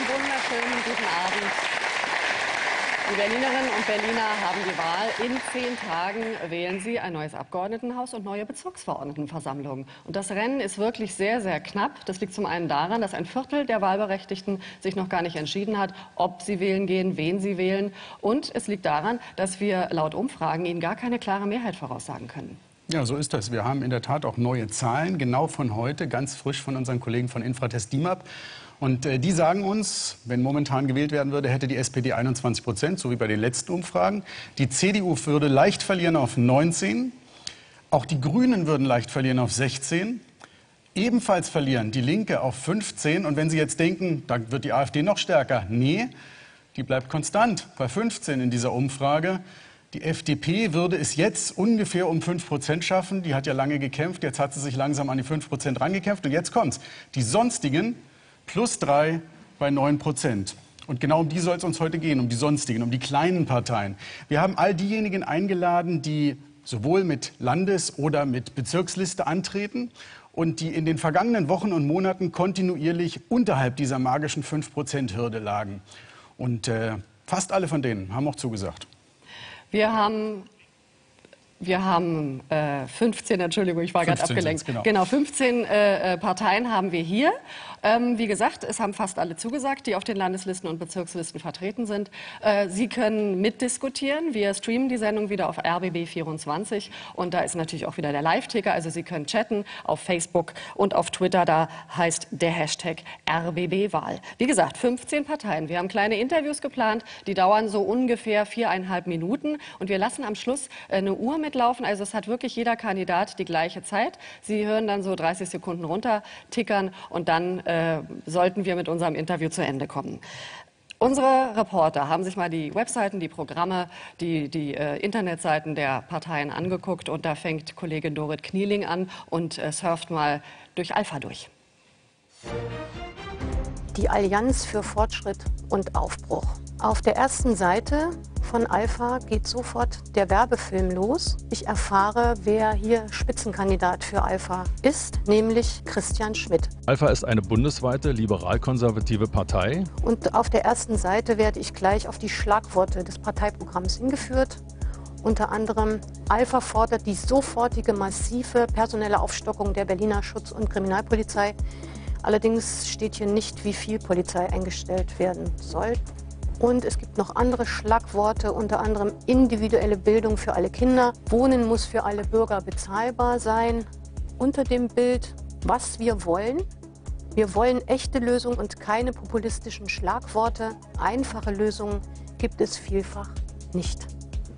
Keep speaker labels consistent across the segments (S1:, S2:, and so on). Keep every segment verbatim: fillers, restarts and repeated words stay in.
S1: wunderschönen guten Abend. Die Berlinerinnen und Berliner haben die Wahl. In zehn Tagen wählen sie ein neues Abgeordnetenhaus und neue Bezirksverordnetenversammlungen. Und das Rennen ist wirklich sehr, sehr knapp. Das liegt zum einen daran, dass ein Viertel der Wahlberechtigten sich noch gar nicht entschieden hat, ob sie wählen gehen, wen sie wählen. Und es liegt daran, dass wir laut Umfragen ihnen gar keine klare Mehrheit voraussagen können.
S2: Ja, so ist das. Wir haben in der Tat auch neue Zahlen, genau von heute, ganz frisch von unseren Kollegen von Infratest DIMAP. Und äh, die sagen uns, wenn momentan gewählt werden würde, hätte die S P D einundzwanzig Prozent, so wie bei den letzten Umfragen. Die C D U würde leicht verlieren auf neunzehn. Auch die Grünen würden leicht verlieren auf sechzehn. Ebenfalls verlieren die Linke auf fünfzehn. Und wenn Sie jetzt denken, da wird die AfD noch stärker. Nee, die bleibt konstant bei fünfzehn in dieser Umfrage. Die F D P würde es jetzt ungefähr um fünf Prozent schaffen. Die hat ja lange gekämpft. Jetzt hat sie sich langsam an die fünf Prozent rangekämpft. Und jetzt kommt's. Die Sonstigen plus drei bei neun Prozent. Und genau um die soll es uns heute gehen, um die Sonstigen, um die kleinen Parteien. Wir haben all diejenigen eingeladen, die sowohl mit Landes- oder mit Bezirksliste antreten und die in den vergangenen Wochen und Monaten kontinuierlich unterhalb dieser magischen fünf Prozent Hürde lagen. Und äh, fast alle von denen haben auch zugesagt.
S1: Wir haben, wir haben äh, fünfzehn, Entschuldigung, ich war gerade abgelenkt. Genau. genau, fünfzehn äh, Parteien haben wir hier. Ähm, wie gesagt, es haben fast alle zugesagt, die auf den Landeslisten und Bezirkslisten vertreten sind. Äh, Sie können mitdiskutieren. Wir streamen die Sendung wieder auf R B B vierundzwanzig. Und da ist natürlich auch wieder der Live-Ticker. Also Sie können chatten auf Facebook und auf Twitter. Da heißt der Hashtag R B B Wahl. Wie gesagt, fünfzehn Parteien. Wir haben kleine Interviews geplant. Die dauern so ungefähr viereinhalb Minuten. Und wir lassen am Schluss eine Uhr mitlaufen. Also es hat wirklich jeder Kandidat die gleiche Zeit. Sie hören dann so dreißig Sekunden runter tickern und dann äh, sollten wir mit unserem Interview zu Ende kommen. Unsere Reporter haben sich mal die Webseiten, die Programme, die, die äh, Internetseiten der Parteien angeguckt. Und da fängt Kollegin Dorit Knieling an und äh, surft mal durch Alpha durch.
S3: Die Allianz für Fortschritt und Aufbruch. Auf der ersten Seite von Alpha geht sofort der Werbefilm los. Ich erfahre, wer hier Spitzenkandidat für Alpha ist, nämlich Christian Schmidt.
S4: Alpha ist eine bundesweite liberal-konservative Partei.
S3: Und auf der ersten Seite werde ich gleich auf die Schlagworte des Parteiprogramms hingeführt. Unter anderem, Alpha fordert die sofortige massive personelle Aufstockung der Berliner Schutz- und Kriminalpolizei. Allerdings steht hier nicht, wie viel Polizei eingestellt werden soll. Und es gibt noch andere Schlagworte, unter anderem individuelle Bildung für alle Kinder. Wohnen muss für alle Bürger bezahlbar sein. Unter dem Bild, was wir wollen. Wir wollen echte Lösungen und keine populistischen Schlagworte. Einfache Lösungen gibt es vielfach nicht.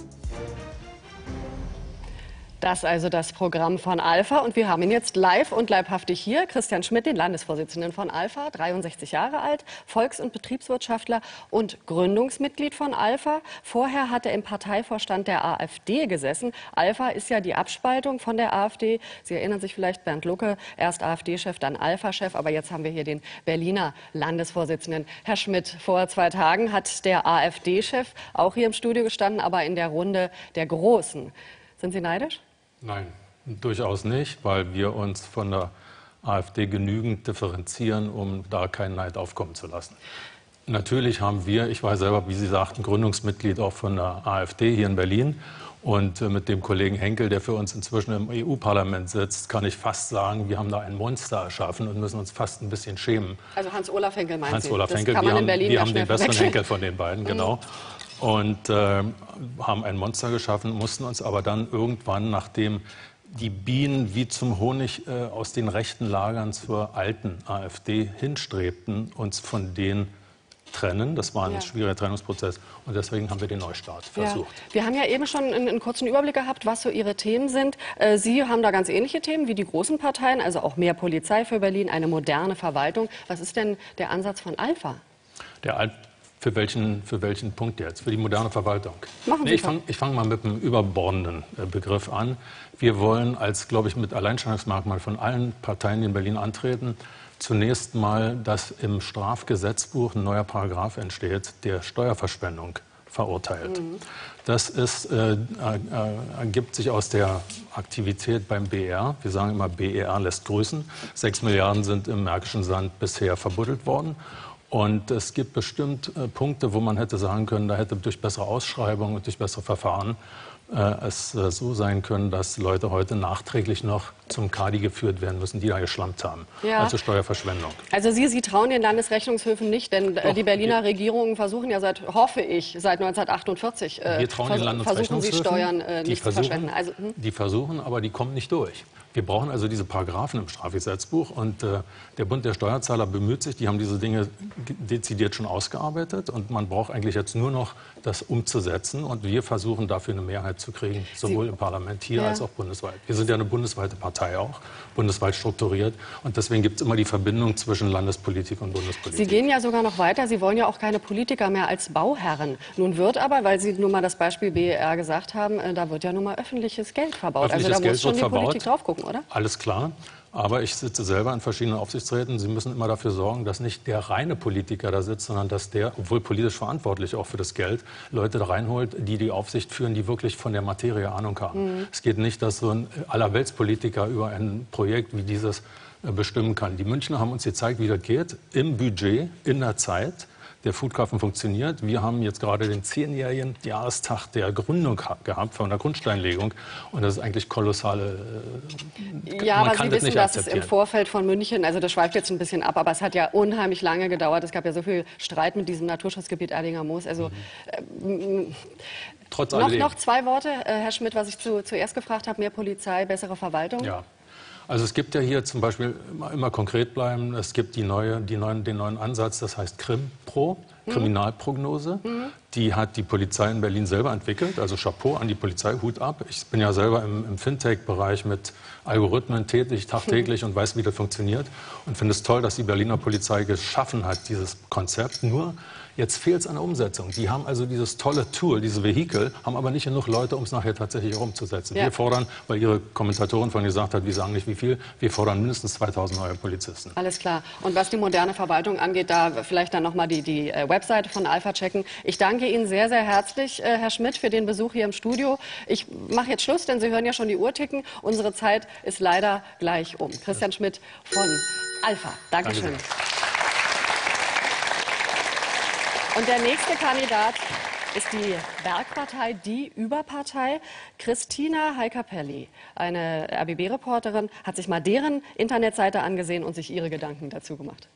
S1: Das also das Programm von Alpha. Und wir haben ihn jetzt live und leibhaftig hier. Christian Schmidt, den Landesvorsitzenden von Alpha, dreiundsechzig Jahre alt, Volks- und Betriebswirtschaftler und Gründungsmitglied von Alpha. Vorher hat er im Parteivorstand der AfD gesessen. Alpha ist ja die Abspaltung von der AfD. Sie erinnern sich vielleicht, Bernd Lucke, erst AfD-Chef, dann Alpha-Chef. Aber jetzt haben wir hier den Berliner Landesvorsitzenden. Herr Schmidt, vor zwei Tagen hat der AfD-Chef auch hier im Studio gestanden, aber in der Runde der Großen. Sind Sie neidisch?
S5: Nein, durchaus nicht, weil wir uns von der AfD genügend differenzieren, um da keinen Neid aufkommen zu lassen. Natürlich haben wir, ich war selber, wie Sie sagten, Gründungsmitglied auch von der AfD hier in Berlin. Und mit dem Kollegen Henkel, der für uns inzwischen im E U-Parlament sitzt, kann ich fast sagen, wir haben da ein Monster erschaffen und müssen uns fast ein bisschen schämen.
S1: Also Hans-Olaf Henkel meint Sie?
S5: Hans-Olaf Henkel,
S1: das kann man
S5: wir
S1: in Berlin
S5: haben, wir haben den besseren
S1: verwechseln.
S5: Henkel von den beiden, genau. Und äh, haben ein Monster geschaffen, mussten uns aber dann irgendwann, nachdem die Bienen wie zum Honig äh, aus den rechten Lagern zur alten AfD hinstrebten, uns von denen trennen. Das war ein ja. schwieriger Trennungsprozess und deswegen haben wir den Neustart versucht.
S1: Ja. Wir haben ja eben schon einen, einen kurzen Überblick gehabt, was so Ihre Themen sind. Äh, Sie haben da ganz ähnliche Themen wie die großen Parteien, also auch mehr Polizei für Berlin, eine moderne Verwaltung. Was ist denn der Ansatz von Alpha?
S5: Der Al Für welchen, für welchen Punkt jetzt? Für die moderne Verwaltung?
S1: Machen Sie
S5: nee, ich fange fang mal mit einem überbordenden äh, Begriff an. Wir wollen als, glaube ich, mit Alleinstellungsmerkmal von allen Parteien, die in Berlin antreten, zunächst mal, dass im Strafgesetzbuch ein neuer Paragraph entsteht, der Steuerverschwendung verurteilt. Mhm. Das ist, äh, äh, ergibt sich aus der Aktivität beim B R. Wir sagen immer, B E R lässt grüßen. Sechs Milliarden sind im Märkischen Sand bisher verbuddelt worden. Und es gibt bestimmt äh, Punkte, wo man hätte sagen können, da hätte durch bessere Ausschreibungen und durch bessere Verfahren äh, es äh, so sein können, dass Leute heute nachträglich noch zum Kadi geführt werden müssen, die da geschlampt haben.
S1: Ja.
S5: Also Steuerverschwendung.
S1: Also Sie, Sie trauen den Landesrechnungshöfen nicht, denn äh, die Berliner Regierungen versuchen ja seit, hoffe ich, seit neunzehnhundertachtundvierzig äh,
S5: Wir trauen
S1: vers
S5: den Landesrechnungshöfen,
S1: versuchen Sie Steuern äh, nicht
S5: versuchen,
S1: zu verschwenden. Also, hm?
S5: Die versuchen, aber die kommen nicht durch. Wir brauchen also diese Paragraphen im Strafgesetzbuch und äh, der Bund der Steuerzahler bemüht sich, die haben diese Dinge dezidiert schon ausgearbeitet und man braucht eigentlich jetzt nur noch das umzusetzen und wir versuchen dafür eine Mehrheit zu kriegen, sowohl Sie, im Parlament hier ja. als auch bundesweit. Wir sind ja eine bundesweite Partei auch, bundesweit strukturiert und deswegen gibt es immer die Verbindung zwischen Landespolitik und Bundespolitik.
S1: Sie gehen ja sogar noch weiter, Sie wollen ja auch keine Politiker mehr als Bauherren. Nun wird aber, weil Sie nun mal das Beispiel B E R gesagt haben, äh, da wird ja nun mal öffentliches Geld verbaut.
S5: Öffentliches
S1: also da
S5: Geld
S1: muss schon die
S5: verbaut.
S1: Politik drauf gucken, oder?
S5: Alles klar. Aber ich sitze selber in verschiedenen Aufsichtsräten. Sie müssen immer dafür sorgen, dass nicht der reine Politiker da sitzt, sondern dass der, obwohl politisch verantwortlich auch für das Geld, Leute da reinholt, die die Aufsicht führen, die wirklich von der Materie Ahnung haben. Mhm. Es geht nicht, dass so ein Allerweltspolitiker über ein Projekt wie dieses bestimmen kann. Die Münchner haben uns gezeigt, wie das geht, im Budget, in der Zeit. Der Flughafen funktioniert. Wir haben jetzt gerade den zehnjährigen Jahrestag der Gründung gehabt, von der Grundsteinlegung. Und das ist eigentlich kolossale...
S1: Äh, ja, aber Sie wissen, dass es im Vorfeld von München, also das schweift jetzt ein bisschen ab, aber es hat ja unheimlich lange gedauert. Es gab ja so viel Streit mit diesem Naturschutzgebiet Erdinger Moos. Also, äh,
S5: Trotz
S1: noch, noch zwei Worte, äh, Herr Schmidt, was ich zu, zuerst gefragt habe, mehr Polizei, bessere Verwaltung.
S5: Ja. Also es gibt ja hier zum Beispiel, immer, immer konkret bleiben, es gibt die neue, die neuen, den neuen Ansatz, das heißt Krimpro, mhm. Kriminalprognose. Mhm. Die hat die Polizei in Berlin selber entwickelt, also Chapeau an die Polizei, Hut ab. Ich bin ja selber im, im Fintech-Bereich mit Algorithmen tätig, tagtäglich mhm. und weiß, wie das funktioniert. Und finde es toll, dass die Berliner Polizei geschaffen hat, dieses Konzept. Nur jetzt fehlt es an der Umsetzung. Die haben also dieses tolle Tool, dieses Vehikel, haben aber nicht genug Leute, um es nachher tatsächlich auch umzusetzen. Ja. Wir fordern, weil Ihre Kommentatorin vorhin gesagt hat, wir sagen nicht wie viel, wir fordern mindestens zweitausend neue Polizisten.
S1: Alles klar. Und was die moderne Verwaltung angeht, da vielleicht dann nochmal die, die äh, Webseite von Alpha checken. Ich danke Ihnen sehr, sehr herzlich, äh, Herr Schmidt, für den Besuch hier im Studio. Ich mache jetzt Schluss, denn Sie hören ja schon die Uhr ticken. Unsere Zeit ist leider gleich um. Christian Schmidt von Alpha. Dankeschön. Danke. Und der nächste Kandidat ist die Bergpartei, die Überpartei. Christina Heikapelli, eine R B B-Reporterin, hat sich mal deren Internetseite angesehen und sich ihre Gedanken dazu gemacht.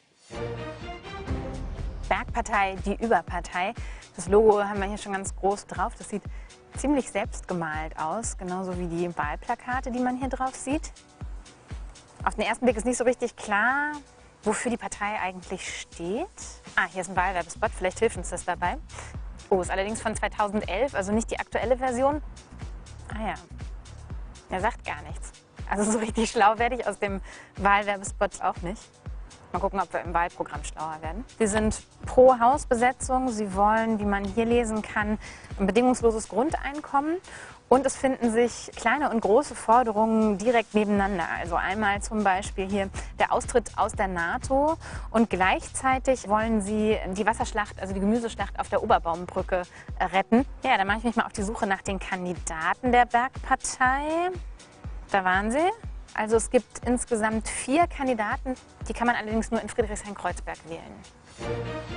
S6: Bergpartei, die Überpartei. Das Logo haben wir hier schon ganz groß drauf. Das sieht ziemlich selbstgemalt aus, genauso wie die Wahlplakate, die man hier drauf sieht. Auf den ersten Blick ist nicht so richtig klar, wofür die Partei eigentlich steht. Ah, hier ist ein Wahlwerbespot, vielleicht hilft uns das dabei. Oh, ist allerdings von zweitausendelf, also nicht die aktuelle Version. Ah ja, er sagt gar nichts. Also so richtig schlau werde ich aus dem Wahlwerbespot auch nicht. Mal gucken, ob wir im Wahlprogramm schlauer werden. Wir sind pro Hausbesetzung. Sie wollen, wie man hier lesen kann, ein bedingungsloses Grundeinkommen. Und es finden sich kleine und große Forderungen direkt nebeneinander. Also einmal zum Beispiel hier der Austritt aus der NATO. Und gleichzeitig wollen sie die Wasserschlacht, also die Gemüseschlacht auf der Oberbaumbrücke retten. Ja, dann mache ich mich mal auf die Suche nach den Kandidaten der Bergpartei. Da waren sie. Also es gibt insgesamt vier Kandidaten. Die kann man allerdings nur in Friedrichshain-Kreuzberg wählen.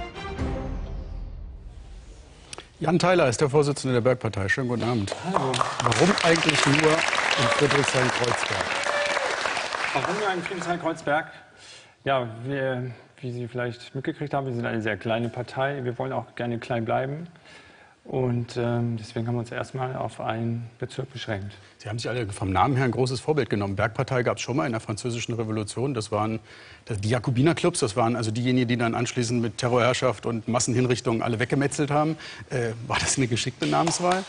S2: Jan Theiler ist der Vorsitzende der Bergpartei. Schönen guten Abend.
S7: Hallo.
S2: Warum eigentlich nur in Friedrichshain-Kreuzberg?
S7: Warum nur in Friedrichshain-Kreuzberg? Ja, wir, wie Sie vielleicht mitgekriegt haben, wir sind eine sehr kleine Partei. Wir wollen auch gerne klein bleiben. Und ähm, deswegen haben wir uns erstmal auf einen Bezirk beschränkt.
S2: Sie haben sich alle vom Namen her ein großes Vorbild genommen. Bergpartei gab es schon mal in der Französischen Revolution. Das waren die Jakobinerclubs. Das waren also diejenigen, die dann anschließend mit Terrorherrschaft und Massenhinrichtungen alle weggemetzelt haben. Äh, war das eine geschickte Namenswahl?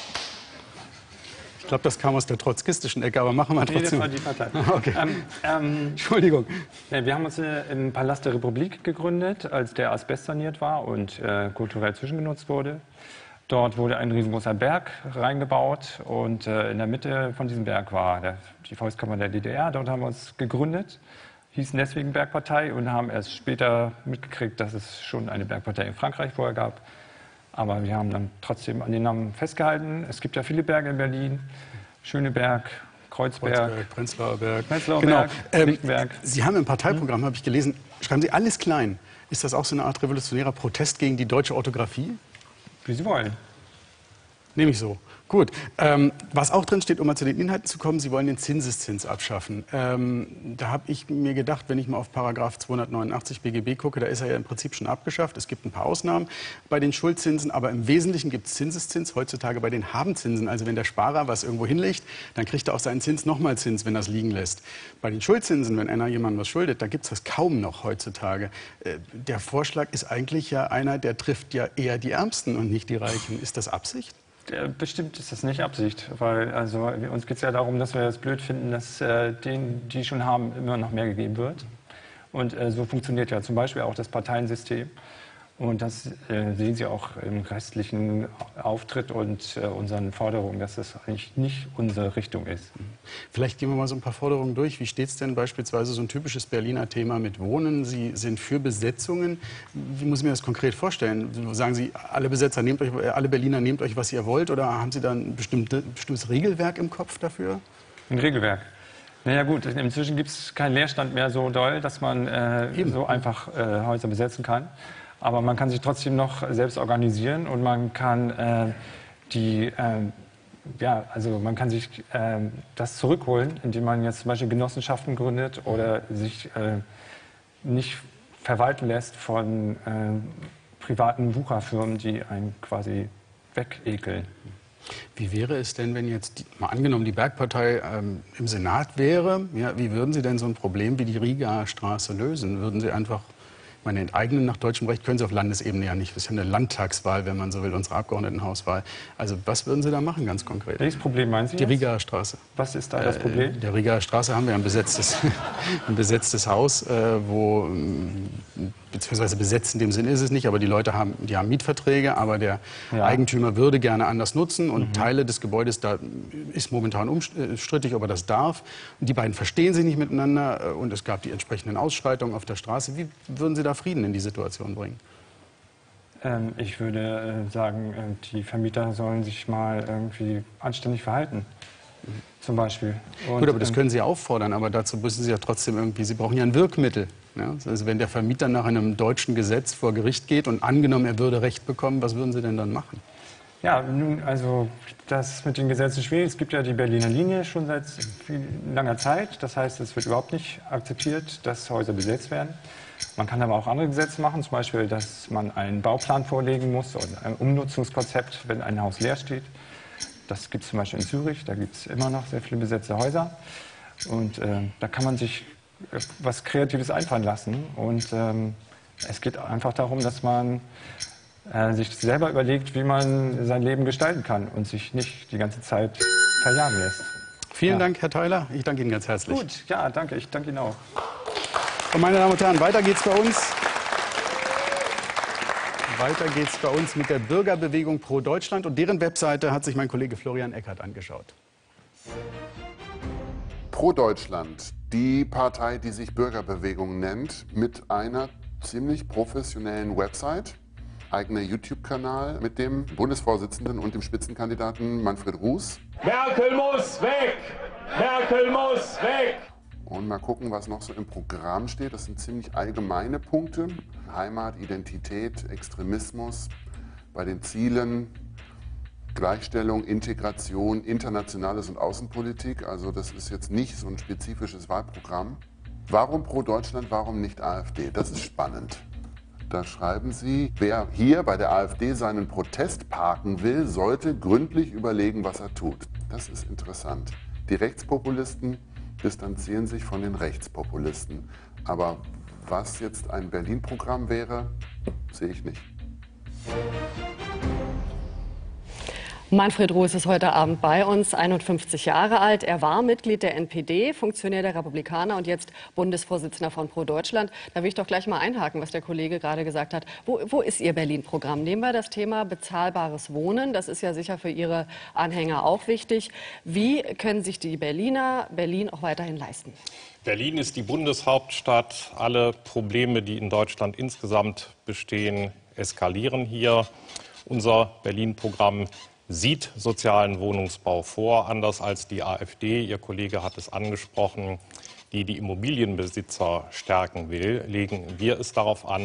S2: Ich glaube, das kam aus der trotzkistischen Ecke, aber machen wir trotzdem.
S7: Nee, das war die Partei.
S2: Okay.
S7: Ähm, ähm,
S2: Entschuldigung.
S7: Ja, wir haben uns im Palast der Republik gegründet, als der Asbest saniert war und äh, kulturell zwischengenutzt wurde. Dort wurde ein riesengroßer Berg reingebaut und äh, in der Mitte von diesem Berg war der, die Volkskammer der D D R. Dort haben wir uns gegründet, hießen deswegen Bergpartei und haben erst später mitgekriegt, dass es schon eine Bergpartei in Frankreich vorher gab. Aber wir haben dann trotzdem an den Namen festgehalten. Es gibt ja viele Berge in Berlin. Schöneberg, Kreuzberg,
S2: Kreuzberg Prenzlauer Berg.
S7: Prenzlauer
S2: genau.
S7: Berg,
S2: ähm,
S7: Lichtenberg.
S2: Sie haben im Parteiprogramm, habe ich gelesen, schreiben Sie alles klein. Ist das auch so eine Art revolutionärer Protest gegen die deutsche Orthographie?
S7: Wie Sie wollen.
S2: Nehme ich so. Gut. Ähm, was auch drin steht, um mal zu den Inhalten zu kommen, Sie wollen den Zinseszins abschaffen. Ähm, da habe ich mir gedacht, wenn ich mal auf Paragraph zweihundertneunundachtzig B G B gucke, da ist er ja im Prinzip schon abgeschafft. Es gibt ein paar Ausnahmen bei den Schuldzinsen, aber im Wesentlichen gibt es Zinseszins heutzutage bei den Habenzinsen. Also wenn der Sparer was irgendwo hinlegt, dann kriegt er auch seinen Zins nochmal Zins, wenn er es liegen lässt. Bei den Schuldzinsen, wenn einer jemandem was schuldet, da gibt es das kaum noch heutzutage. Äh, der Vorschlag ist eigentlich ja einer, der trifft ja eher die Ärmsten und nicht die Reichen. Ist das Absicht?
S7: Bestimmt ist das nicht Absicht, weil also uns geht es ja darum, dass wir es blöd finden, dass äh, denen, die schon haben, immer noch mehr gegeben wird. Und äh, so funktioniert ja zum Beispiel auch das Parteiensystem. Und das äh, sehen Sie auch im restlichen Auftritt und äh, unseren Forderungen, dass das eigentlich nicht unsere Richtung ist.
S2: Vielleicht gehen wir mal so ein paar Forderungen durch. Wie steht es denn beispielsweise so ein typisches Berliner Thema mit Wohnen? Sie sind für Besetzungen. Wie muss ich mir das konkret vorstellen? Sagen Sie, alle Besetzer nehmt euch, alle Berliner nehmt euch, was ihr wollt? Oder haben Sie da ein bestimmte, bestimmtes Regelwerk im Kopf dafür?
S7: Ein Regelwerk. Naja gut, inzwischen gibt es keinen Leerstand mehr so doll, dass man äh, so einfach äh, Häuser besetzen kann. Aber man kann sich trotzdem noch selbst organisieren und man kann äh, die, äh, ja, also man kann sich äh, das zurückholen, indem man jetzt zum Beispiel Genossenschaften gründet oder sich äh, nicht verwalten lässt von äh, privaten Wucherfirmen, die einen quasi wegekeln.
S2: Wie wäre es denn, wenn jetzt, die, mal angenommen, die Bergpartei ähm, im Senat wäre, ja, wie würden Sie denn so ein Problem wie die Rigaer Straße lösen? Würden Sie einfach, ich meine, enteignen nach deutschem Recht können Sie auf Landesebene ja nicht. Das ist ja eine Landtagswahl, wenn man so will, unsere Abgeordnetenhauswahl. Also was würden Sie da machen, ganz konkret?
S7: Welches Problem meinen Sie
S2: Die
S7: jetzt?
S2: Rigaer Straße.
S7: Was ist da das Problem?
S2: Äh, der Rigaer Straße haben wir ein besetztes, ein besetztes Haus, äh, wo, beziehungsweise besetzt in dem Sinn ist es nicht, aber die Leute haben, die haben Mietverträge, aber der ja. Eigentümer würde gerne anders nutzen und mhm. Teile des Gebäudes, da ist momentan umstrittig, ob er das darf. Und die beiden verstehen sich nicht miteinander und es gab die entsprechenden Ausschreitungen auf der Straße. Wie würden Sie da Frieden in die Situation bringen?
S7: Ähm, ich würde äh, sagen, äh, die Vermieter sollen sich mal irgendwie anständig verhalten. Zum Beispiel. Und,
S2: Gut, aber das können Sie ja auffordern, aber dazu müssen Sie ja trotzdem irgendwie, Sie brauchen ja ein Wirkmittel. Ja? Also wenn der Vermieter nach einem deutschen Gesetz vor Gericht geht und angenommen, er würde Recht bekommen, was würden Sie denn dann machen?
S7: Ja, nun, also das mit den Gesetzen schwierig. Es gibt ja die Berliner Linie schon seit viel, langer Zeit. Das heißt, es wird überhaupt nicht akzeptiert, dass Häuser besetzt werden. Man kann aber auch andere Gesetze machen, zum Beispiel, dass man einen Bauplan vorlegen muss und ein Umnutzungskonzept, wenn ein Haus leer steht. Das gibt es zum Beispiel in Zürich, da gibt es immer noch sehr viele besetzte Häuser. Und äh, da kann man sich was Kreatives einfallen lassen. Und ähm, es geht einfach darum, dass man äh, sich selber überlegt, wie man sein Leben gestalten kann und sich nicht die ganze Zeit verjagen lässt.
S2: Vielen
S7: ja.
S2: Dank, Herr Theiler. Ich danke Ihnen ganz herzlich.
S7: Gut, ja, danke. Ich danke Ihnen auch.
S2: Und meine Damen und Herren, weiter geht's bei uns. Weiter geht's bei uns mit der Bürgerbewegung Pro Deutschland und deren Webseite hat sich mein Kollege Florian Eckert angeschaut.
S8: Pro Deutschland, die Partei, die sich Bürgerbewegung nennt, mit einer ziemlich professionellen Website, eigener YouTube-Kanal mit dem Bundesvorsitzenden und dem Spitzenkandidaten Manfred Ruß.
S9: Merkel muss weg! Merkel muss weg!
S8: Und mal gucken, was noch so im Programm steht. Das sind ziemlich allgemeine Punkte. Heimat, Identität, Extremismus. Bei den Zielen Gleichstellung, Integration, Internationales und Außenpolitik. Also das ist jetzt nicht so ein spezifisches Wahlprogramm. Warum Pro Deutschland, warum nicht AfD? Das ist spannend. Da schreiben Sie, wer hier bei der AfD seinen Protest parken will, sollte gründlich überlegen, was er tut. Das ist interessant. Die Rechtspopulisten distanzieren sich von den Rechtspopulisten. Aber was jetzt ein Berlin-Programm wäre, sehe ich nicht.
S1: Manfred Ruß ist heute Abend bei uns, einundfünfzig Jahre alt. Er war Mitglied der N P D, Funktionär der Republikaner und jetzt Bundesvorsitzender von Pro Deutschland. Da will ich doch gleich mal einhaken, was der Kollege gerade gesagt hat. Wo, wo ist Ihr Berlin-Programm? Nehmen wir das Thema bezahlbares Wohnen. Das ist ja sicher für Ihre Anhänger auch wichtig. Wie können sich die Berliner Berlin auch weiterhin leisten?
S10: Berlin ist die Bundeshauptstadt. Alle Probleme, die in Deutschland insgesamt bestehen, eskalieren hier. Unser Berlin-Programm sieht sozialen Wohnungsbau vor, anders als die AfD, Ihr Kollege hat es angesprochen, die die Immobilienbesitzer stärken will, legen wir es darauf an,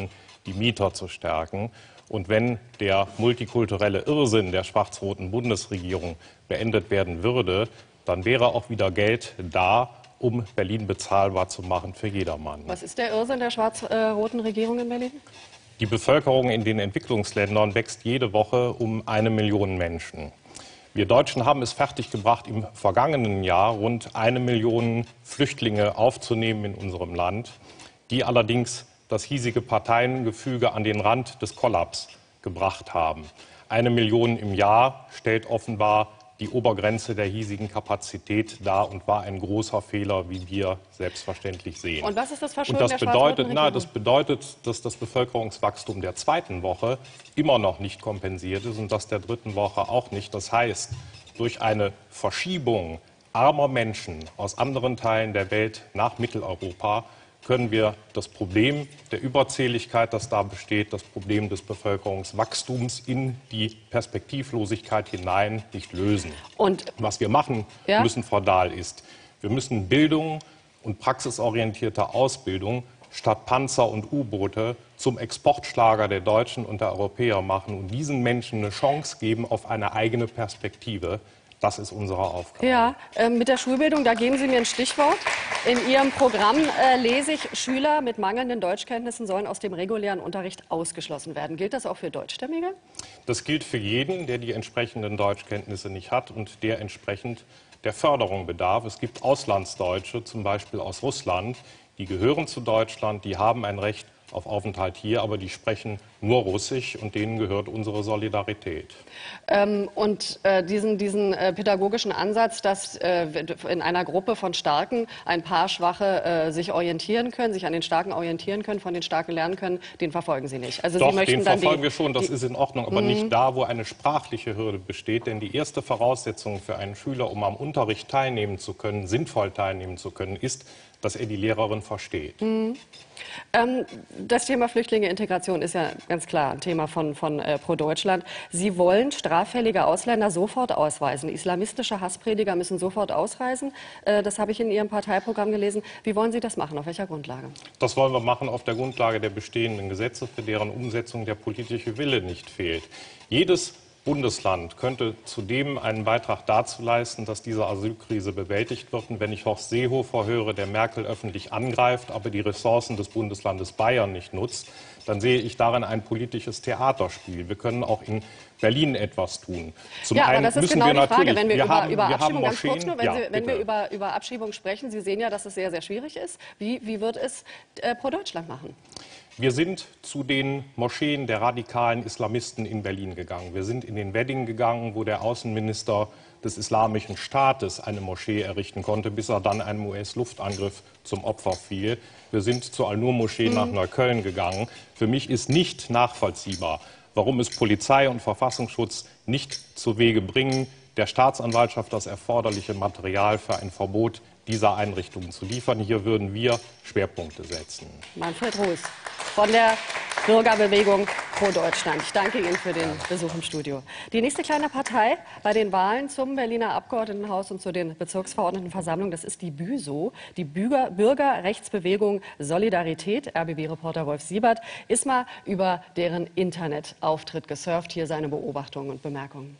S10: die Mieter zu stärken. Und wenn der multikulturelle Irrsinn der schwarz-roten Bundesregierung beendet werden würde, dann wäre auch wieder Geld da, um Berlin bezahlbar zu machen für jedermann.
S1: Was ist der Irrsinn der schwarz-roten Regierung in Berlin?
S10: Die Bevölkerung in den Entwicklungsländern wächst jede Woche um eine Million Menschen. Wir Deutschen haben es fertiggebracht, im vergangenen Jahr rund eine Million Flüchtlinge aufzunehmen in unserem Land, die allerdings das hiesige Parteiengefüge an den Rand des Kollaps gebracht haben. Eine Million im Jahr stellt offenbar die Obergrenze der hiesigen Kapazität dar und war ein großer Fehler, wie wir selbstverständlich sehen.
S1: Und was ist das Verschulden
S10: und das
S1: der
S10: bedeutet, na, das bedeutet, dass das Bevölkerungswachstum der zweiten Woche immer noch nicht kompensiert ist und das der dritten Woche auch nicht. Das heißt, durch eine Verschiebung armer Menschen aus anderen Teilen der Welt nach Mitteleuropa können wir das Problem der Überzähligkeit, das da besteht, das Problem des Bevölkerungswachstums in die Perspektivlosigkeit hinein nicht lösen. Und was wir machen ja? müssen, Frau Dahl, ist, wir müssen Bildung und praxisorientierte Ausbildung statt Panzer und U-Boote zum Exportschlager der Deutschen und der Europäer machen und diesen Menschen eine Chance geben auf eine eigene Perspektive. Das ist unsere Aufgabe.
S1: Ja, äh, mit der Schulbildung, da geben Sie mir ein Stichwort. In Ihrem Programm äh, lese ich, Schüler mit mangelnden Deutschkenntnissen sollen aus dem regulären Unterricht ausgeschlossen werden. Gilt das auch für Deutschstämmige?
S10: Das gilt für jeden, der die entsprechenden Deutschkenntnisse nicht hat und der entsprechend der Förderung bedarf. Es gibt Auslandsdeutsche, zum Beispiel aus Russland, die gehören zu Deutschland, die haben ein Recht auf Aufenthalt hier, aber die sprechen nur Russisch und denen gehört unsere Solidarität.
S1: Ähm, und äh, diesen, diesen äh, pädagogischen Ansatz, dass äh, in einer Gruppe von Starken ein paar Schwache äh, sich orientieren können, sich an den Starken orientieren können, von den Starken lernen können, den verfolgen Sie nicht. Also
S10: Doch,
S1: Sie möchten
S10: den
S1: dann
S10: verfolgen
S1: die,
S10: wir schon, das
S1: die,
S10: ist in Ordnung, aber nicht da, wo eine sprachliche Hürde besteht. Denn die erste Voraussetzung für einen Schüler, um am Unterricht teilnehmen zu können, sinnvoll teilnehmen zu können, ist, dass er die Lehrerin versteht.
S1: Mhm. Ähm, das Thema Flüchtlinge, Integration ist ja ganz klar ein Thema von, von äh, Pro Deutschland. Sie wollen straffällige Ausländer sofort ausweisen. Islamistische Hassprediger müssen sofort ausreisen. Äh, das habe ich in Ihrem Parteiprogramm gelesen. Wie wollen Sie das machen? Auf welcher Grundlage?
S10: Das wollen wir machen auf der Grundlage der bestehenden Gesetze, für deren Umsetzung der politische Wille nicht fehlt. Jedes Bundesland könnte zudem einen Beitrag dazu leisten, dass diese Asylkrise bewältigt wird. Und wenn ich Horst Seehofer höre, der Merkel öffentlich angreift, aber die Ressourcen des Bundeslandes Bayern nicht nutzt, dann sehe ich darin ein politisches Theaterspiel. Wir können auch in Berlin etwas tun.
S1: Zum ja, aber das ist genau die Frage, wenn wir, wir über, haben, über Abschiebung, ganz
S10: Moscheen,
S1: kurz nur, wenn,
S10: ja,
S1: Sie, wenn wir über, über Abschiebung sprechen, Sie sehen ja, dass es sehr, sehr schwierig ist. Wie, wie wird es äh, Pro Deutschland machen?
S10: Wir sind zu den Moscheen der radikalen Islamisten in Berlin gegangen. Wir sind in den Wedding gegangen, wo der Außenminister des Islamischen Staates eine Moschee errichten konnte, bis er dann einem U S-Luftangriff zum Opfer fiel. Wir sind zur Al-Nur-Moschee mhm. nach Neukölln gegangen. Für mich ist nicht nachvollziehbar, warum es Polizei und Verfassungsschutz nicht zu Wege bringen, der Staatsanwaltschaft das erforderliche Material für ein Verbot dieser Einrichtungen zu liefern. Hier würden wir Schwerpunkte setzen.
S1: Manfred Roos von der Bürgerbewegung Pro Deutschland. Ich danke Ihnen für den Besuch im Studio. Die nächste kleine Partei bei den Wahlen zum Berliner Abgeordnetenhaus und zu den Bezirksverordnetenversammlungen, das ist die BÜSO, die Bürger, Bürgerrechtsbewegung Solidarität. R B B-Reporter Wolf Siebert ist mal über deren Internetauftritt gesurft. Hier seine Beobachtungen und Bemerkungen.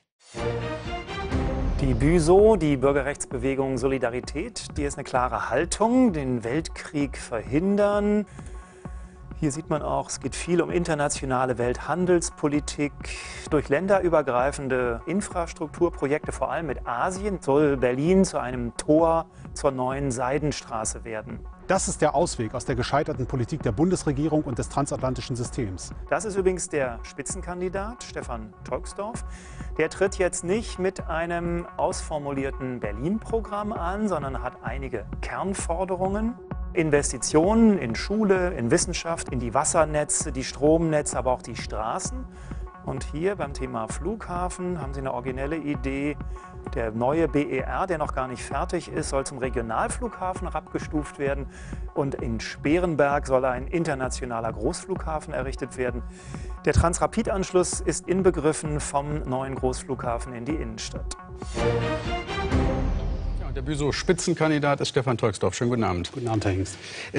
S11: Die BÜSO, die Bürgerrechtsbewegung Solidarität, die ist eine klare Haltung, den Weltkrieg verhindern. Hier sieht man auch, es geht viel um internationale Welthandelspolitik. Durch länderübergreifende Infrastrukturprojekte, vor allem mit Asien, soll Berlin zu einem Tor zur neuen Seidenstraße werden.
S12: Das ist der Ausweg aus der gescheiterten Politik der Bundesregierung und des transatlantischen Systems.
S11: Das ist übrigens der Spitzenkandidat, Stefan Tolksdorf. Der tritt jetzt nicht mit einem ausformulierten Berlin-Programm an, sondern hat einige Kernforderungen. Investitionen in Schule, in Wissenschaft, in die Wassernetze, die Stromnetze, aber auch die Straßen. Und hier beim Thema Flughafen haben Sie eine originelle Idee. Der neue B E R, der noch gar nicht fertig ist, soll zum Regionalflughafen herabgestuft werden. Und in Sperenberg soll ein internationaler Großflughafen errichtet werden. Der Transrapid-Anschluss ist inbegriffen vom neuen Großflughafen in die Innenstadt.
S2: Der BÜSO-Spitzenkandidat ist Stefan Tolksdorf. Schönen guten Abend.
S12: Guten Abend, Herr Hingst.
S2: Die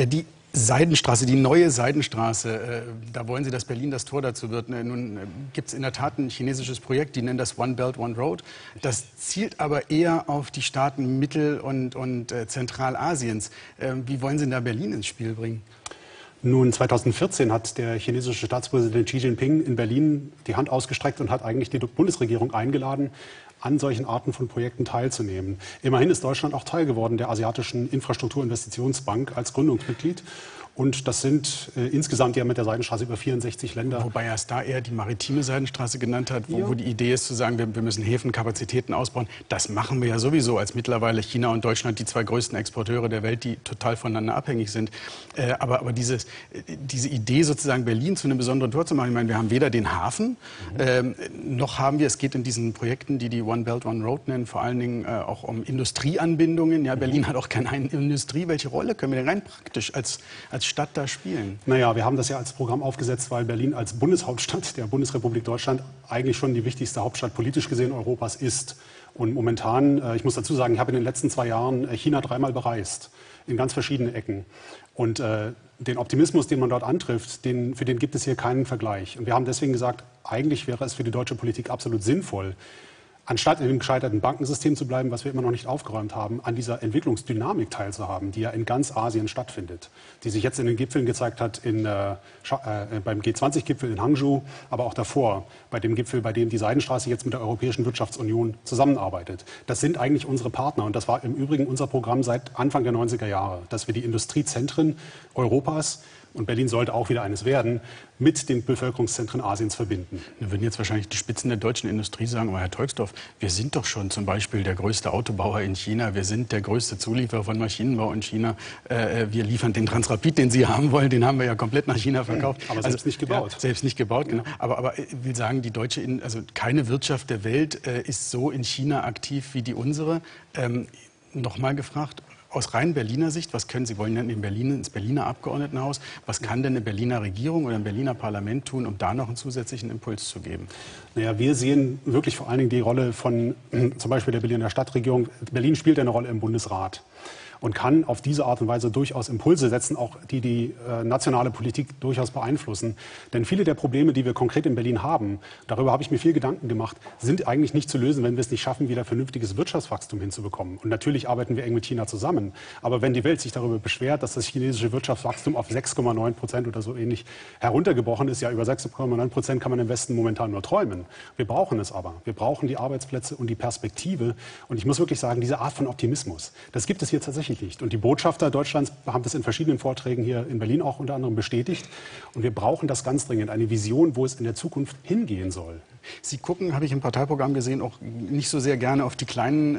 S2: Seidenstraße, die neue Seidenstraße, äh, da wollen Sie, dass Berlin das Tor dazu wird. Ne? Nun äh, gibt es in der Tat ein chinesisches Projekt, die nennen das One Belt, One Road. Das zielt aber eher auf die Staaten Mittel- und, und äh, Zentralasiens. Äh, wie wollen Sie denn da Berlin ins Spiel bringen?
S12: Nun, zweitausendvierzehn hat der chinesische Staatspräsident Xi Jinping in Berlin die Hand ausgestreckt und hat eigentlich die Bundesregierung eingeladen, an solchen Arten von Projekten teilzunehmen. Immerhin ist Deutschland auch Teil geworden der Asiatischen Infrastrukturinvestitionsbank als Gründungsmitglied. Und das sind äh, insgesamt ja mit der Seidenstraße über vierundsechzig Länder.
S2: Wobei er es da eher die maritime Seidenstraße genannt hat, wo,
S12: Ja.
S2: wo die Idee ist zu sagen, wir, wir müssen Häfenkapazitäten ausbauen. Das machen wir ja sowieso, als mittlerweile China und Deutschland die zwei größten Exporteure der Welt, die total voneinander abhängig sind. Äh, aber aber dieses, äh, diese Idee sozusagen Berlin zu einem besonderen Tor zu machen, ich meine, wir haben weder den Hafen, mhm. ähm, noch haben wir, es geht in diesen Projekten, die die One Belt, One Road nennen, vor allen Dingen äh, auch um Industrieanbindungen. Ja, Berlin mhm. hat auch keine Industrie. Welche Rolle können wir denn rein praktisch als, als Stadt da spielen?
S12: Naja, wir haben das ja als Programm aufgesetzt, weil Berlin als Bundeshauptstadt der Bundesrepublik Deutschland eigentlich schon die wichtigste Hauptstadt politisch gesehen Europas ist. Und momentan, äh, ich muss dazu sagen, ich habe in den letzten zwei Jahren China dreimal bereist, in ganz verschiedenen Ecken. Und äh, den Optimismus, den man dort antrifft, den, für den gibt es hier keinen Vergleich. Und wir haben deswegen gesagt, eigentlich wäre es für die deutsche Politik absolut sinnvoll, anstatt in dem gescheiterten Bankensystem zu bleiben, was wir immer noch nicht aufgeräumt haben, an dieser Entwicklungsdynamik teilzuhaben, die ja in ganz Asien stattfindet, die sich jetzt in den Gipfeln gezeigt hat, in, äh, äh, beim G zwanzig Gipfel in Hangzhou, aber auch davor, bei dem Gipfel, bei dem die Seidenstraße jetzt mit der Europäischen Wirtschaftsunion zusammenarbeitet. Das sind eigentlich unsere Partner und das war im Übrigen unser Programm seit Anfang der neunziger Jahre, dass wir die Industriezentren Europas, und Berlin sollte auch wieder eines werden, mit den Bevölkerungszentren Asiens verbinden.
S2: Da würden jetzt wahrscheinlich die Spitzen der deutschen Industrie sagen, aber Herr Tolksdorf, wir sind doch schon zum Beispiel der größte Autobauer in China, wir sind der größte Zulieferer von Maschinenbau in China, äh, wir liefern den Transrapid, den Sie haben wollen, den haben wir ja komplett nach China verkauft.
S12: Aber selbst also, nicht gebaut.
S2: Ja, selbst nicht gebaut, genau. Aber, aber ich will sagen, die deutsche, in also keine Wirtschaft der Welt äh, ist so in China aktiv wie die unsere. Ähm, Nochmal gefragt, aus rein Berliner Sicht, was können Sie, wollen denn in Berlin ins Berliner Abgeordnetenhaus, was kann denn eine Berliner Regierung oder ein Berliner Parlament tun, um da noch einen zusätzlichen Impuls zu geben?
S12: Naja, wir sehen wirklich vor allen Dingen die Rolle von äh, zum Beispiel der Berliner Stadtregierung. Berlin spielt eine Rolle im Bundesrat und kann auf diese Art und Weise durchaus Impulse setzen, auch die die äh, nationale Politik durchaus beeinflussen. Denn viele der Probleme, die wir konkret in Berlin haben, darüber habe ich mir viel Gedanken gemacht, sind eigentlich nicht zu lösen, wenn wir es nicht schaffen, wieder vernünftiges Wirtschaftswachstum hinzubekommen. Und natürlich arbeiten wir eng mit China zusammen. Aber wenn die Welt sich darüber beschwert, dass das chinesische Wirtschaftswachstum auf sechs Komma neun Prozent oder so ähnlich heruntergebrochen ist, ja, über sechs Komma neun Prozent kann man im Westen momentan nur träumen. Wir brauchen es aber. Wir brauchen die Arbeitsplätze und die Perspektive. Und ich muss wirklich sagen, diese Art von Optimismus, das gibt es hier tatsächlich nicht. Und die Botschafter Deutschlands haben das in verschiedenen Vorträgen hier in Berlin auch unter anderem bestätigt. Und wir brauchen das ganz dringend, eine Vision, wo es in der Zukunft hingehen soll.
S2: Sie gucken, habe ich im Parteiprogramm gesehen, auch nicht so sehr gerne auf die kleinen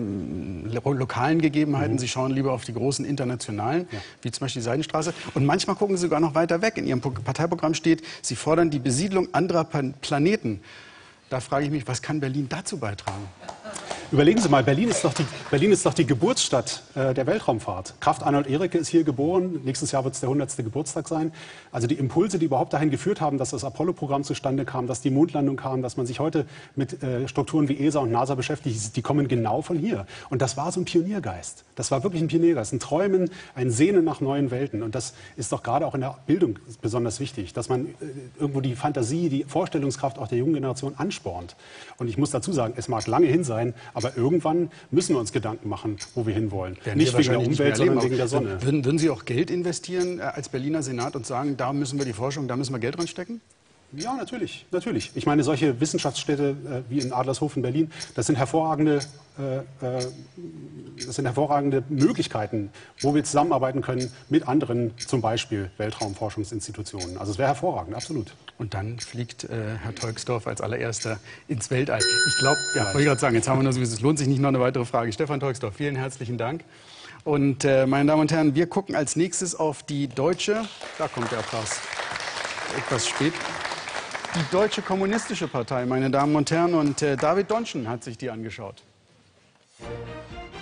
S2: äh, lokalen Gegebenheiten. Mhm. Sie schauen lieber auf die großen internationalen, ja. wie zum Beispiel die Seidenstraße. Und manchmal gucken Sie sogar noch weiter weg. In Ihrem Parteiprogramm steht, Sie fordern die Besiedlung anderer Planeten. Da frage ich mich, was kann Berlin dazu beitragen?
S12: Überlegen Sie mal, Berlin ist doch die, Berlin ist doch die Geburtsstadt äh, der Weltraumfahrt. Kraft Arnold Ehricke ist hier geboren. Nächstes Jahr wird es der hundertste Geburtstag sein. Also die Impulse, die überhaupt dahin geführt haben, dass das Apollo-Programm zustande kam, dass die Mondlandung kam, dass man sich heute mit äh, Strukturen wie E S A und NASA beschäftigt, die kommen genau von hier. Und das war so ein Pioniergeist. Das war wirklich ein Pioniergeist. Ein Träumen, ein Sehnen nach neuen Welten. Und das ist doch gerade auch in der Bildung besonders wichtig, dass man äh, irgendwo die Fantasie, die Vorstellungskraft auch der jungen Generation anspornt. Und ich muss dazu sagen, es mag lange hin sein, aber irgendwann müssen wir uns Gedanken machen, wo wir hinwollen. Nicht wegen der Umwelt, sondern wegen der Sonne.
S2: Würden, würden Sie auch Geld investieren äh, als Berliner Senat und sagen, da müssen wir die Forschung, da müssen wir Geld reinstecken?
S12: Ja, natürlich, natürlich. Ich meine, solche Wissenschaftsstädte äh, wie in Adlershof in Berlin, das sind hervorragende, äh, äh, das sind hervorragende Möglichkeiten, wo wir zusammenarbeiten können mit anderen, zum Beispiel Weltraumforschungsinstitutionen. Also es wäre hervorragend, absolut.
S2: Und dann fliegt äh, Herr Tolksdorf als allererster ins Weltall. Ich glaube, ja, wollte ich gerade sagen, jetzt haben wir nur so, es lohnt sich nicht noch eine weitere Frage. Stefan Tolksdorf, vielen herzlichen Dank. Und äh, meine Damen und Herren, wir gucken als nächstes auf die deutsche, da kommt der Applaus, etwas spät. Die Deutsche Kommunistische Partei, meine Damen und Herren, und äh, David Donschen hat sich die angeschaut.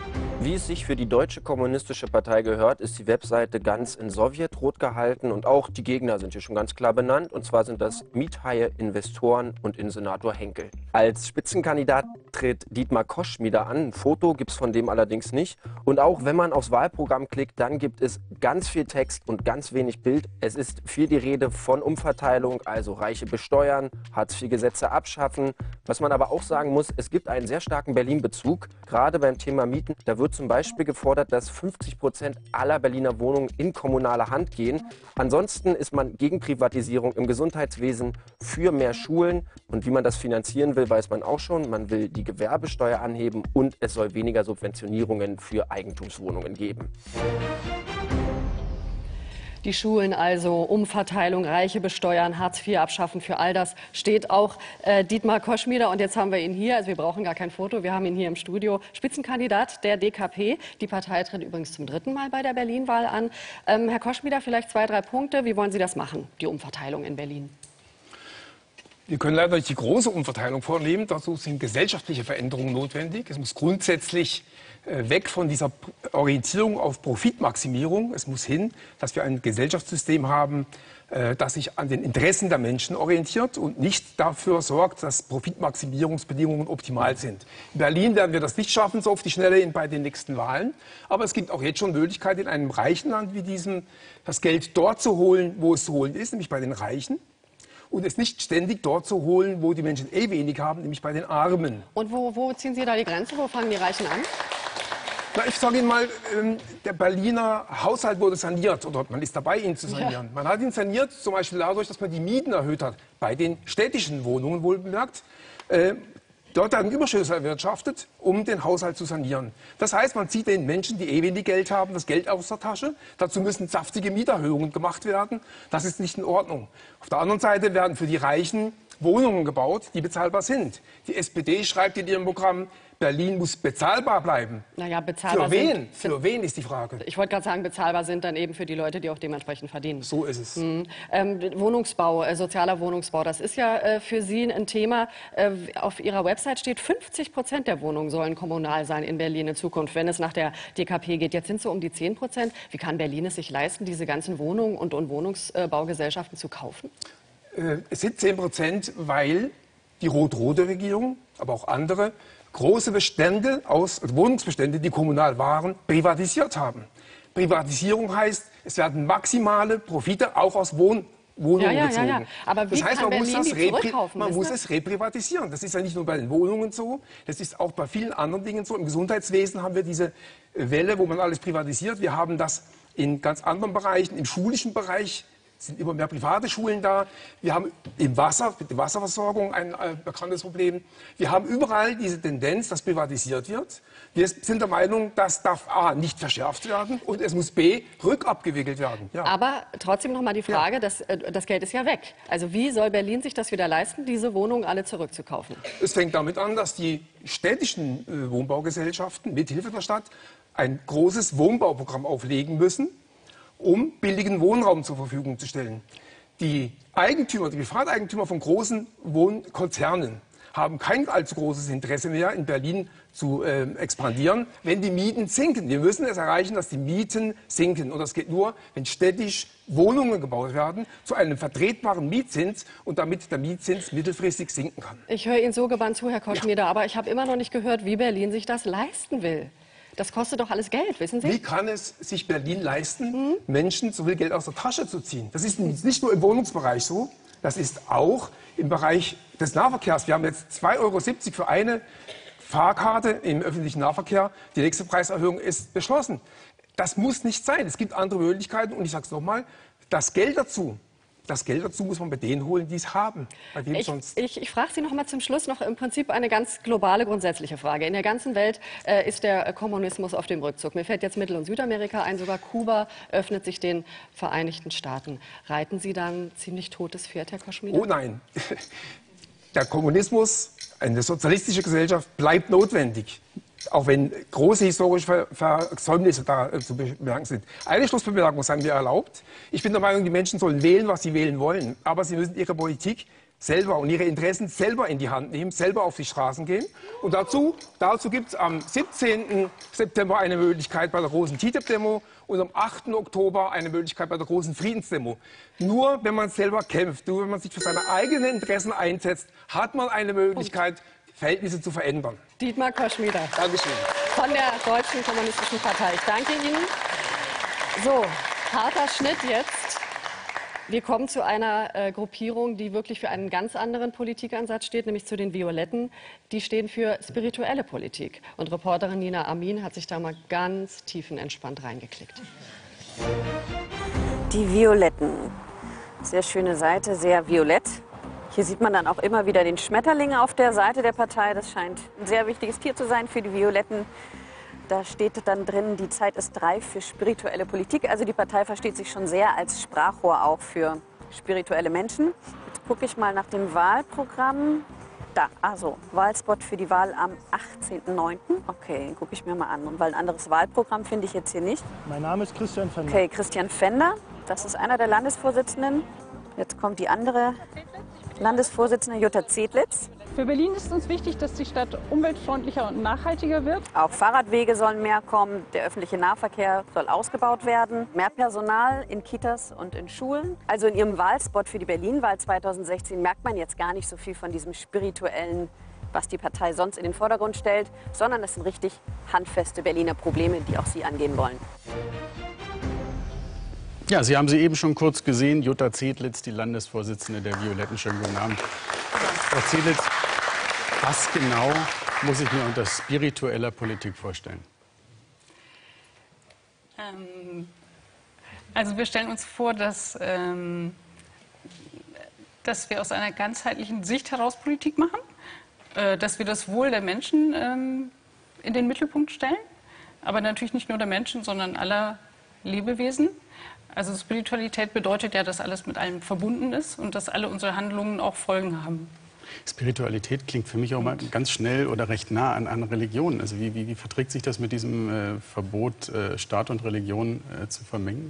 S13: Wie es sich für die Deutsche Kommunistische Partei gehört, ist die Webseite ganz in Sowjetrot gehalten und auch die Gegner sind hier schon ganz klar benannt. Und zwar sind das Miethaie, Investoren und Innensenator Henkel. Als Spitzenkandidat tritt Dietmar Koschmider an. Ein Foto gibt es von dem allerdings nicht. Und auch wenn man aufs Wahlprogramm klickt, dann gibt es ganz viel Text und ganz wenig Bild. Es ist viel die Rede von Umverteilung, also Reiche besteuern, Hartz-vier-Gesetze abschaffen. Was man aber auch sagen muss, es gibt einen sehr starken Berlin-Bezug, gerade beim Thema Mieten. Da wird zum Beispiel gefordert, dass fünfzig Prozent aller Berliner Wohnungen in kommunale Hand gehen. Ansonsten ist man gegen Privatisierung im Gesundheitswesen, für mehr Schulen. Und wie man das finanzieren will, weiß man auch schon. Man will die Gewerbesteuer anheben und es soll weniger Subventionierungen für Eigentumswohnungen geben.
S1: Die Schulen also, Umverteilung, Reiche besteuern, Hartz vier abschaffen, für all das steht auch äh, Dietmar Koschmider. Und jetzt haben wir ihn hier, also wir brauchen gar kein Foto, wir haben ihn hier im Studio, Spitzenkandidat der D K P. Die Partei tritt übrigens zum dritten Mal bei der Berlin-Wahl an. Ähm, Herr Koschmider, vielleicht zwei, drei Punkte. Wie wollen Sie das machen, die Umverteilung in Berlin?
S14: Wir können leider nicht die große Umverteilung vornehmen. Dazu sind gesellschaftliche Veränderungen notwendig. Es muss grundsätzlich äh, weg von dieser Orientierung auf Profitmaximierung. Es muss hin, dass wir ein Gesellschaftssystem haben, äh, das sich an den Interessen der Menschen orientiert und nicht dafür sorgt, dass Profitmaximierungsbedingungen optimal sind. In Berlin werden wir das nicht schaffen, so auf die Schnelle in, bei den nächsten Wahlen. Aber es gibt auch jetzt schon Möglichkeiten, in einem reichen Land wie diesem das Geld dort zu holen, wo es zu holen ist, nämlich bei den Reichen. Und es nicht ständig dort zu holen, wo die Menschen eh wenig haben, nämlich bei den Armen.
S1: Und wo, wo ziehen Sie da die Grenze? Wo fangen die Reichen an?
S14: Na, ich sage Ihnen mal, ähm, der Berliner Haushalt wurde saniert, oder man ist dabei, ihn zu sanieren. Ja. Man hat ihn saniert, zum Beispiel dadurch, dass man die Mieten erhöht hat, bei den städtischen Wohnungen wohlbemerkt. Äh, Dort werden Überschüsse erwirtschaftet, um den Haushalt zu sanieren. Das heißt, man zieht den Menschen, die eh wenig Geld haben, das Geld aus der Tasche. Dazu müssen saftige Mieterhöhungen gemacht werden. Das ist nicht in Ordnung. Auf der anderen Seite werden für die Reichen Wohnungen gebaut, die bezahlbar sind. Die S P D schreibt in ihrem Programm, Berlin muss bezahlbar bleiben.
S1: Naja, bezahlbar
S14: für wen?
S1: Sind,
S14: für wen ist die Frage?
S1: Ich wollte gerade sagen, bezahlbar sind dann eben für die Leute, die auch dementsprechend verdienen.
S14: So ist es.
S1: Mhm. Ähm, Wohnungsbau, äh, sozialer Wohnungsbau, das ist ja äh, für Sie ein Thema. Äh, auf Ihrer Website steht, fünfzig Prozent der Wohnungen sollen kommunal sein in Berlin in Zukunft, wenn es nach der D K P geht. Jetzt sind es so um die zehn Prozent. Wie kann Berlin es sich leisten, diese ganzen Wohnungen und, und Wohnungsbaugesellschaften zu kaufen?
S14: Äh, es sind zehn Prozent, weil die rot-rote Regierung, aber auch andere, große Bestände aus, also Wohnungsbestände, die kommunal waren, privatisiert haben. Privatisierung heißt, es werden maximale Profite auch aus Wohn Wohnungen
S1: ja, ja,
S14: gezogen.
S1: Ja, ja. Aber wie
S14: das heißt,
S1: kann
S14: man muss, das,
S1: zurückkaufen,
S14: man muss es reprivatisieren. Das ist ja nicht nur bei den Wohnungen so, das ist auch bei vielen anderen Dingen so. Im Gesundheitswesen haben wir diese Welle, wo man alles privatisiert. Wir haben das in ganz anderen Bereichen, im schulischen Bereich. Es sind immer mehr private Schulen da. Wir haben im Wasser, mit der Wasserversorgung ein äh, bekanntes Problem. Wir haben überall diese Tendenz, dass privatisiert wird. Wir sind der Meinung, das darf A, nicht verschärft werden und es muss B, rückabgewickelt werden. Ja.
S1: Aber trotzdem noch mal die Frage, ja. das, äh, das Geld ist ja weg. Also wie soll Berlin sich das wieder leisten, diese Wohnungen alle zurückzukaufen?
S14: Es fängt damit an, dass die städtischen äh, Wohnbaugesellschaften mit Hilfe der Stadt ein großes Wohnbauprogramm auflegen müssen, um billigen Wohnraum zur Verfügung zu stellen. Die Eigentümer, die Privateigentümer von großen Wohnkonzernen haben kein allzu großes Interesse mehr, in Berlin zu äh, expandieren, wenn die Mieten sinken. Wir müssen es erreichen, dass die Mieten sinken. Und das geht nur, wenn städtisch Wohnungen gebaut werden, zu einem vertretbaren Mietzins und damit der Mietzins mittelfristig sinken kann.
S1: Ich höre Ihnen so gebannt zu, Herr Koschmider, ja. aber ich habe immer noch nicht gehört, wie Berlin sich das leisten will. Das kostet doch alles Geld, wissen Sie?
S14: Wie kann es sich Berlin leisten, mhm. Menschen so viel Geld aus der Tasche zu ziehen? Das ist nicht nur im Wohnungsbereich so, das ist auch im Bereich des Nahverkehrs. Wir haben jetzt zwei Euro siebzig für eine Fahrkarte im öffentlichen Nahverkehr. Die nächste Preiserhöhung ist beschlossen. Das muss nicht sein. Es gibt andere Möglichkeiten. Und ich sage es nochmal, das Geld dazu, das Geld dazu muss man bei denen holen, die es haben. Bei denen
S1: ich
S14: sonst
S1: ich, ich frage Sie noch mal zum Schluss noch im Prinzip eine ganz globale, grundsätzliche Frage. In der ganzen Welt äh, ist der Kommunismus auf dem Rückzug. Mir fällt jetzt Mittel- und Südamerika ein, sogar Kuba öffnet sich den Vereinigten Staaten. Reiten Sie dann ziemlich totes Pferd, Herr Koschmider?
S14: Oh nein. Der Kommunismus, eine sozialistische Gesellschaft, bleibt notwendig. Auch wenn große historische Versäumnisse da äh, zu bemerken sind. Eine Schlussbemerkung sei mir erlaubt. Ich bin der Meinung, die Menschen sollen wählen, was sie wählen wollen. Aber sie müssen ihre Politik selber und ihre Interessen selber in die Hand nehmen, selber auf die Straßen gehen. Und dazu, dazu gibt es am siebzehnten September eine Möglichkeit bei der großen T T I P-Demo und am achten Oktober eine Möglichkeit bei der großen Friedensdemo. Nur wenn man selber kämpft, nur wenn man sich für seine eigenen Interessen einsetzt, hat man eine Möglichkeit, Verhältnisse zu verändern.
S1: Dietmar Koschmieder.
S14: Dankeschön.
S1: Von der Deutschen Kommunistischen Partei. Ich danke Ihnen. So, harter Schnitt jetzt. Wir kommen zu einer äh, Gruppierung, die wirklich für einen ganz anderen Politikansatz steht, nämlich zu den Violetten. Die stehen für spirituelle Politik. Und Reporterin Nina Amin hat sich da mal ganz tiefenentspannt reingeklickt.
S15: Die Violetten. Sehr schöne Seite, sehr violett. Hier sieht man dann auch immer wieder den Schmetterling auf der Seite der Partei. Das scheint ein sehr wichtiges Tier zu sein für die Violetten. Da steht dann drin, die Zeit ist reif für spirituelle Politik. Also die Partei versteht sich schon sehr als Sprachrohr auch für spirituelle Menschen. Jetzt gucke ich mal nach dem Wahlprogramm. Da, also Wahlspot für die Wahl am achtzehnten neunten Okay, gucke ich mir mal an. Weil ein anderes Wahlprogramm finde ich jetzt hier nicht.
S16: Mein Name ist Christian Fender.
S15: Okay, Christian Fender, das ist einer der Landesvorsitzenden. Jetzt kommt die andere Landesvorsitzende, Jutta Zedlitz.
S17: Für Berlin ist uns wichtig, dass die Stadt umweltfreundlicher und nachhaltiger wird.
S15: Auch Fahrradwege sollen mehr kommen, der öffentliche Nahverkehr soll ausgebaut werden, mehr Personal in Kitas und in Schulen. Also in ihrem Wahlspot für die Berlin-Wahl zweitausendsechzehn merkt man jetzt gar nicht so viel von diesem spirituellen, was die Partei sonst in den Vordergrund stellt, sondern das sind richtig handfeste Berliner Probleme, die auch Sie angehen wollen.
S2: Ja, Sie haben sie eben schon kurz gesehen, Jutta Zedlitz, die Landesvorsitzende der Violetten. Schönen guten Abend. Frau Zedlitz, was genau muss ich mir unter spiritueller Politik vorstellen?
S17: Ähm, also wir stellen uns vor, dass, ähm, dass wir aus einer ganzheitlichen Sicht heraus Politik machen, äh, dass wir das Wohl der Menschen ähm, in den Mittelpunkt stellen, aber natürlich nicht nur der Menschen, sondern aller Lebewesen. Also Spiritualität bedeutet ja, dass alles mit allem verbunden ist und dass alle unsere Handlungen auch Folgen haben.
S2: Spiritualität klingt für mich auch mal ganz schnell oder recht nah an, an Religion. Also wie, wie, wie verträgt sich das mit diesem äh, Verbot, äh, Staat und Religion äh, zu vermengen?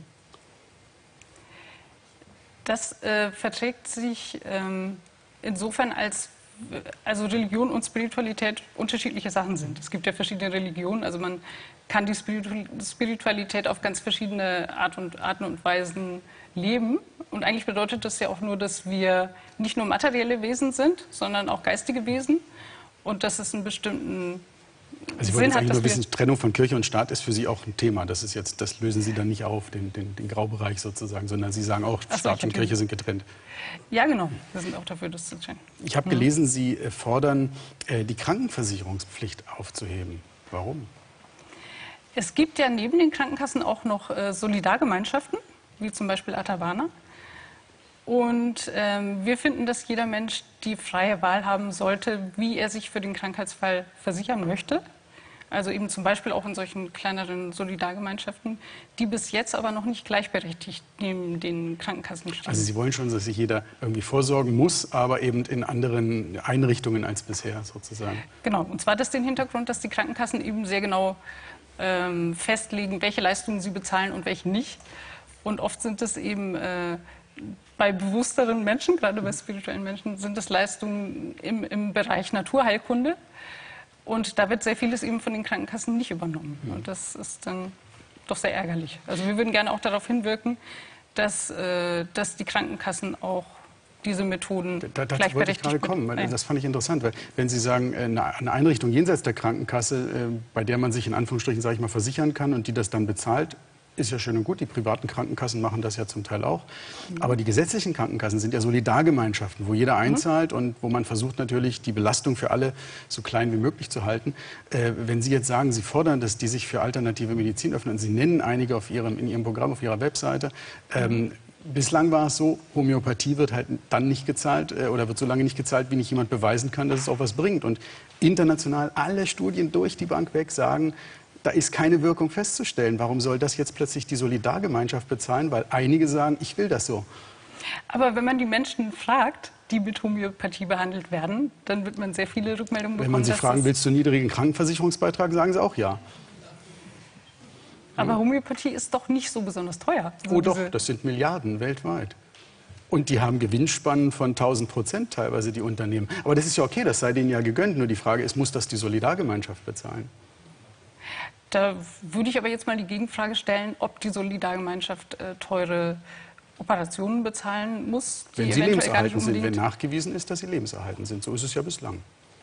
S17: Das äh, verträgt sich ähm, insofern, als also Religion und Spiritualität unterschiedliche Sachen sind. Es gibt ja verschiedene Religionen, also man kann die Spiritualität auf ganz verschiedene Art und, Arten und Weisen leben. Und eigentlich bedeutet das ja auch nur, dass wir nicht nur materielle Wesen sind, sondern auch geistige Wesen. Und dass es einen bestimmten
S2: Also ich wollte jetzt eigentlich nur wissen, Trennung von Kirche und Staat ist für Sie auch ein Thema. Das ist jetzt, das lösen Sie dann nicht auf, den, den, den Graubereich sozusagen, sondern Sie sagen auch,
S17: so,
S2: Staat und Kirche sind getrennt.
S17: Ja, genau. Wir sind auch dafür, das zu trennen.
S2: Ich habe gelesen, Sie fordern, die Krankenversicherungspflicht aufzuheben. Warum?
S17: Es gibt ja neben den Krankenkassen auch noch äh, Solidargemeinschaften, wie zum Beispiel Atavana. Und ähm, wir finden, dass jeder Mensch die freie Wahl haben sollte, wie er sich für den Krankheitsfall versichern möchte. Also eben zum Beispiel auch in solchen kleineren Solidargemeinschaften, die bis jetzt aber noch nicht gleichberechtigt neben den Krankenkassen stehen.
S2: Also Sie wollen schon, dass sich jeder irgendwie vorsorgen muss, aber eben in anderen Einrichtungen als bisher sozusagen.
S17: Genau, und zwar hat das den Hintergrund, dass die Krankenkassen eben sehr genau ähm, festlegen, welche Leistungen sie bezahlen und welche nicht. Und oft sind es eben äh, bei bewussteren Menschen, gerade bei spirituellen Menschen, sind es Leistungen im, im Bereich Naturheilkunde. Und da wird sehr vieles eben von den Krankenkassen nicht übernommen. Und das ist dann doch sehr ärgerlich. Also wir würden gerne auch darauf hinwirken, dass, äh, dass die Krankenkassen auch diese Methoden
S2: da, dazu
S17: gleichberechtigt
S2: wollte ich gerade kommen, weil das fand ich interessant, weil wenn Sie sagen, eine Einrichtung jenseits der Krankenkasse, bei der man sich in Anführungsstrichen, sage ich mal, versichern kann und die das dann bezahlt, ist ja schön und gut. Die privaten Krankenkassen machen das ja zum Teil auch. Aber die gesetzlichen Krankenkassen sind ja Solidargemeinschaften, wo jeder einzahlt und wo man versucht natürlich, die Belastung für alle so klein wie möglich zu halten. Äh, wenn Sie jetzt sagen, Sie fordern, dass die sich für alternative Medizin öffnen, und Sie nennen einige auf Ihrem, in Ihrem Programm, auf Ihrer Webseite, ähm, bislang war es so, Homöopathie wird halt dann nicht gezahlt äh, oder wird so lange nicht gezahlt, wie nicht jemand beweisen kann, dass es auch was bringt. Und international alle Studien durch die Bank weg sagen, da ist keine Wirkung festzustellen. Warum soll das jetzt plötzlich die Solidargemeinschaft bezahlen? Weil einige sagen, ich will das so.
S17: Aber wenn man die Menschen fragt, die mit Homöopathie behandelt werden, dann wird man sehr viele Rückmeldungen bekommen.
S2: Wenn man sie fragen, willst du einen niedrigen Krankenversicherungsbeitrag, sagen sie auch ja.
S17: Aber Homöopathie ist doch nicht so besonders teuer. Also
S2: oh doch, das sind Milliarden weltweit. Und die haben Gewinnspannen von tausend Prozent teilweise, die Unternehmen. Aber das ist ja okay, das sei denen ja gegönnt. Nur die Frage ist, muss das die Solidargemeinschaft bezahlen?
S17: Da würde ich aber jetzt mal die Gegenfrage stellen, ob die Solidargemeinschaft äh, teure Operationen bezahlen muss. Die
S2: wenn sie lebenserhaltend sind, wenn nachgewiesen ist, dass sie lebenserhaltend sind. So ist es ja bislang.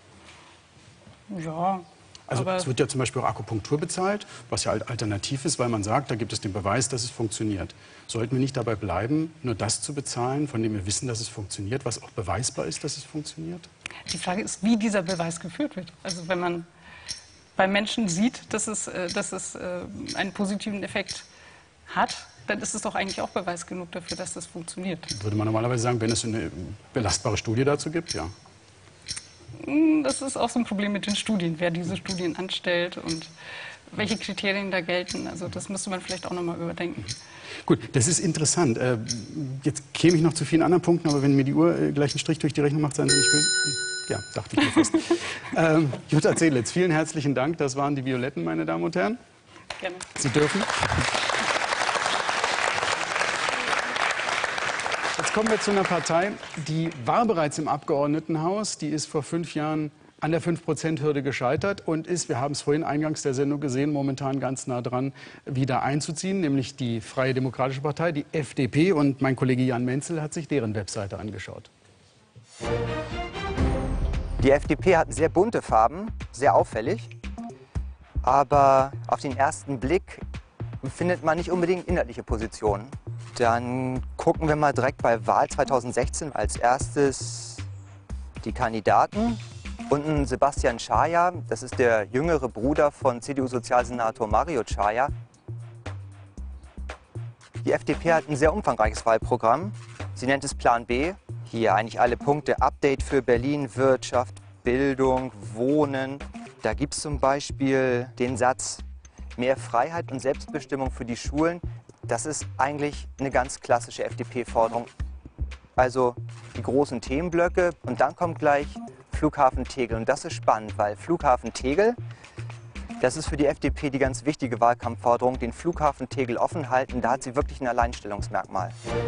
S17: Ja.
S2: Also es wird ja zum Beispiel auch Akupunktur bezahlt, was ja halt alternativ ist, weil man sagt, da gibt es den Beweis, dass es funktioniert. Sollten wir nicht dabei bleiben, nur das zu bezahlen, von dem wir wissen, dass es funktioniert, was auch beweisbar ist, dass es funktioniert?
S17: Die Frage ist, wie dieser Beweis geführt wird. Also wenn man bei Menschen sieht, dass es, dass es einen positiven Effekt hat, dann ist es doch eigentlich auch Beweis genug dafür, dass das funktioniert.
S2: Würde man normalerweise sagen, wenn es eine belastbare Studie dazu gibt, ja.
S17: Das ist auch so ein Problem mit den Studien, wer diese Studien anstellt und welche Kriterien da gelten. Also das müsste man vielleicht auch noch mal überdenken.
S2: Gut, das ist interessant. Jetzt käme ich noch zu vielen anderen Punkten, aber wenn mir die Uhr gleich einen Strich durch die Rechnung macht, seien Sie nicht böse. Ja, dachte ich mir fast. ähm, Jutta Zedlitz, vielen herzlichen Dank. Das waren die Violetten, meine Damen und Herren.
S17: Gerne.
S2: Sie dürfen. Jetzt kommen wir zu einer Partei, die war bereits im Abgeordnetenhaus. Die ist vor fünf Jahren an der fünf Prozent Hürde gescheitert und ist, wir haben es vorhin eingangs der Sendung gesehen, momentan ganz nah dran, wieder einzuziehen, nämlich die Freie Demokratische Partei, die F D P. Und mein Kollege Jan Menzel hat sich deren Webseite angeschaut.
S16: Die F D P hat sehr bunte Farben, sehr auffällig. Aber auf den ersten Blick findet man nicht unbedingt inhaltliche Positionen. Dann gucken wir mal direkt bei Wahl zweitausendsechzehn als erstes die Kandidaten. Unten Sebastian Czaja, das ist der jüngere Bruder von C D U-Sozialsenator Mario Czaja. Die F D P hat ein sehr umfangreiches Wahlprogramm. Sie nennt es Plan B. Hier eigentlich alle Punkte. Update für Berlin, Wirtschaft, Bildung, Wohnen. Da gibt es zum Beispiel den Satz, mehr Freiheit und Selbstbestimmung für die Schulen. Das ist eigentlich eine ganz klassische F D P-Forderung. Also die großen Themenblöcke und dann kommt gleich Flughafen Tegel. Und das ist spannend, weil Flughafen Tegel, das ist für die F D P die ganz wichtige Wahlkampfforderung, den Flughafen Tegel offen halten. Da hat sie wirklich ein Alleinstellungsmerkmal.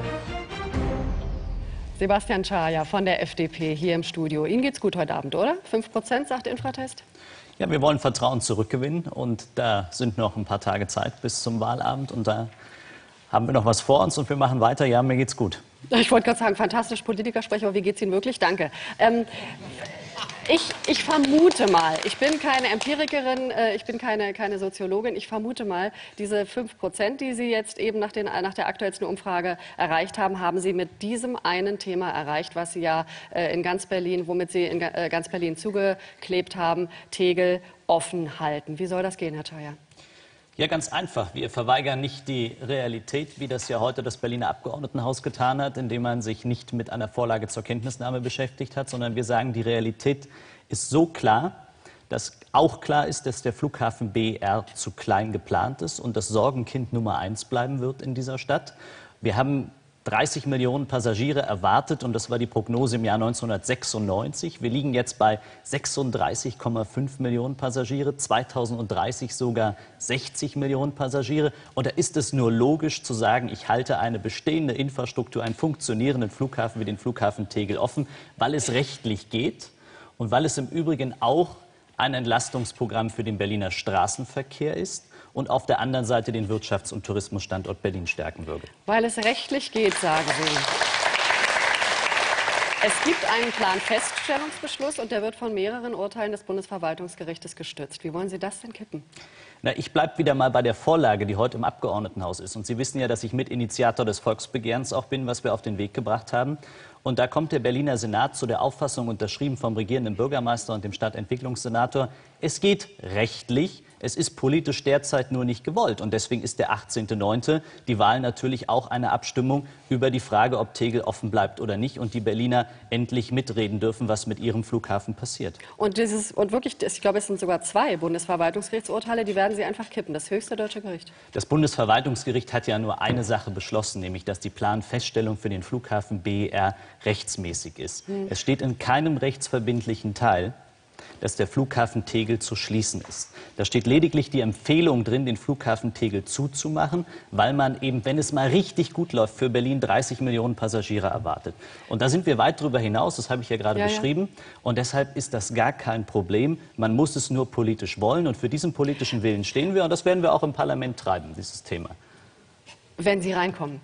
S1: Sebastian Czaja von der F D P hier im Studio. Ihnen geht's gut heute Abend, oder? fünf Prozent, sagt Infratest?
S18: Ja, wir wollen Vertrauen zurückgewinnen und da sind noch ein paar Tage Zeit bis zum Wahlabend und da haben wir noch was vor uns und wir machen weiter. Ja, mir geht's gut.
S1: Ich wollte gerade sagen, fantastisch Politikersprecher, aber wie geht's Ihnen wirklich? Danke. Ähm, ich, ich vermute mal, ich bin keine Empirikerin, äh, ich bin keine, keine Soziologin, ich vermute mal, diese fünf Prozent, die Sie jetzt eben nach, den, nach der aktuellsten Umfrage erreicht haben, haben Sie mit diesem einen Thema erreicht, was Sie ja äh, in ganz Berlin, womit Sie in äh, ganz Berlin zugeklebt haben, Tegel offen halten. Wie soll das gehen, Herr Czaja?
S18: Ja, ganz einfach. Wir verweigern nicht die Realität, wie das ja heute das Berliner Abgeordnetenhaus getan hat, indem man sich nicht mit einer Vorlage zur Kenntnisnahme beschäftigt hat, sondern wir sagen, die Realität ist so klar, dass auch klar ist, dass der Flughafen B R zu klein geplant ist und das Sorgenkind Nummer eins bleiben wird in dieser Stadt. Wir haben dreißig Millionen Passagiere erwartet und das war die Prognose im Jahr neunzehnhundertsechsundneunzig. Wir liegen jetzt bei sechsunddreißig Komma fünf Millionen Passagiere, zweitausenddreißig sogar sechzig Millionen Passagiere. Und da ist es nur logisch zu sagen, ich halte eine bestehende Infrastruktur, einen funktionierenden Flughafen wie den Flughafen Tegel offen, weil es rechtlich geht und weil es im Übrigen auch ein Entlastungsprogramm für den Berliner Straßenverkehr ist und auf der anderen Seite den Wirtschafts- und Tourismusstandort Berlin stärken würde.
S1: Weil es rechtlich geht, sagen Sie. Es gibt einen Planfeststellungsbeschluss und der wird von mehreren Urteilen des Bundesverwaltungsgerichtes gestützt. Wie wollen Sie das denn kippen?
S18: Na, ich bleibe wieder mal bei der Vorlage, die heute im Abgeordnetenhaus ist. Und Sie wissen ja, dass ich Mitinitiator des Volksbegehrens auch bin, was wir auf den Weg gebracht haben. Und da kommt der Berliner Senat zu der Auffassung, unterschrieben vom regierenden Bürgermeister und dem Stadtentwicklungssenator, es geht rechtlich, es ist politisch derzeit nur nicht gewollt. Und deswegen ist der achtzehnte neunte die Wahl natürlich auch eine Abstimmung über die Frage, ob Tegel offen bleibt oder nicht und die Berliner endlich mitreden dürfen, was mit ihrem Flughafen passiert.
S1: Und, dieses, und wirklich, ich glaube, es sind sogar zwei Bundesverwaltungsgerichtsurteile, die werden Sie einfach kippen, das höchste deutsche Gericht.
S18: Das Bundesverwaltungsgericht hat ja nur eine Sache beschlossen, nämlich, dass die Planfeststellung für den Flughafen B R rechtsmäßig ist. Hm. Es steht in keinem rechtsverbindlichen Teil, dass der Flughafen Tegel zu schließen ist. Da steht lediglich die Empfehlung drin, den Flughafen Tegel zuzumachen, weil man eben, wenn es mal richtig gut läuft, für Berlin dreißig Millionen Passagiere erwartet. Und da sind wir weit darüber hinaus, das habe ich ja gerade ja, beschrieben. Ja. Und deshalb ist das gar kein Problem. Man muss es nur politisch wollen. Und für diesen politischen Willen stehen wir. Und das werden wir auch im Parlament treiben, dieses Thema.
S1: Wenn Sie reinkommen.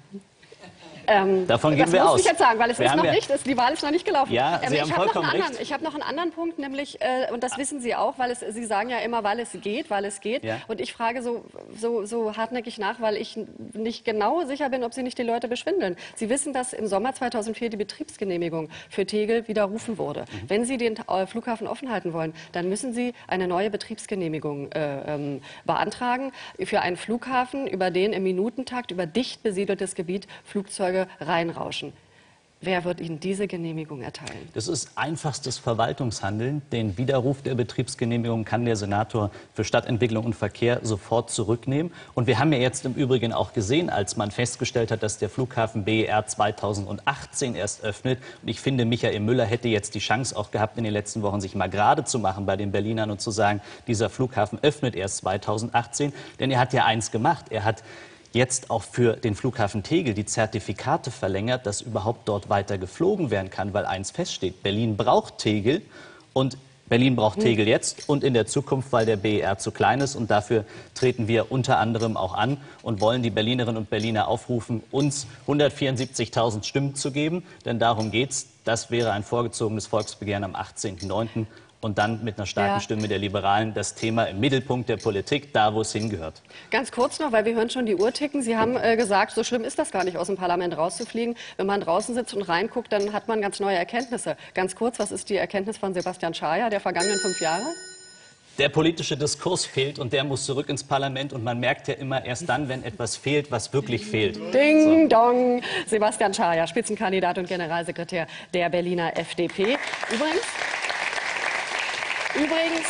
S1: Ähm,
S18: Davon gehen wir aus.
S1: Das muss ich jetzt sagen, weil es
S18: wir
S1: ist noch
S18: ja
S1: nicht, ist, die Wahl ist noch nicht gelaufen.
S18: Ja, Sie
S1: ähm,
S18: haben
S1: ich
S18: vollkommen
S1: habe noch,
S18: recht.
S1: Ich habe noch einen anderen Punkt, nämlich, äh, und das wissen Sie auch, weil es, Sie sagen ja immer, weil es geht, weil es geht. Ja. Und ich frage so, so, so hartnäckig nach, weil ich nicht genau sicher bin, ob Sie nicht die Leute beschwindeln. Sie wissen, dass im Sommer zweitausendvier die Betriebsgenehmigung für Tegel widerrufen wurde. Mhm. Wenn Sie den äh, Flughafen offen halten wollen, dann müssen Sie eine neue Betriebsgenehmigung äh, ähm, beantragen für einen Flughafen, über den im Minutentakt über dicht besiedeltes Gebiet Flugzeuge reinrauschen. Wer wird Ihnen diese Genehmigung erteilen?
S18: Das ist einfachstes Verwaltungshandeln. Den Widerruf der Betriebsgenehmigung kann der Senator für Stadtentwicklung und Verkehr sofort zurücknehmen. Und wir haben ja jetzt im Übrigen auch gesehen, als man festgestellt hat, dass der Flughafen B E R zweitausendachtzehn erst öffnet. Und ich finde, Michael Müller hätte jetzt die Chance auch gehabt, in den letzten Wochen sich mal gerade zu machen bei den Berlinern und zu sagen, dieser Flughafen öffnet erst zweitausendachtzehn. Denn er hat ja eins gemacht. Er hat jetzt auch für den Flughafen Tegel die Zertifikate verlängert, dass überhaupt dort weiter geflogen werden kann, weil eins feststeht, Berlin braucht Tegel und Berlin braucht Tegel jetzt und in der Zukunft, weil der B E R zu klein ist. Und dafür treten wir unter anderem auch an und wollen die Berlinerinnen und Berliner aufrufen, uns hundertvierundsiebzigtausend Stimmen zu geben. Denn darum geht's. Das wäre ein vorgezogenes Volksbegehren am achtzehnten neunten Und dann mit einer starken ja. Stimme der Liberalen das Thema im Mittelpunkt der Politik, da wo es hingehört.
S1: Ganz kurz noch, weil wir hören schon die Uhr ticken. Sie haben äh, gesagt, so schlimm ist das gar nicht, aus dem Parlament rauszufliegen. Wenn man draußen sitzt und reinguckt, dann hat man ganz neue Erkenntnisse. Ganz kurz, was ist die Erkenntnis von Sebastian Schaja der vergangenen fünf Jahre?
S18: Der politische Diskurs fehlt und der muss zurück ins Parlament. Und man merkt ja immer erst dann, wenn etwas fehlt, was wirklich fehlt.
S1: Ding so. Dong! Sebastian Schaja, Spitzenkandidat und Generalsekretär der Berliner F D P. Übrigens... Übrigens,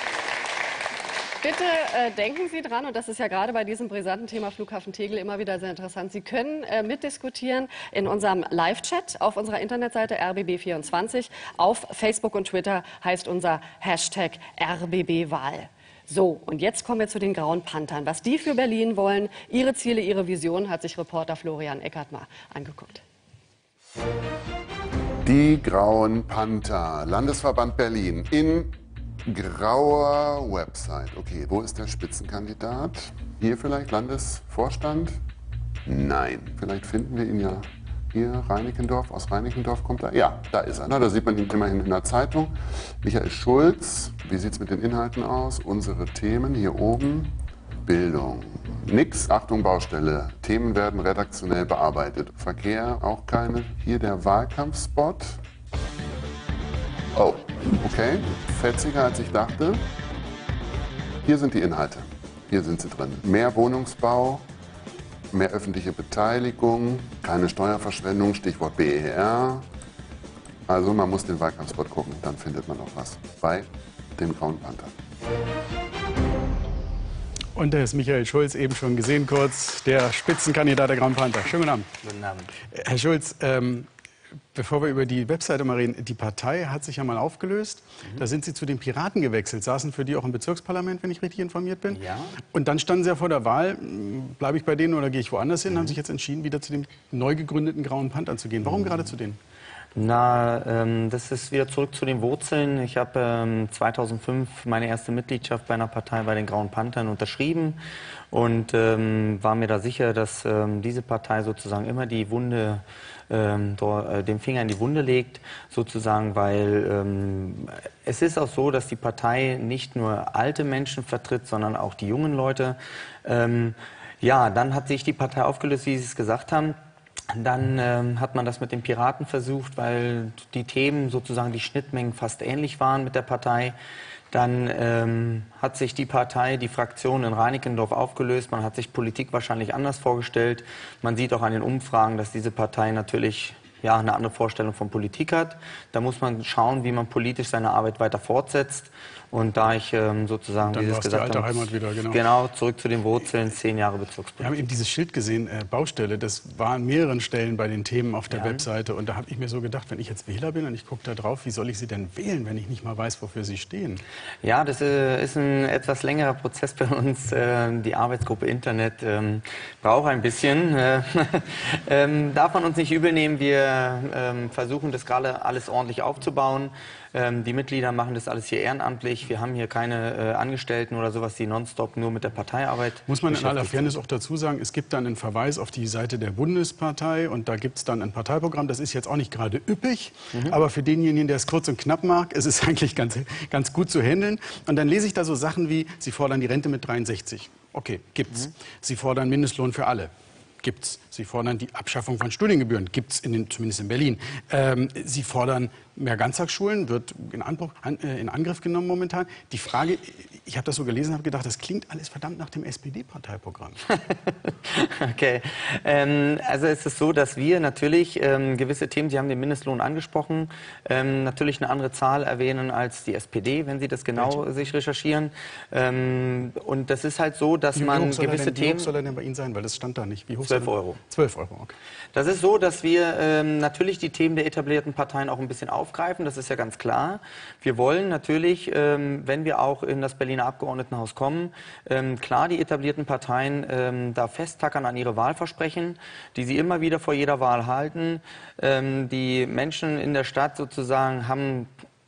S1: bitte äh, denken Sie dran, und das ist ja gerade bei diesem brisanten Thema Flughafen Tegel immer wieder sehr interessant, Sie können äh, mitdiskutieren in unserem Live-Chat auf unserer Internetseite R B B vierundzwanzig. Auf Facebook und Twitter heißt unser Hashtag R B B Wahl. So, und jetzt kommen wir zu den Grauen Panthern. Was die für Berlin wollen, ihre Ziele, ihre Vision, hat sich Reporter Florian Eckert mal angeguckt.
S8: Die Grauen Panther, Landesverband Berlin, in grauer Website. Okay, wo ist der Spitzenkandidat? Hier vielleicht Landesvorstand? Nein, vielleicht finden wir ihn ja hier, Reinickendorf, aus Reinickendorf kommt er. Ja, da ist er. Na, da sieht man ihn immerhin in der Zeitung. Michael Schulz, wie sieht es mit den Inhalten aus? Unsere Themen hier oben. Bildung. Nix, Achtung, Baustelle. Themen werden redaktionell bearbeitet. Verkehr auch keine. Hier der Wahlkampfspot. Oh, okay. Fetziger als ich dachte. Hier sind die Inhalte. Hier sind sie drin. Mehr Wohnungsbau, mehr öffentliche Beteiligung, keine Steuerverschwendung, Stichwort B E R. Also man muss den Wahlkampfspot gucken, dann findet man auch was bei dem Grauen Panther.
S2: Und da ist Michael Schulz eben schon gesehen, kurz der Spitzenkandidat der Grauen Panther. Schönen guten Abend.
S19: Guten Abend.
S2: Herr Schulz, ähm, bevor wir über die Webseite mal reden, die Partei hat sich ja mal aufgelöst. Mhm. Da sind Sie zu den Piraten gewechselt, saßen für die auch im Bezirksparlament, wenn ich richtig informiert bin.
S19: Ja.
S2: Und dann standen Sie ja vor der Wahl, bleibe ich bei denen oder gehe ich woanders hin,
S19: mhm.
S2: haben sich jetzt entschieden, wieder zu den neu gegründeten Grauen Panthern zu gehen. Warum mhm. gerade zu denen?
S19: Na, ähm, das ist wieder zurück zu den Wurzeln. Ich habe ähm, zweitausendfünf meine erste Mitgliedschaft bei einer Partei bei den Grauen Panthern unterschrieben und ähm, war mir da sicher, dass ähm, diese Partei sozusagen immer die Wunde, ähm, äh, den Finger in die Wunde legt, sozusagen, weil ähm, es ist auch so, dass die Partei nicht nur alte Menschen vertritt, sondern auch die jungen Leute. Ähm, ja, dann hat sich die Partei aufgelöst, wie Sie es gesagt haben. Dann ähm, hat man das mit den Piraten versucht, weil die Themen sozusagen die Schnittmengen fast ähnlich waren mit der Partei. Dann ähm, hat sich die Partei, die Fraktion in Reinickendorf aufgelöst. Man hat sich Politik wahrscheinlich anders vorgestellt. Man sieht auch an den Umfragen, dass diese Partei natürlich ja, eine andere Vorstellung von Politik hat. Da muss man schauen, wie man politisch seine Arbeit weiter fortsetzt. Und da ich ähm, sozusagen,
S2: Dann
S19: wie Sie es gesagt
S2: die alte
S19: haben,
S2: Heimat wieder, genau.
S19: genau, zurück zu den Wurzeln, zehn Jahre Bezirkspolitik.
S2: Wir haben eben dieses Schild gesehen, äh, Baustelle, das war an mehreren Stellen bei den Themen auf der
S19: Ja.
S2: Webseite. Und da habe ich mir so gedacht, wenn ich jetzt Wähler bin und ich gucke da drauf, wie soll ich sie denn wählen, wenn ich nicht mal weiß, wofür sie stehen?
S19: Ja, das äh, ist ein etwas längerer Prozess bei uns. Äh, die Arbeitsgruppe Internet ähm, braucht ein bisschen. Äh, ähm, darf man uns nicht übel nehmen, wir ähm, versuchen das gerade alles ordentlich aufzubauen. Ähm, die Mitglieder machen das alles hier ehrenamtlich. Wir haben hier keine äh, Angestellten oder sowas, die nonstop nur mit der Parteiarbeit
S2: Muss man in aller
S19: beschäftigt
S2: Fairness auch dazu sagen, es gibt dann einen Verweis auf die Seite der Bundespartei und da gibt es dann ein Parteiprogramm. Das ist jetzt auch nicht gerade üppig,
S19: Mhm.
S2: aber für denjenigen, der es kurz und knapp mag, ist es eigentlich ganz, ganz gut zu handeln. Und dann lese ich da so Sachen wie, Sie fordern die Rente mit dreiundsechzig. Okay, gibt's.
S19: Mhm.
S2: Sie fordern Mindestlohn für alle. Gibt's. Sie fordern die Abschaffung von Studiengebühren. Gibt's in den, zumindest in Berlin. Ähm, Sie fordern mehr Ganztagsschulen, wird in, Anbruch, an, äh, in Angriff genommen momentan. Die Frage, ich habe das so gelesen, habe gedacht, das klingt alles verdammt nach dem S P D-Parteiprogramm.
S19: Okay, ähm, also es ist so, dass wir natürlich ähm, gewisse Themen, Sie haben den Mindestlohn angesprochen, ähm, natürlich eine andere Zahl erwähnen als die S P D, wenn Sie das genau
S2: Bitte.
S19: sich recherchieren. Ähm, und das ist halt so, dass
S2: Wie
S19: man
S2: hoch soll er
S19: gewisse
S2: denn, wie hoch
S19: Themen...
S2: soll er denn bei Ihnen sein? Weil das stand da nicht. Wie hoch
S19: zwölf
S2: soll er-
S19: Euro.
S2: zwölf Euro, okay.
S19: Das ist so, dass wir ähm, natürlich die Themen der etablierten Parteien auch ein bisschen aufgreifen, das ist ja ganz klar. Wir wollen natürlich, ähm, wenn wir auch in das Berliner Abgeordnetenhaus kommen, ähm, klar die etablierten Parteien ähm, da festtackern an ihre Wahlversprechen, die sie immer wieder vor jeder Wahl halten. Ähm, die Menschen in der Stadt sozusagen haben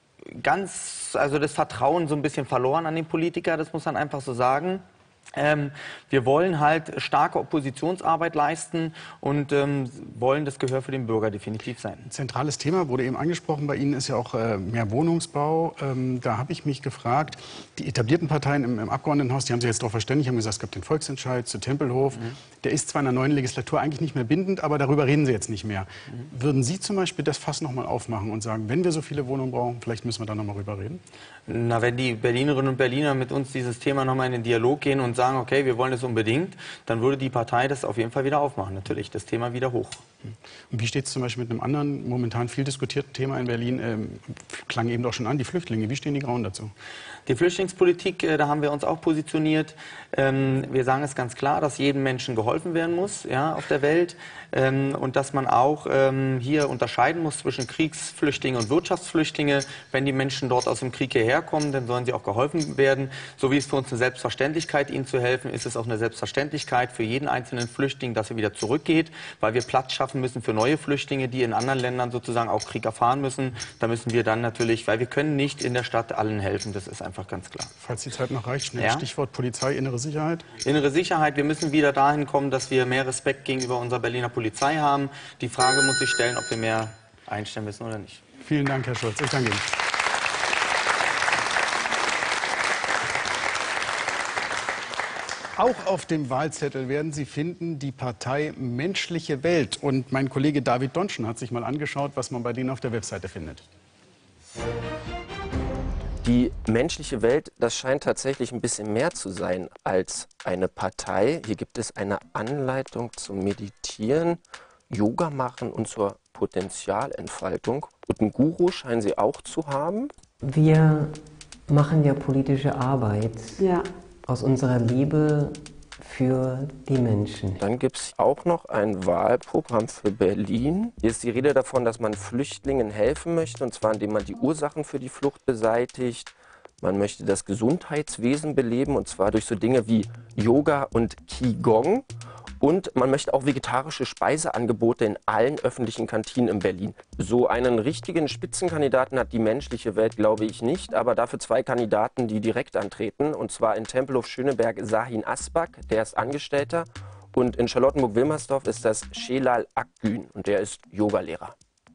S19: ganz, also das Vertrauen so ein bisschen verloren an den Politiker, das muss man einfach so sagen. Ähm, wir wollen halt starke Oppositionsarbeit leisten und ähm, wollen das Gehör für den Bürger definitiv sein.
S2: Ein zentrales Thema, wurde eben angesprochen, bei Ihnen ist ja auch äh, mehr Wohnungsbau. Ähm, da habe ich mich gefragt, die etablierten Parteien im, im Abgeordnetenhaus, die haben sich jetzt darauf verständigt, haben gesagt, es gab den Volksentscheid zu Tempelhof. Mhm. Der ist zwar in der neuen Legislatur eigentlich nicht mehr bindend, aber darüber reden Sie jetzt nicht mehr. Mhm. Würden Sie zum Beispiel das Fass noch mal aufmachen und sagen, wenn wir so viele Wohnungen brauchen, vielleicht müssen wir da noch mal rüber reden?
S19: Na, wenn die Berlinerinnen und Berliner mit uns dieses Thema nochmal in den Dialog gehen und sagen, okay, wir wollen das unbedingt, dann würde die Partei das auf jeden Fall wieder aufmachen, natürlich, das Thema wieder hoch.
S2: Und wie steht es zum Beispiel mit einem anderen, momentan viel diskutierten Thema in Berlin, ähm, klang eben doch schon an, die Flüchtlinge, wie stehen die Grauen dazu?
S19: Die Flüchtlingspolitik, äh, da haben wir uns auch positioniert. Ähm, wir sagen es ganz klar, dass jedem Menschen geholfen werden muss, ja, auf der Welt, ähm, und dass man auch ähm, hier unterscheiden muss zwischen Kriegsflüchtlinge und Wirtschaftsflüchtlinge. Wenn die Menschen dort aus dem Krieg hierher kommen, dann sollen sie auch geholfen werden. So wie es für uns eine Selbstverständlichkeit, ihnen zu helfen, ist es auch eine Selbstverständlichkeit für jeden einzelnen Flüchtling, dass er wieder zurückgeht, weil wir Platz schaffen müssen für neue Flüchtlinge, die in anderen Ländern sozusagen auch Krieg erfahren müssen. Da müssen wir dann natürlich, weil wir können nicht in der Stadt allen helfen, das ist einfach ganz klar.
S2: Falls die Zeit noch reicht, schnell
S19: Ja.
S2: Stichwort Polizei, innere Sicherheit.
S19: Innere Sicherheit, wir müssen wieder dahin kommen, dass wir mehr Respekt gegenüber unserer Berliner Polizei haben. Die Frage muss sich stellen, ob wir mehr einstellen müssen oder nicht.
S2: Vielen Dank, Herr Schulz. Ich danke Ihnen. Auch auf dem Wahlzettel werden Sie finden die Partei Menschliche Welt. Und mein Kollege David Donschen hat sich mal angeschaut, was man bei denen auf der Webseite findet.
S13: Die menschliche Welt, das scheint tatsächlich ein bisschen mehr zu sein als eine Partei. Hier gibt es eine Anleitung zum Meditieren, Yoga machen und zur Potenzialentfaltung. Und einen Guru scheinen Sie auch zu haben.
S20: Wir machen ja politische Arbeit
S13: Ja.
S20: aus unserer Liebe für die Menschen.
S13: Dann gibt es auch noch ein Wahlprogramm für Berlin. Hier ist die Rede davon, dass man Flüchtlingen helfen möchte, und zwar indem man die Ursachen für die Flucht beseitigt. Man möchte das Gesundheitswesen beleben, und zwar durch so Dinge wie Yoga und Qigong. Und man möchte auch vegetarische Speiseangebote in allen öffentlichen Kantinen in Berlin. So einen richtigen Spitzenkandidaten hat die menschliche Welt, glaube ich, nicht, aber dafür zwei Kandidaten, die direkt antreten. Und zwar in Tempelhof-Schöneberg Sahin Asbak, der ist Angestellter. Und in Charlottenburg-Wilmersdorf ist das Shelal Akgün und der ist Yogalehrer.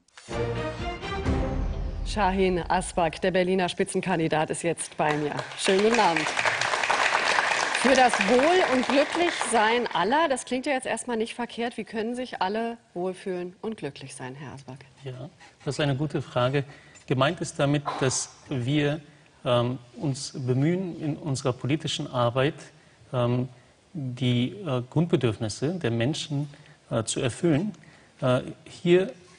S1: Sahin Asbak, der Berliner Spitzenkandidat, ist jetzt bei mir. Schönen guten Abend. Für das Wohl- und Glücklichsein aller, das klingt ja jetzt erstmal nicht verkehrt. Wie können sich alle wohlfühlen und glücklich sein, Herr Asbak?
S21: Ja, das ist eine gute Frage. Gemeint ist damit, dass wir ähm, uns bemühen, in unserer politischen Arbeit ähm, die äh, Grundbedürfnisse der Menschen äh, zu erfüllen. Äh, hier